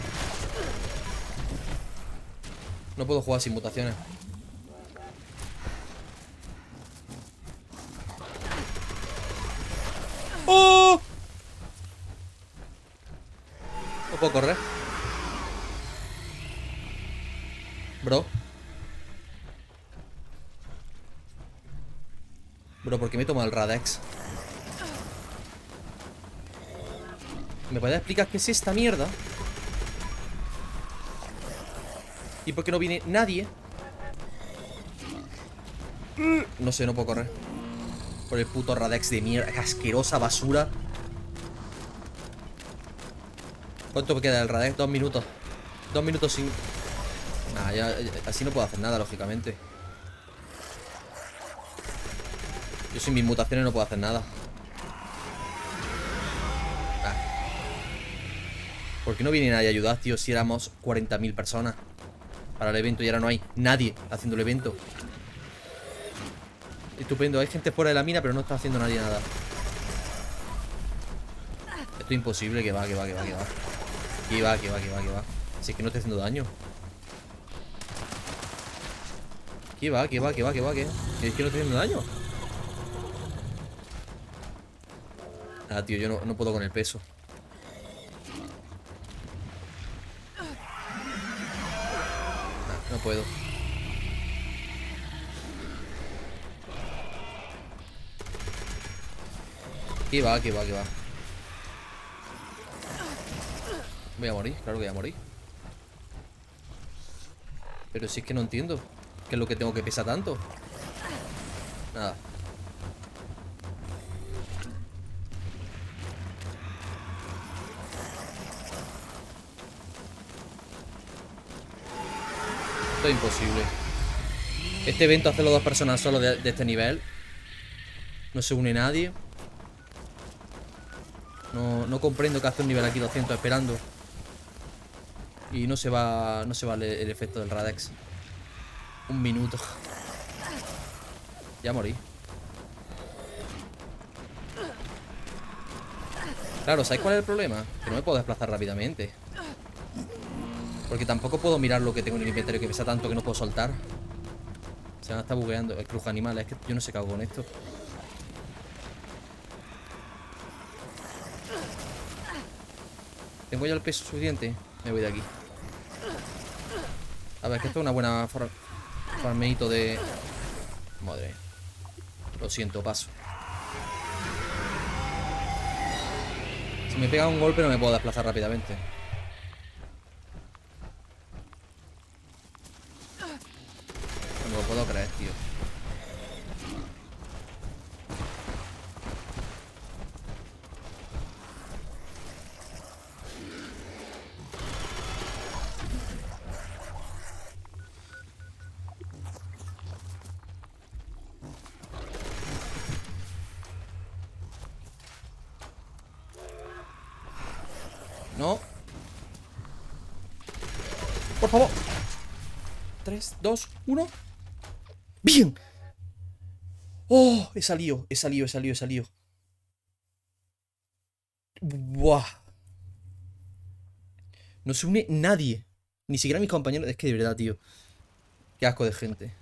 No puedo jugar sin mutaciones. ¡Oh! No puedo correr. Bro. Bro, ¿por qué me toma el Radex? ¿Me puedes explicar qué es esta mierda? ¿Y por qué no viene nadie? No sé, no puedo correr. Por el puto Radex de mierda. Asquerosa basura. ¿Cuánto me queda del Radex? Dos minutos. Dos minutos sin... Nah, ya, ya, así no puedo hacer nada, lógicamente. Yo sin mis mutaciones no puedo hacer nada. Ah. ¿Por qué no viene nadie a ayudar, tío? Si éramos cuarenta mil personas para el evento y ahora no hay nadie haciendo el evento. Estupendo, hay gente fuera de la mina, pero no está haciendo nadie nada. Esto es imposible, que va, que va, que va, que va. Que va, que va, que va, que va. Si es que no estoy haciendo daño. Que va, que va, que va, que va, que es que no estoy haciendo daño. Ah, tío, yo no, no puedo con el peso. Ah, no puedo. Que va, que va, que va. Voy a morir, claro que voy a morir. Pero si es que no entiendo qué es lo que tengo que pesar tanto. Nada. Esto es imposible. Este evento hace los dos personas solo de, de este nivel. No se une nadie. No, no comprendo que hace un nivel aquí doscientos esperando. Y no se va. No se va el, el efecto del Radex. Un minuto. Ya morí. Claro, ¿sabéis cuál es el problema? Que no me puedo desplazar rápidamente. Porque tampoco puedo mirar lo que tengo en el inventario, que pesa tanto que no puedo soltar. Se me está bugueando el cruje animal. Es que yo no sé qué hago con esto. ¿Tengo ya el peso suficiente? Me voy de aquí. A ver, que esto es una buena far farmeito de... Madre. Lo siento, paso. Si me pega un golpe no me puedo desplazar rápidamente. No lo puedo creer, tío. No. Por favor. tres, dos, uno. ¡Bien! ¡Oh! He salido, he salido, he salido, he salido. ¡Buah! No se une nadie. Ni siquiera mis compañeros. Es que de verdad, tío. Qué asco de gente.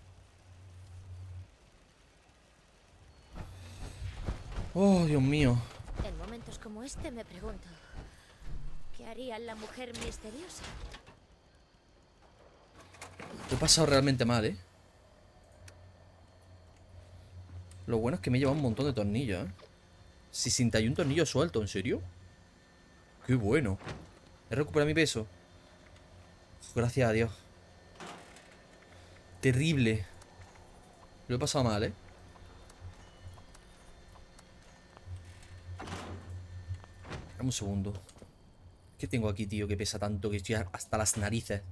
Oh, Dios mío. En momentos como este me pregunto, ¿qué haría la mujer misteriosa? Lo he pasado realmente mal, ¿eh? Lo bueno es que me he llevado un montón de tornillos, ¿eh? sesenta y uno tornillos sueltos, ¿en serio? ¡Qué bueno! He recuperado mi peso. Gracias a Dios. Terrible. Lo he pasado mal, ¿eh? Dame un segundo. ¿Qué tengo aquí, tío? Que pesa tanto que estoy hasta las narices.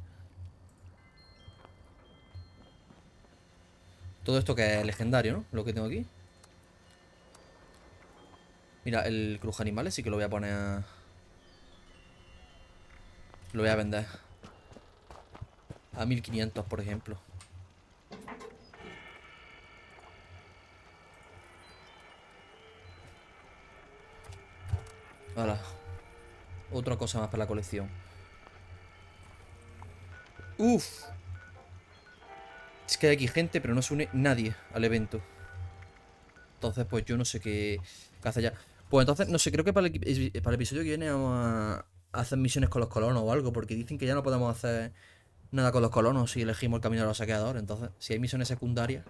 Todo esto que es legendario, ¿no? Lo que tengo aquí. Mira, el cruje animales sí que lo voy a poner a... Lo voy a vender a mil quinientos, por ejemplo. Hola. Otra cosa más para la colección. Uf. Es que hay aquí gente, pero no se une nadie al evento. Entonces, pues yo no sé qué, qué hace ya. Pues entonces, no sé, creo que para el, para el episodio que viene vamos a hacer misiones con los colonos o algo. Porque dicen que ya no podemos hacer nada con los colonos si elegimos el camino de los saqueadores. Entonces, si hay misiones secundarias,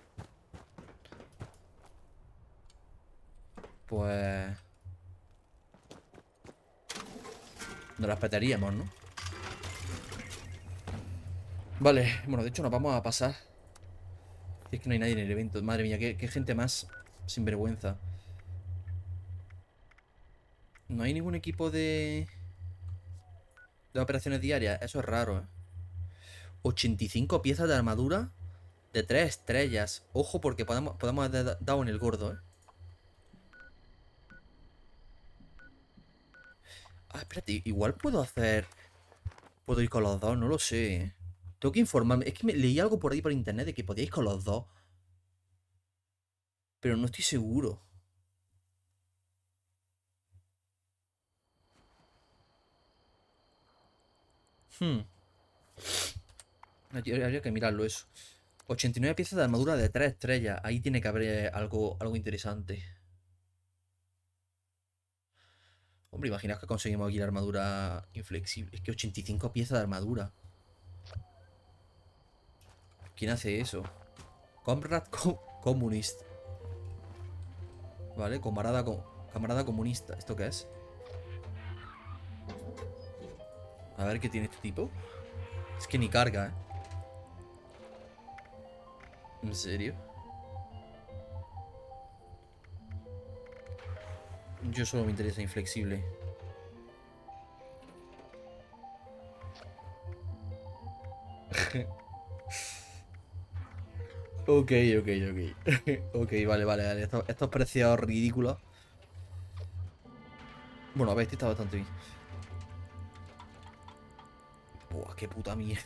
pues... nos las peteríamos, ¿no? Vale, bueno, de hecho nos vamos a pasar Es que no hay nadie en el evento. Madre mía, qué, qué gente más sinvergüenza. No hay ningún equipo de... de operaciones diarias. Eso es raro, ¿eh? ochenta y cinco piezas de armadura de tres estrellas. Ojo, porque podemos, podemos haber dado en el gordo, ¿eh? Ah, espérate, igual puedo hacer... Puedo ir con los dos, no lo sé. Tengo que informarme. Es que me leí algo por ahí por internet de que podíais con los dos. Pero no estoy seguro. Hmm. Habría que mirarlo eso. ochenta y nueve piezas de armadura de tres estrellas. Ahí tiene que haber algo, algo interesante. Hombre, imaginaos que conseguimos aquí la armadura inflexible. Es que ochenta y cinco piezas de armadura. ¿Quién hace eso? Comrade co Communist. Vale, camarada, co camarada comunista. ¿Esto qué es? A ver qué tiene este tipo. Es que ni carga, ¿eh? ¿En serio? Yo solo me interesa inflexible. Ok, ok, ok. Ok, vale, vale, vale. Estos, estos precios ridículos. Bueno, a ver, este está bastante bien. Buah, qué puta mierda.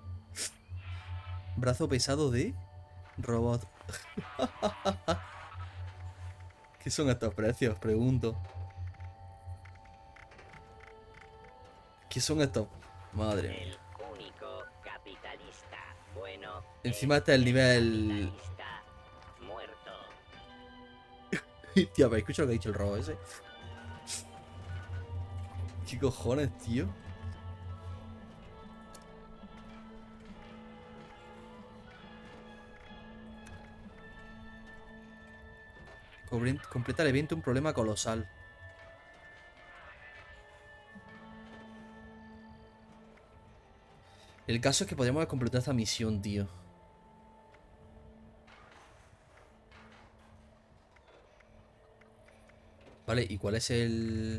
Brazo pesado de robot. ¿Qué son estos precios? Pregunto. ¿Qué son estos? Madre mía. El único capitalista bueno. Encima está el nivel... Muerto. Tío, ¿habéis escuchado lo que ha dicho el robot ese? ¿Qué cojones, tío? Completa el evento un problema colosal. El caso es que podríamos haber completado esta misión, tío. Vale, ¿y cuál es el...?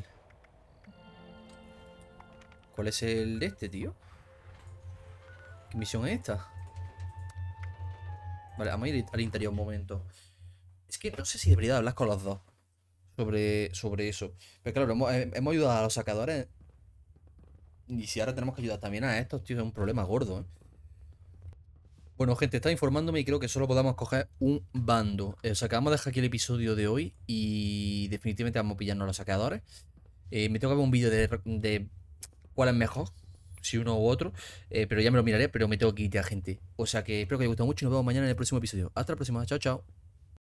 ¿Cuál es el de este, tío? ¿Qué misión es esta? Vale, vamos a ir al interior un momento. Es que no sé si debería hablar con los dos sobre, sobre eso. Pero claro, hemos, hemos ayudado a los sacadores. Y si ahora tenemos que ayudar también a estos, tío, es un problema gordo, ¿eh? Bueno, gente, está informándome y creo que solo podamos coger un bando. Eh, o sea, que vamos a dejar aquí el episodio de hoy. Y definitivamente vamos a pillarnos a los saqueadores. Eh, me tengo que ver un vídeo de, de cuál es mejor, si uno u otro. Eh, pero ya me lo miraré, pero me tengo que ir ya, gente. O sea que espero que os haya gustado mucho y nos vemos mañana en el próximo episodio. Hasta la próxima, chao, chao.